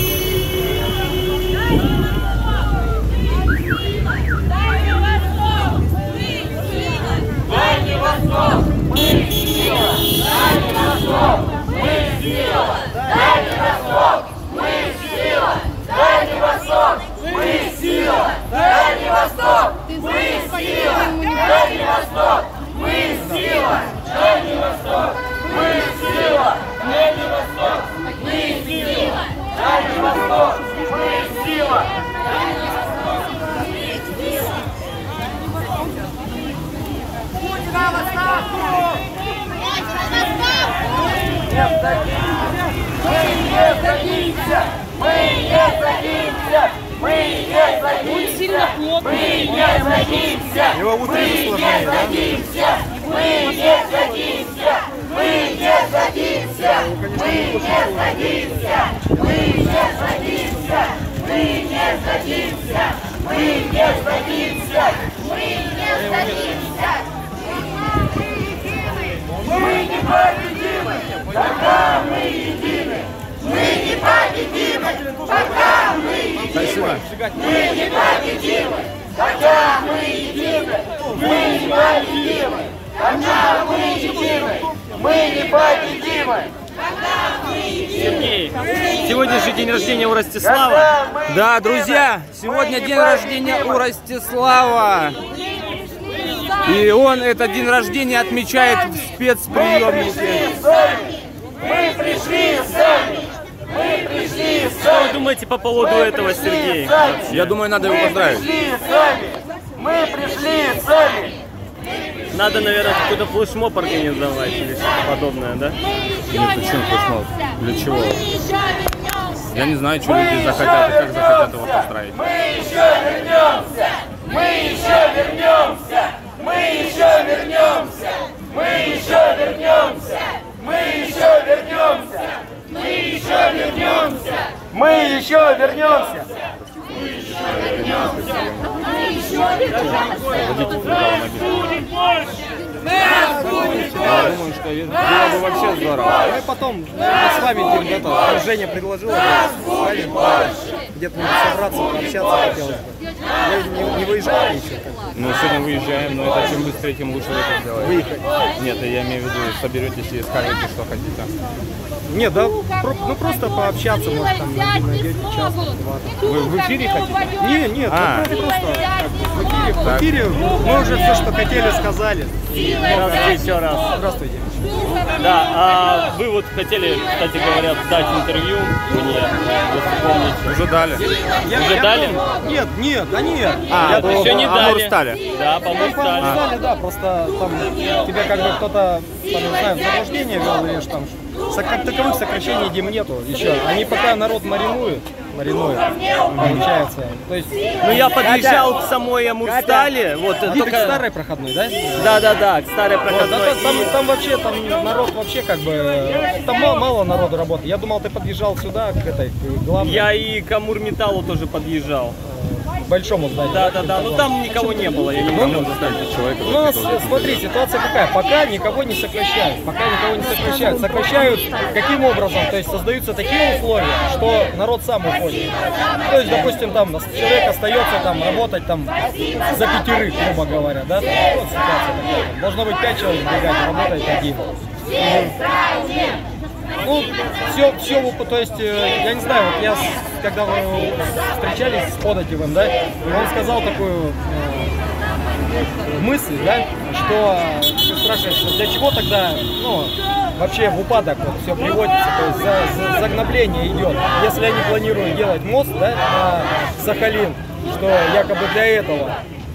Дальний Восток, мы сила! Дальний Восток, мы сила! Дальний Восток, мы сила! Дальний Восток, мы сила! Дальний Восток, мы сила! Дальний Восток, мы сила! Дальний Восток, мы сила! Дальний Восток, мы сила! Дальний Восток, мы сила! На восстав! Мы не сдадимся! Мы не сдадимся! Мы не сдадимся! Мы не сдадимся! Мы не сдадимся! Мы не сдадимся! Мы не сдадимся! Мы не сдадимся! Мы не сдадимся! Мы не сдадимся! Мы не сдадимся! Мы не сдадимся! Мы не победимы! Тогда мы едины! Мы не победимы! Спасибо. Мы непобедимы, хотя мы едины. Мы непобедимы, хотя мы едины. Мы непобедимы. Сергей, сегодня же день рождения у Ростислава. Да, друзья, сегодня день рождения у Ростислава. И он этот день рождения отмечает в спецприемнике. Мы пришли сами. Мы пришли сами. Что вы думаете по поводу этого, Сергей? Я думаю, надо его поздравить. Мы пришли сами. Надо, наверное, какой-то флешмоб организовать или что-то подобное, да? Нет, зачем флешмоб? Для чего? Я не знаю, что люди захотят и как захотят его поздравить. Мы еще вернемся. Мы еще вернемся. Мы еще вернемся. Мы еще вернемся. Мы еще вернемся. Мы еще вернемся. Мы еще вернемся. Я думаю, что было бы вообще здорово. Мы потом с вами это, Женя предложила где-то собраться, пообщаться хотелось бы. Вы не выезжали еще? Ну, сегодня выезжаем, но это чем быстрее, тем лучше вы это сделаете. Выехать? Нет, я имею в виду, соберетесь и скажете, что хотите. Нет, да, ну просто пообщаться, может, там найдете час-два. Вы в эфире хотите? Нет, просто в эфире мы уже все, что хотели, сказали. Здравствуйте еще раз. Здравствуйте. Да, а вы вот хотели, кстати говоря, дать интервью мне, если помните. Уже дали. Уже дали? Нет, да нет. Еще не дали. Амурстале. Да, по Амурстале. Да, просто там тебя как бы кто-то, там, не знаю, в заблуждение ввел или что там. Как таковых сокращений дем нету еще. Они пока народ маринуют, получается. То есть, ну я подъезжал к самой Амурстале. Вот, только... к старой проходной, да? Да, к старой проходной. Вот, там вообще, там народ вообще как бы, там мало народу работает. Я думал, ты подъезжал сюда, к этой, к главной. Я и к Амурметаллу тоже подъезжал. К большому зданию. Да, ну там никого не было, я не могу заставить человека. Ну, смотри, ситуация какая, пока никого не сокращают, сокращают каким образом, то есть создаются такие условия, что народ сам уходит. То есть, допустим, там человек остается там работать там за 5, грубо говоря, да, вот ситуация такая. Должно быть 5 человек в бригаде, работает 1. Ну, все, то есть, я не знаю, вот я, когда вы встречались с Податевым, да, он сказал такую мысль, да, что ты спрашиваешь, для чего тогда, ну, вообще в упадок вот все приводится, то есть загнобление идет. Если они планируют делать мост, да, на Сахалин, что якобы для этого,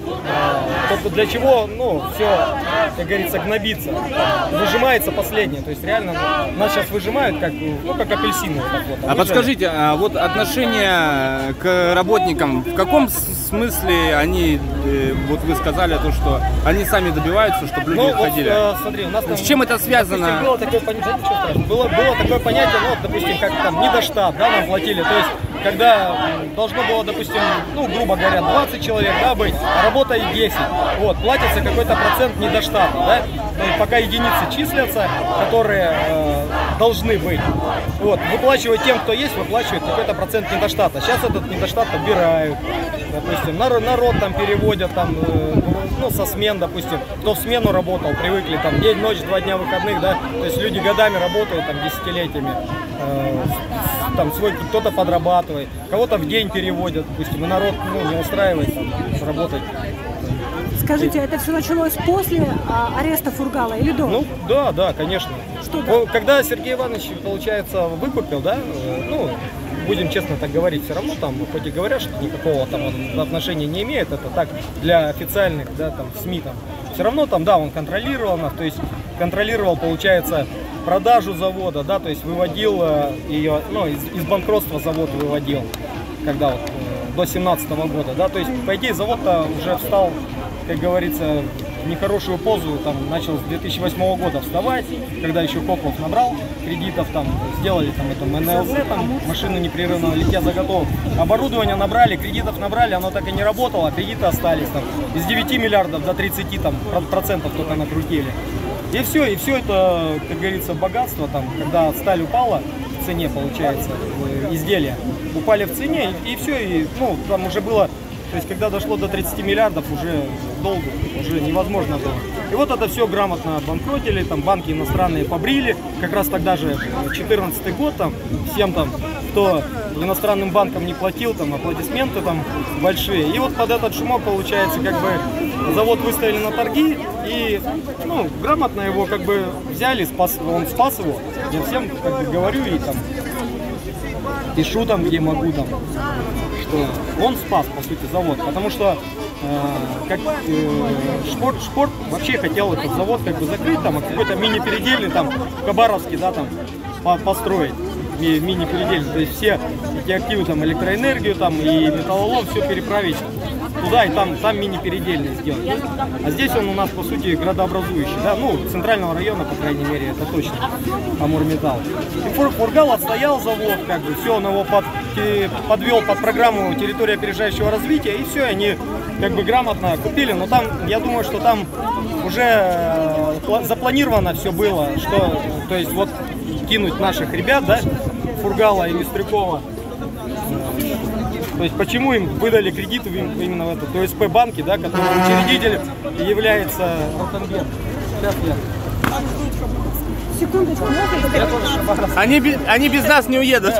то для чего, ну, все, как говорится, гнобится, выжимается последнее, то есть реально нас сейчас выжимают, как, ну, как апельсины. Вот, а подскажите, вот отношение к работникам, в каком смысле они, вот вы сказали, то, что они сами добиваются, чтобы люди уходили? Вот, смотри, у нас там, с чем это связано? Было такое понятие, было такое понятие, ну, вот, допустим, как там недоштат, да, нам платили, то есть когда должно было, допустим, ну, грубо говоря, 20 человек, да, быть, а работает 10, вот, платится какой-то процент недоштата, да, пока единицы числятся, которые должны быть, вот, выплачивать тем, кто есть, выплачивают какой-то процент недоштата. Сейчас этот недоштат убирают, допустим, народ там переводят, там, ну, со смен, допустим, кто в смену работал, привыкли, там, день, ночь, 2 дня выходных, да, то есть люди годами работают, там, десятилетиями, там, свой, кто-то подрабатывает, кого-то в день переводят, допустим, и народ, ну, не устраивает, там, работать. Скажите, это все началось после ареста Фургала или до? Ну, да, конечно. Что да? Когда Сергей Иванович, получается, выкупил, да, ну, будем честно так говорить, все равно там, хоть и говорят, что никакого там отношения не имеет, это так, для официальных, да, там, СМИ, там, все равно там, да, он контролировал нас, то есть контролировал, получается, продажу завода, да, то есть выводил ее, ну, из банкротства завод выводил, когда вот до 2017 года, да, то есть, по идее, завод-то уже встал, как говорится, в нехорошую позу, там, начал с 2008 года вставать, когда еще Коклов набрал кредитов, там, сделали там это МНЛЗ, там, машины непрерывного литья заготовок, оборудование набрали, кредитов набрали, оно так и не работало, кредиты остались, там, из 9 миллиардов до 30 там, процентов только накрутили. И все это, как говорится, богатство, там, когда сталь упала в цене, получается, изделия. Упали в цене, и все, и, ну, там уже было, то есть когда дошло до 30 миллиардов, уже долго, уже невозможно было. И вот это все грамотно обанкротили, там банки иностранные побрили, как раз тогда же, 2014 год, там, всем там, кто иностранным банкам не платил, там, аплодисменты там большие. И вот под этот шумок, получается, как бы, завод выставили на торги, и, ну, грамотно его, как бы, взяли, он спас его. Я всем, как бы, говорю, и там, пишу там, где могу, там, что он спас, по сути, завод, потому что Шпорт вообще хотел этот завод как бы закрыть, там, какой-то мини-передельный там в Хабаровске, да, там построить мини-передельный, то есть все эти активы, там, электроэнергию, там, и металлолом, все переправить туда и там мини-передельный сделать. А здесь он у нас, по сути, градообразующий, да, ну, центрального района, по крайней мере, это точно, Амурметалл. И Фургал отстоял завод, как бы, все, он его подвел под программу территории опережающего развития, и все, они, как бы, грамотно купили, но там, я думаю, что там уже запланировано все было, что, то есть, вот, кинуть наших ребят, да, Фургала и Мистрюкова. То есть почему им выдали кредиты именно в этот ОСП банке, да, который учредитель является Ротенберг. Сейчас я. Секундочку, Они без нас не уедут.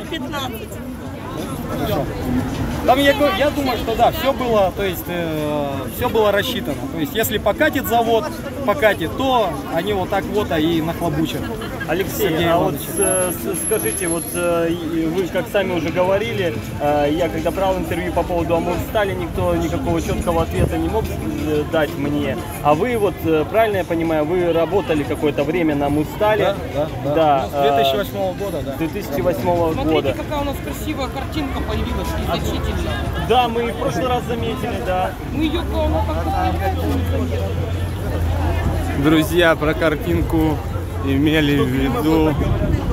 Хорошо. Там я думаю, что да, все было, то есть все было рассчитано. То есть если покатит завод, то они вот так вот и нахлобучат. Алексей, а вот скажите, вот вы как сами уже говорили, я когда брал интервью по поводу Амурстали, никто никакого четкого ответа не мог дать мне. А вы вот, правильно я понимаю, вы работали какое-то время на Амурстале? Да. С 2008 года, да. 2008 года. Смотрите, какая у нас красивая картинка появилась, незначительная. Да, мы в прошлый раз заметили, да. Мы ее как-то... Друзья, про картинку имели в виду вот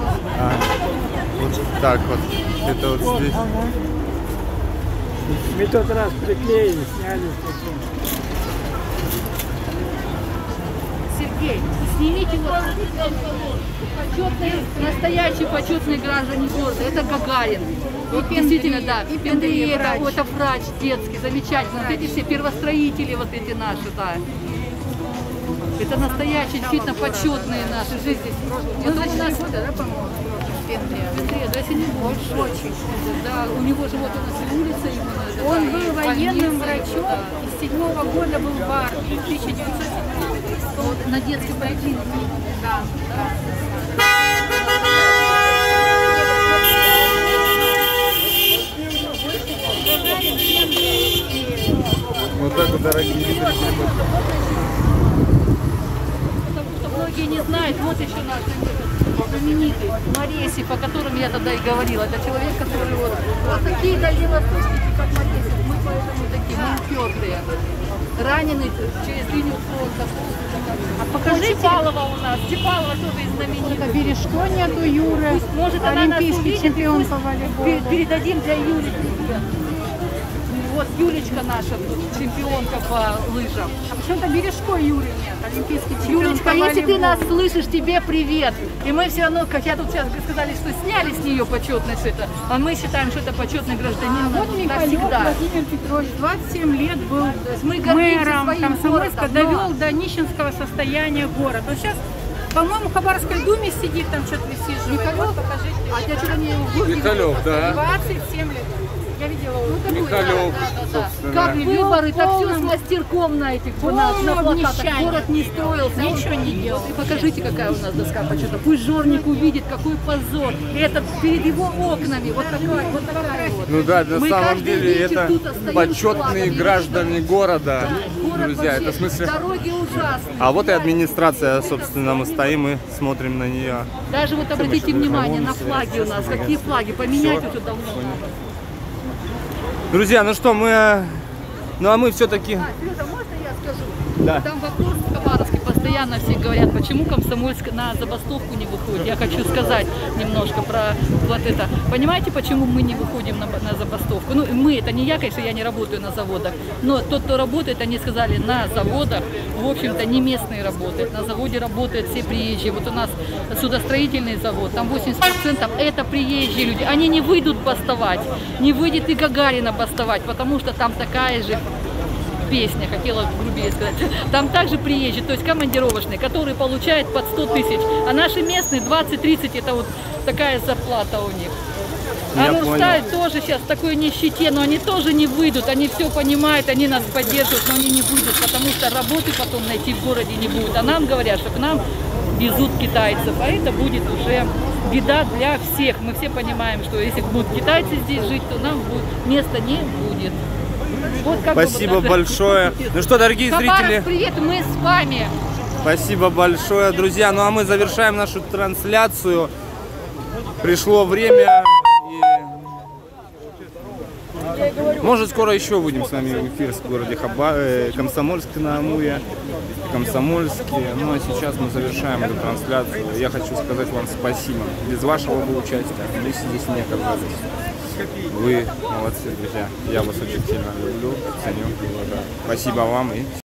так вот. Это вот здесь. Мы тот раз приклеили, сняли. Сергей, снимите вот почетные, настоящие почетные граждане города. Это Гагарин. Вот действительно, да. И Пендри, это врач детский, замечательно. Вот эти все первостроители, вот эти наши, да. Это настоящие, действительно почетные наши жизни. Это у нас, да, по-моему, Пендрия, да, если не больше. Очень. Да, у него же вот у нас улица именно. Он был военным врачом, да. И с 7-го года был в армии, 1907 вот, на детской поликлинике. Да. Вот так вот, дорогие зрители. Многие не знают, вот еще наш знаменитый Моресьев, о котором я тогда и говорила. Это человек, который вот такие дальневосточники, как Моресьев, мы поэтому такие, мы упертые. Раненый через линию фронта. А покажите. Чипалова у нас. Чипалова тоже знаменитый. Это Бережко нету, Юры. Пусть, может, она нас увидит, чемпион по волейболу. Передадим для Юли привет. Вот Юлечка наша, чемпионка по лыжам. А почему-то Бережко Юры нет, олимпийский чемпион. Юлечка, если ты нас слышишь, тебе привет. И мы все равно, как я тут сейчас сказали, что сняли с нее почетность это, а мы считаем, что это почетный гражданин. Вот Михаил Владимир Петрович, 27 лет был мэром Комсомольска, довел до нищенского состояния город. Вот сейчас, по-моему, в Хабаровской думе сидит, там что-то высиживает. Михалев, покажите. А я что-то не Михалев, да. 27 лет. Я видела, Михалев, как выборы, так все с мастерком на этих на плакатах. Город не строился, ничего не делал. И покажите, какая у нас доска почета. Пусть жорник увидит, какой позор. И это перед его окнами. Вот такая вот. Ну да, на самом деле это почетные граждане города. Да, друзья, это в смысле. Дороги ужасные. А вот и администрация, собственно, мы стоим и смотрим на нее. Даже вот обратите внимание на флаги у нас. Какие флаги? Поменять уже давно. Друзья, ну что, мы все-таки... Сережа, можно я скажу? Да. Там вопрос в Хабаровске постоянно все говорят, почему Комсомольск на забастовку не выходит. Я хочу сказать немножко про вот это. Понимаете, почему мы не выходим на забастовку? Ну, мы, это не я, конечно, я не работаю на заводах, но тот, кто работает, они сказали, на заводах, в общем-то, не местные работают. На заводе работают все приезжие. Вот у нас судостроительный завод, там 80% это приезжие люди. Они не выйдут бастовать, не выйдет и Гагарина бастовать, потому что там такая же песня, хотела грубее сказать. Там также приезжие, то есть командировочные, которые получают под 100 тысяч, а наши местные 20-30, это вот такая зарплата у них. А Нурстай тоже сейчас в такой нищете, но они тоже не выйдут, они все понимают, они нас поддерживают, но они не выйдут, потому что работы потом найти в городе не будет. А нам говорят, что к нам везут китайцев, а это будет уже беда для всех. Мы все понимаем, что если будут китайцы здесь жить, то нам места не будет. Вот спасибо большое. Ну что, дорогие зрители, привет, мы с вами. Спасибо большое, друзья. Ну а мы завершаем нашу трансляцию. Пришло время. Может, скоро еще будем с вами в эфир в городе Комсомольск на Амуре, Комсомольске. Ну а сейчас мы завершаем эту трансляцию. Я хочу сказать вам спасибо. Без вашего бы участия мы здесь не оказались. Вы молодцы, друзья. Я вас очень сильно люблю, ценю, уважаю. Спасибо вам и